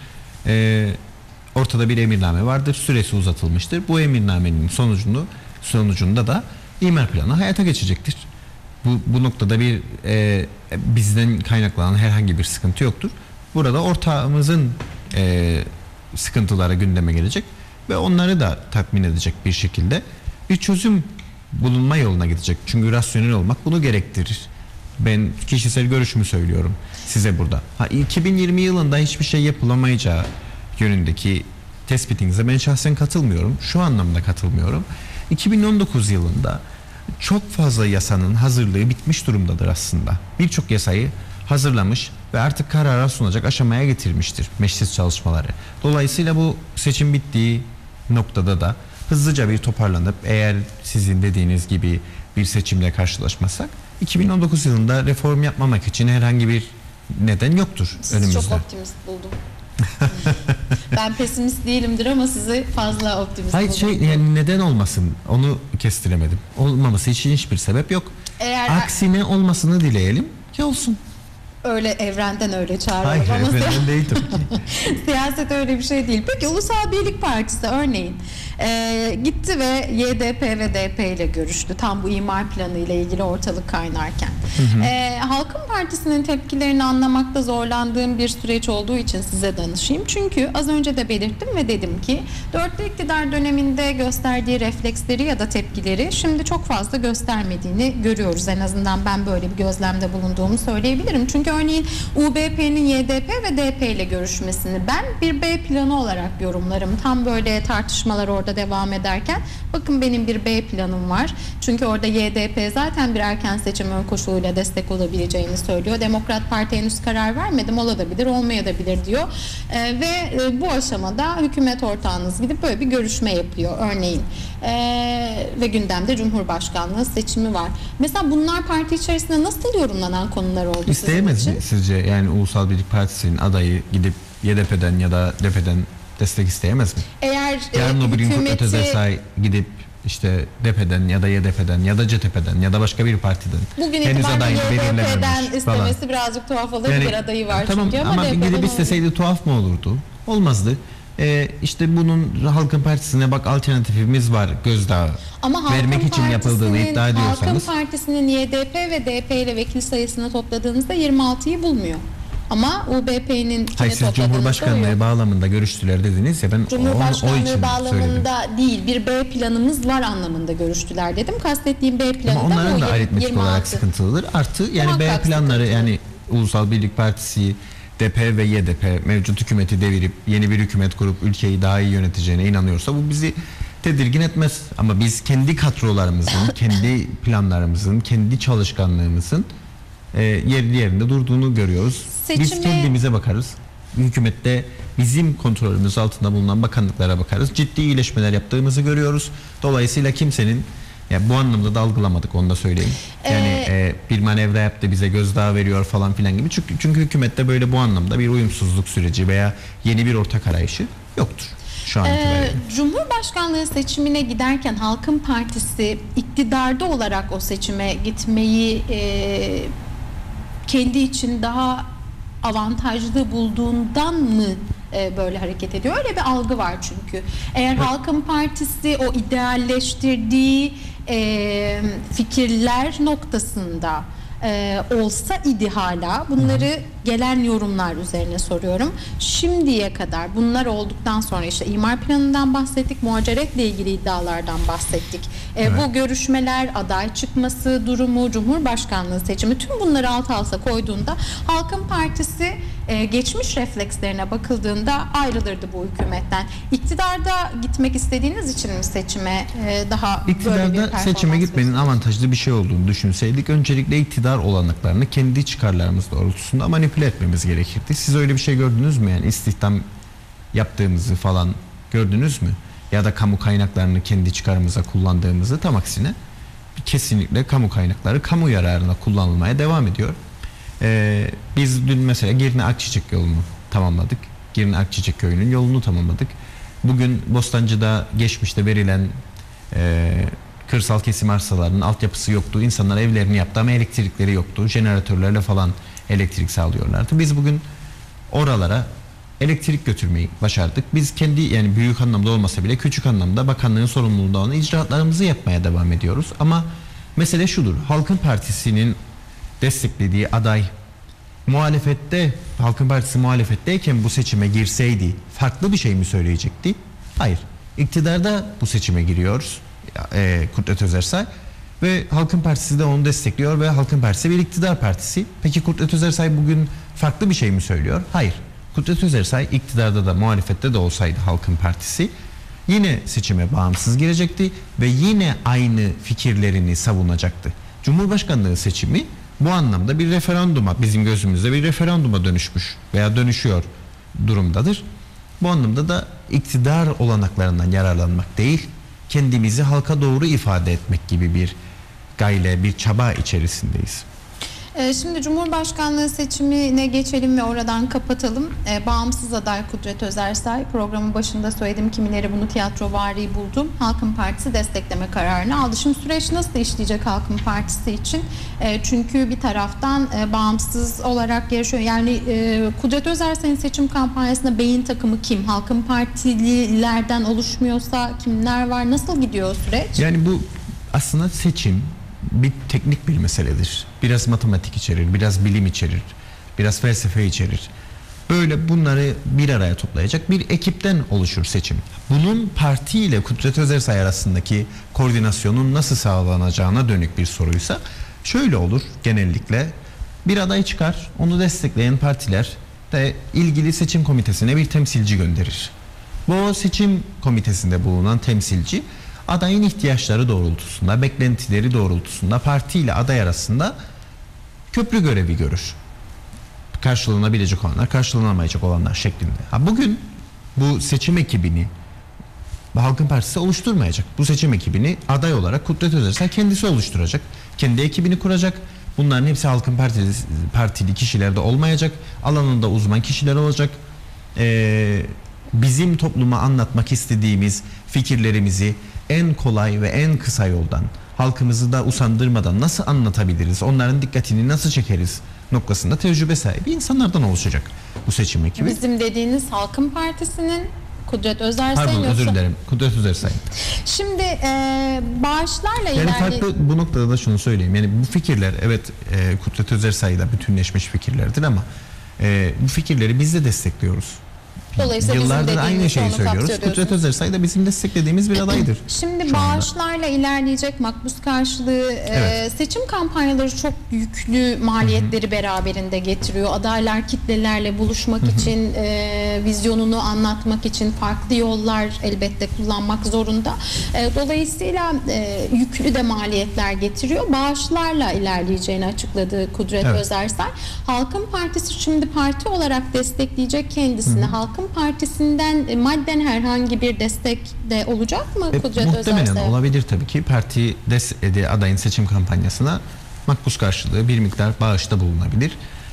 Ortada bir emirname vardır. Süresi uzatılmıştır. Bu emirnamenin sonucunda da imar planı hayata geçecektir. Bu noktada bir bizden kaynaklanan herhangi bir sıkıntı yoktur. Burada ortağımızın sıkıntıları gündeme gelecek ve onları da tatmin edecek bir şekilde bir çözüm bulunma yoluna gidecek. Çünkü rasyonel olmak bunu gerektirir. Ben kişisel görüşümü söylüyorum size burada. 2020 yılında hiçbir şey yapılamayacağı yönündeki tespitinize ben şahsen katılmıyorum. Şu anlamda katılmıyorum. 2019 yılında çok fazla yasanın hazırlığı bitmiş durumdadır aslında. Birçok yasayı hazırlamış ve artık karara sunacak aşamaya getirmiştir meclis çalışmaları. Dolayısıyla bu seçim bittiği noktada da hızlıca bir toparlanıp, eğer sizin dediğiniz gibi bir seçimle karşılaşmazsak 2019 yılında reform yapmamak için herhangi bir neden yoktur önümüzde.
Sizi çok optimist buldum. Ben pesimist değilimdir ama sizi fazla optimist buldum.
Yani neden olmasın, onu kestiremedim. Olmaması için hiçbir sebep yok. Aksine olmasını dileyelim ki olsun.
Öyle evrenden öyle çağıralım.
Hayır, evrenden değil tabii ki.
Siyaset öyle bir şey değil. Peki Ulusal Birlik Partisi örneğin gitti ve YDP ve DP ile görüştü. Tam bu imar planı ile ilgili ortalık kaynarken. Halkın Partisi'nin tepkilerini anlamakta zorlandığım bir süreç olduğu için size danışayım. Çünkü az önce de belirttim ve dedim ki dörtlü iktidar döneminde gösterdiği refleksleri ya da tepkileri şimdi çok fazla göstermediğini görüyoruz. En azından ben böyle bir gözlemde bulunduğumu söyleyebilirim. Çünkü örneğin UBP'nin YDP ve DP ile görüşmesini ben bir B planı olarak yorumlarım. Tam böyle tartışmalar orada devam ederken bakın benim bir B planım var. Çünkü orada YDP zaten bir erken seçim ön koşuluyla destek olabileceğini söylüyor. Demokrat Parti henüz karar vermedim, olabilir, olmayabilir diyor. Ve bu aşamada hükümet ortağınız gidip böyle bir görüşme yapıyor örneğin. Ve gündemde Cumhurbaşkanlığı seçimi var. Mesela bunlar parti içerisinde nasıl yorumlanan konular oldu?
İsteyemez mi sizce? Yani Ulusal Birlik Partisi'nin adayı gidip YDP'den ya da DP'den destek isteyemez mi?
Eğer
yarın o bir gün Ötezesay gidip işte DP'den ya da YDP'den ya da CTP'den ya da başka bir partiden
bugün itibariyle YDP'den istemesi birazcık tuhaf olur. Yani, bir adayı var
tamam,
çünkü
ama gidip isteseydi tuhaf mı olurdu? Olmazdı. İşte bunun Halkın Partisi'ne bak alternatifimiz var gözdağı vermek için yapıldığını iddia ediyorsanız.
Halkın Partisi'nin YDP ve DP ile vekil sayısını topladığınızda 26'yı bulmuyor. Ama UBP'nin
siz Cumhurbaşkanlığı bağlamında görüştüler dediniz ya, ben
Cumhurbaşkanlığı bağlamında değil, bir B planımız var anlamında görüştüler dedim. Kastettiğim B planı
ama onların da aritmetik
26.
olarak sıkıntılıdır. Artı yani B planları yani Ulusal Birlik Partisi, DP ve YDP mevcut hükümeti devirip yeni bir hükümet kurup ülkeyi daha iyi yöneteceğine inanıyorsa bu bizi tedirgin etmez. Ama biz kendi kadrolarımızın, kendi planlarımızın, kendi çalışkanlığımızın yerinde durduğunu görüyoruz. Biz kendimize bakarız. Hükümette bizim kontrolümüz altında bulunan bakanlıklara bakarız. Ciddi iyileşmeler yaptığımızı görüyoruz. Dolayısıyla kimsenin Ya bu anlamda da algılamadık, onu da söyleyeyim. Yani bir manevra yaptı, bize gözdağı veriyor falan filan gibi. Çünkü hükümette böyle bu anlamda bir uyumsuzluk süreci veya yeni bir ortak arayışı yoktur şu an itibariyle.
Cumhurbaşkanlığı seçimine giderken Halkın Partisi iktidarda olarak o seçime gitmeyi kendi için daha avantajlı bulduğundan mı böyle hareket ediyor? Öyle bir algı var çünkü. Eğer Halkın Partisi o idealleştirdiği fikirler noktasında olsa idi hala, bunları gelen yorumlar üzerine soruyorum. Şimdiye kadar bunlar olduktan sonra işte imar planından bahsettik, muhaceretle ilgili iddialardan bahsettik. Bu görüşmeler, aday çıkması durumu, Cumhurbaşkanlığı seçimi, tüm bunları alt alta koyduğunda Halkın Partisi geçmiş reflekslerine bakıldığında ayrılırdı bu hükümetten. İktidarda gitmek istediğiniz için mi seçime daha böyle bir
İktidarda seçime gitmenin avantajlı bir şey olduğunu düşünseydik, öncelikle iktidar olanaklarını kendi çıkarlarımız doğrultusunda manipüle etmemiz gerekirdi. Siz öyle bir şey gördünüz mü? Yani istihdam yaptığımızı falan gördünüz mü? Ya da kamu kaynaklarını kendi çıkarımıza kullandığımızı, tam aksine kesinlikle kamu kaynakları kamu yararına kullanılmaya devam ediyor. Biz dün mesela Girne Akçiçek yolunu tamamladık. Girne Akçiçek köyünün yolunu tamamladık. Bugün Bostancı'da geçmişte verilen kırsal kesim arsalarının altyapısı yoktu. İnsanlar evlerini yaptı ama elektrikleri yoktu. Jeneratörlerle falan elektrik sağlıyorlardı. Biz bugün oralara elektrik götürmeyi başardık. Biz kendi, yani büyük anlamda olmasa bile küçük anlamda bakanlığın sorumluluğunda olan icraatlarımızı yapmaya devam ediyoruz. Ama mesele şudur: Halkın Partisi'nin desteklediği aday muhalefette, Halkın Partisi muhalefetteyken bu seçime girseydi farklı bir şey mi söyleyecekti? Hayır. İktidarda bu seçime giriyoruz. Kudret Özersay ve Halkın Partisi de onu destekliyor ve Halkın Partisi bir iktidar partisi. Peki Kudret Özersay bugün farklı bir şey mi söylüyor? Hayır. Kudret Özersay iktidarda da muhalefette de olsaydı Halkın Partisi yine seçime bağımsız girecekti ve yine aynı fikirlerini savunacaktı. Cumhurbaşkanlığı seçimi bu anlamda bir referanduma, bizim gözümüzde bir referanduma dönüşmüş veya dönüşüyor durumdadır. Bu anlamda da iktidar olanaklarından yararlanmak değil, kendimizi halka doğru ifade etmek gibi bir gayle, bir çaba içerisindeyiz.
Şimdi Cumhurbaşkanlığı seçimine geçelim ve oradan kapatalım. Bağımsız aday Kudret Özersay, programın başında söyledim, kimileri bunu tiyatrovari buldu. Halkın Partisi destekleme kararını aldı. Şimdi süreç nasıl işleyecek Halkın Partisi için? Çünkü bir taraftan bağımsız olarak yarışıyor. Yani Kudret Özersay'ın seçim kampanyasında beyin takımı kim? Halkın Partililerden oluşmuyorsa kimler var? Nasıl gidiyor süreç?
Yani bu aslında seçim bir teknik bir meseledir. Biraz matematik içerir, biraz bilim içerir, biraz felsefe içerir. Böyle bunları bir araya toplayacak bir ekipten oluşur seçim. Bunun parti ile Kudret Özersay arasındaki koordinasyonun nasıl sağlanacağına dönük bir soruysa şöyle olur: genellikle bir aday çıkar, onu destekleyen partiler de ilgili seçim komitesine bir temsilci gönderir. Bu seçim komitesinde bulunan temsilci adayın ihtiyaçları doğrultusunda, beklentileri doğrultusunda parti ile aday arasında köprü görevi görür. Karşılanabilecek olanlar, karşılanamayacak olanlar şeklinde. Bugün bu seçim ekibini Halkın Partisi oluşturmayacak. Bu seçim ekibini aday olarak Kudret Özersay kendisi oluşturacak. Kendi ekibini kuracak. Bunların hepsi Halkın Partili kişiler de olmayacak. Alanında uzman kişiler olacak. Bizim topluma anlatmak istediğimiz fikirlerimizi en kolay ve en kısa yoldan, halkımızı da usandırmadan nasıl anlatabiliriz, onların dikkatini nasıl çekeriz noktasında tecrübe sahibi insanlardan oluşacak bu seçim ekibi.
Bizim dediğiniz Halkın Partisi'nin, Kudret Özersay'ın.
Pardon, özür dilerim, Kudret Özersay.
Şimdi bağışlarla
yani farklı, bu noktada da şunu söyleyeyim. Yani bu fikirler, evet, Kudret Özersay'da bütünleşmiş fikirlerdir ama bu fikirleri biz de destekliyoruz. Yıllardır aynı şeyi söylüyoruz. Kudret Özersay da bizim desteklediğimiz bir adaydır.
Şimdi bağışlarla ilerleyecek makbuz karşılığı, evet. Seçim kampanyaları çok yüklü maliyetleri beraberinde getiriyor. Adaylar kitlelerle buluşmak için, vizyonunu anlatmak için farklı yollar elbette kullanmak zorunda. Dolayısıyla yüklü de maliyetler getiriyor. Bağışlarla ilerleyeceğini açıkladı Kudret Özersay. Halkın Partisi şimdi parti olarak destekleyecek kendisini. Halkın Halkın Partisi'nden madden herhangi bir destek de olacak mı Kudret
Muhtemelen
Özersel?
olabilir tabii ki. Parti adayın seçim kampanyasına makbuz karşılığı bir miktar bağışta bulunabilir.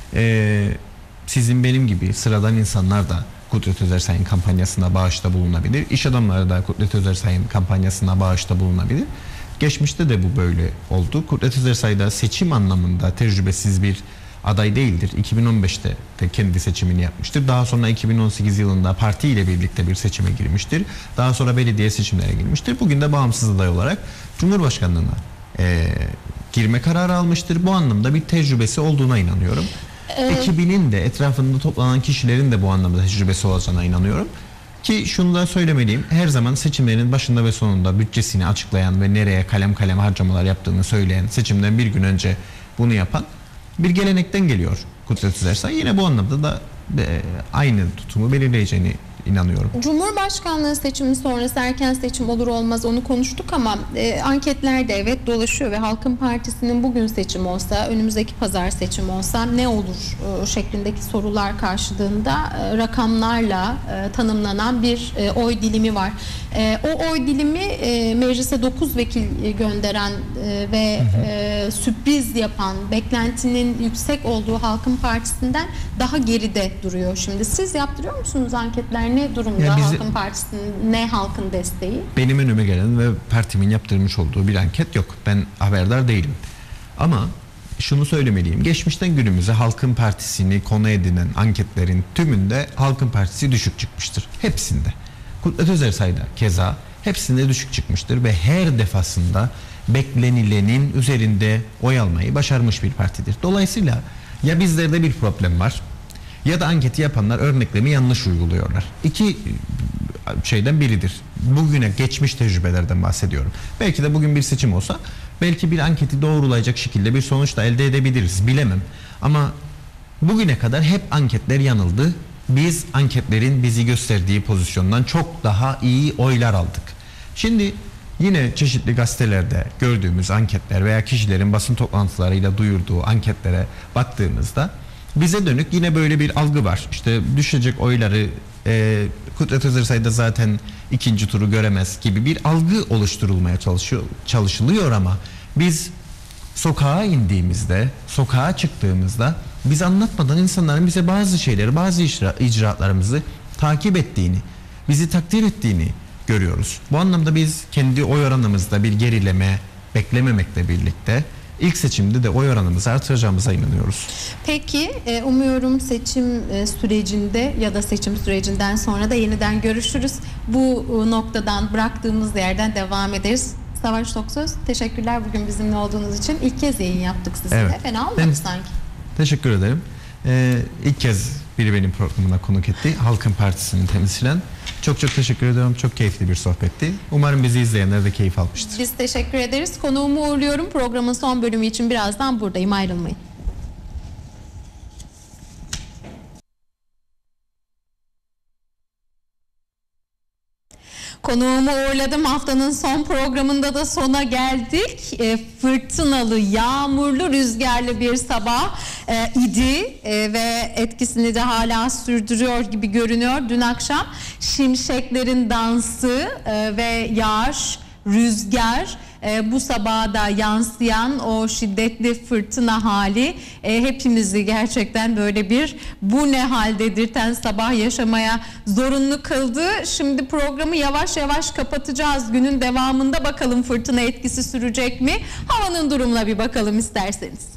Sizin benim gibi sıradan insanlar da Kudret Özersay'ın kampanyasına bağışta bulunabilir. İş adamları da Kudret Özersay'ın kampanyasına bağışta bulunabilir. Geçmişte de bu böyle oldu. Kudret Özersay da seçim anlamında tecrübesiz bir aday değildir. 2015'te de kendi seçimini yapmıştır. Daha sonra 2018 yılında parti ile birlikte bir seçime girmiştir. Daha sonra belediye seçimlerine girmiştir. Bugün de bağımsız aday olarak Cumhurbaşkanlığına girme kararı almıştır. Bu anlamda bir tecrübesi olduğuna inanıyorum. Ekibinin de etrafında toplanan kişilerin de bu anlamda tecrübesi olacağına inanıyorum. Ki şunu da söylemeliyim. Her zaman seçimlerin başında ve sonunda bütçesini açıklayan ve nereye kalem kalem harcamalar yaptığını söyleyen, seçimden bir gün önce bunu yapan bir gelenekten geliyor Kudret Özersay. Yine bu anlamda da aynı tutumu belirleyeceğini inanıyorum.
Cumhurbaşkanlığı seçimi sonrası erken seçim olur olmaz onu konuştuk ama anketler de evet dolaşıyor ve Halkın Partisi'nin bugün seçim olsa, önümüzdeki pazar seçim olsa ne olur şeklindeki sorular karşılığında rakamlarla tanımlanan bir oy dilimi var. O oy dilimi meclise 9 vekil gönderen ve sürpriz yapan, beklentinin yüksek olduğu Halkın Partisi'nden daha geride duruyor şimdi. Siz yaptırıyor musunuz anketler? Ne durumda Halkın Partisi'nin, ne halkın desteği?
Benim önüme gelen ve partimin yaptırmış olduğu bir anket yok. Ben haberdar değilim. Ama şunu söylemeliyim. Geçmişten günümüze Halkın Partisi'ni konu edinen anketlerin tümünde Halkın Partisi düşük çıkmıştır. Hepsinde. Kudret Özersay'da keza hepsinde düşük çıkmıştır ve her defasında beklenilenin üzerinde oy almayı başarmış bir partidir. Dolayısıyla ya bizlerde bir problem var ya da anketi yapanlar örneklemi yanlış uyguluyorlar. İki şeyden biridir. Bugüne geçmiş tecrübelerden bahsediyorum. Belki de bugün bir seçim olsa belki bir anketi doğrulayacak şekilde bir sonuç da elde edebiliriz. Bilemem. Ama bugüne kadar hep anketler yanıldı. Biz anketlerin bizi gösterdiği pozisyondan çok daha iyi oylar aldık. Şimdi yine çeşitli gazetelerde gördüğümüz anketler veya kişilerin basın toplantılarıyla duyurduğu anketlere baktığımızda bize dönük yine böyle bir algı var. İşte düşecek oyları Kudret Özersay da zaten ikinci turu göremez gibi bir algı oluşturulmaya çalışılıyor ama biz sokağa indiğimizde, sokağa çıktığımızda biz anlatmadan insanların bize bazı şeyleri, bazı icraatlarımızı takip ettiğini, bizi takdir ettiğini görüyoruz. Bu anlamda biz kendi oy oranımızda bir gerileme beklememekle birlikte İlk seçimde de oy oranımızı artıracağımıza inanıyoruz.
Peki umuyorum seçim sürecinde ya da seçim sürecinden sonra da yeniden görüşürüz. Bu noktadan bıraktığımız yerden devam ederiz. Savaş Toksöz, teşekkürler bugün bizimle olduğunuz için. İlk kez yayın yaptık sizinle.
Evet.
Fena olmadı sanki.
Teşekkür ederim. İlk kez biri benim programına konuk etti. Halkın Partisi'ni temsilen. Çok teşekkür ediyorum. Çok keyifli bir sohbetti. Umarım bizi izleyenler de keyif almıştır.
Biz teşekkür ederiz. Konuğumu uğurluyorum. Programın son bölümü için birazdan buradayım. Ayrılmayın. Konuğumu uğurladım. Haftanın son programında da sona geldik. Fırtınalı, yağmurlu, rüzgarlı bir sabah idi ve etkisini de hala sürdürüyor gibi görünüyor. Dün akşam şimşeklerin dansı ve yağış, rüzgar, bu sabaha da yansıyan o şiddetli fırtına hali hepimizi gerçekten böyle bir bu ne hal dedirten sabah yaşamaya zorunlu kıldı. Şimdi programı yavaş yavaş kapatacağız. Günün devamında bakalım fırtına etkisi sürecek mi? Havanın durumuna bir bakalım isterseniz.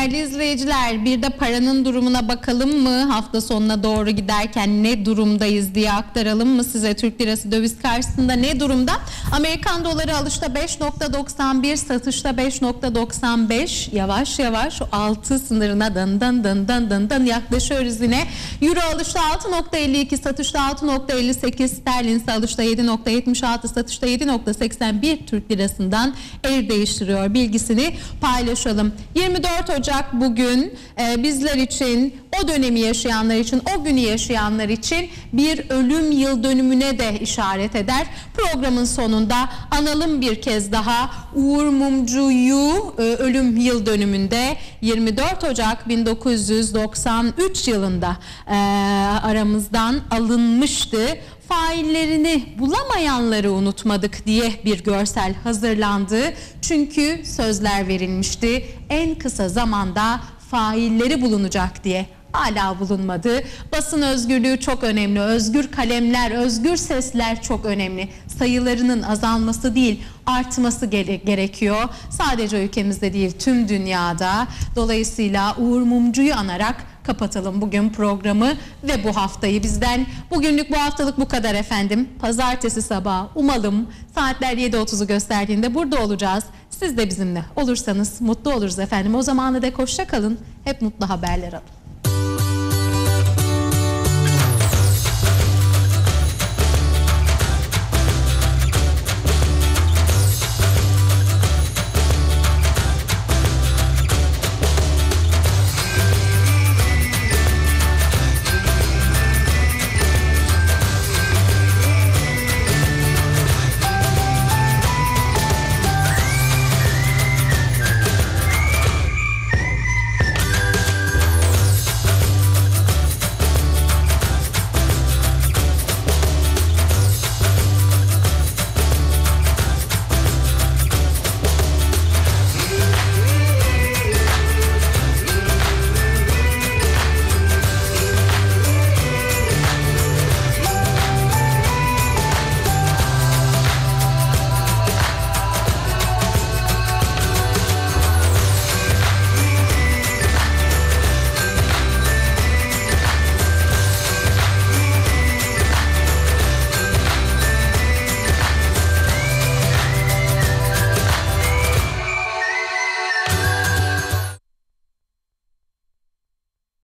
Değerli izleyiciler, bir de paranın durumuna bakalım mı? Hafta sonuna doğru giderken ne durumdayız diye aktaralım mı size? Türk lirası döviz karşısında ne durumda? Amerikan doları alışta 5.91, satışta 5.95. Yavaş yavaş 6 sınırına dın yaklaşıyoruz yine. Euro alışta 6.52, satışta 6.58, sterlin alışta 7.76, satışta 7.81 Türk lirasından el değiştiriyor bilgisini paylaşalım. 24 Ocak bugün bizler için, o dönemi yaşayanlar için, o günü yaşayanlar için bir ölüm yıl dönümüne de işaret eder. Programın sonunda analım bir kez daha Uğur Mumcu'yu ölüm yıl dönümünde 24 Ocak 1993 yılında aramızdan alınmıştı. Faillerini bulamayanları unutmadık diye bir görsel hazırlandı. Çünkü sözler verilmişti. En kısa zamanda failleri bulunacak diye. Hala bulunmadı. Basın özgürlüğü çok önemli. Özgür kalemler, özgür sesler çok önemli. Sayılarının azalması değil, artması gerekiyor. Sadece ülkemizde değil, tüm dünyada. Dolayısıyla Uğur Mumcu'yu anarak kapatalım bugün programı ve bu haftayı bizden. Bugünlük, bu haftalık bu kadar efendim. Pazartesi sabahı umalım saatler 7.30'u gösterdiğinde burada olacağız. Siz de bizimle olursanız mutlu oluruz efendim. O zamana dek hoşça kalın. Hep mutlu haberler alın.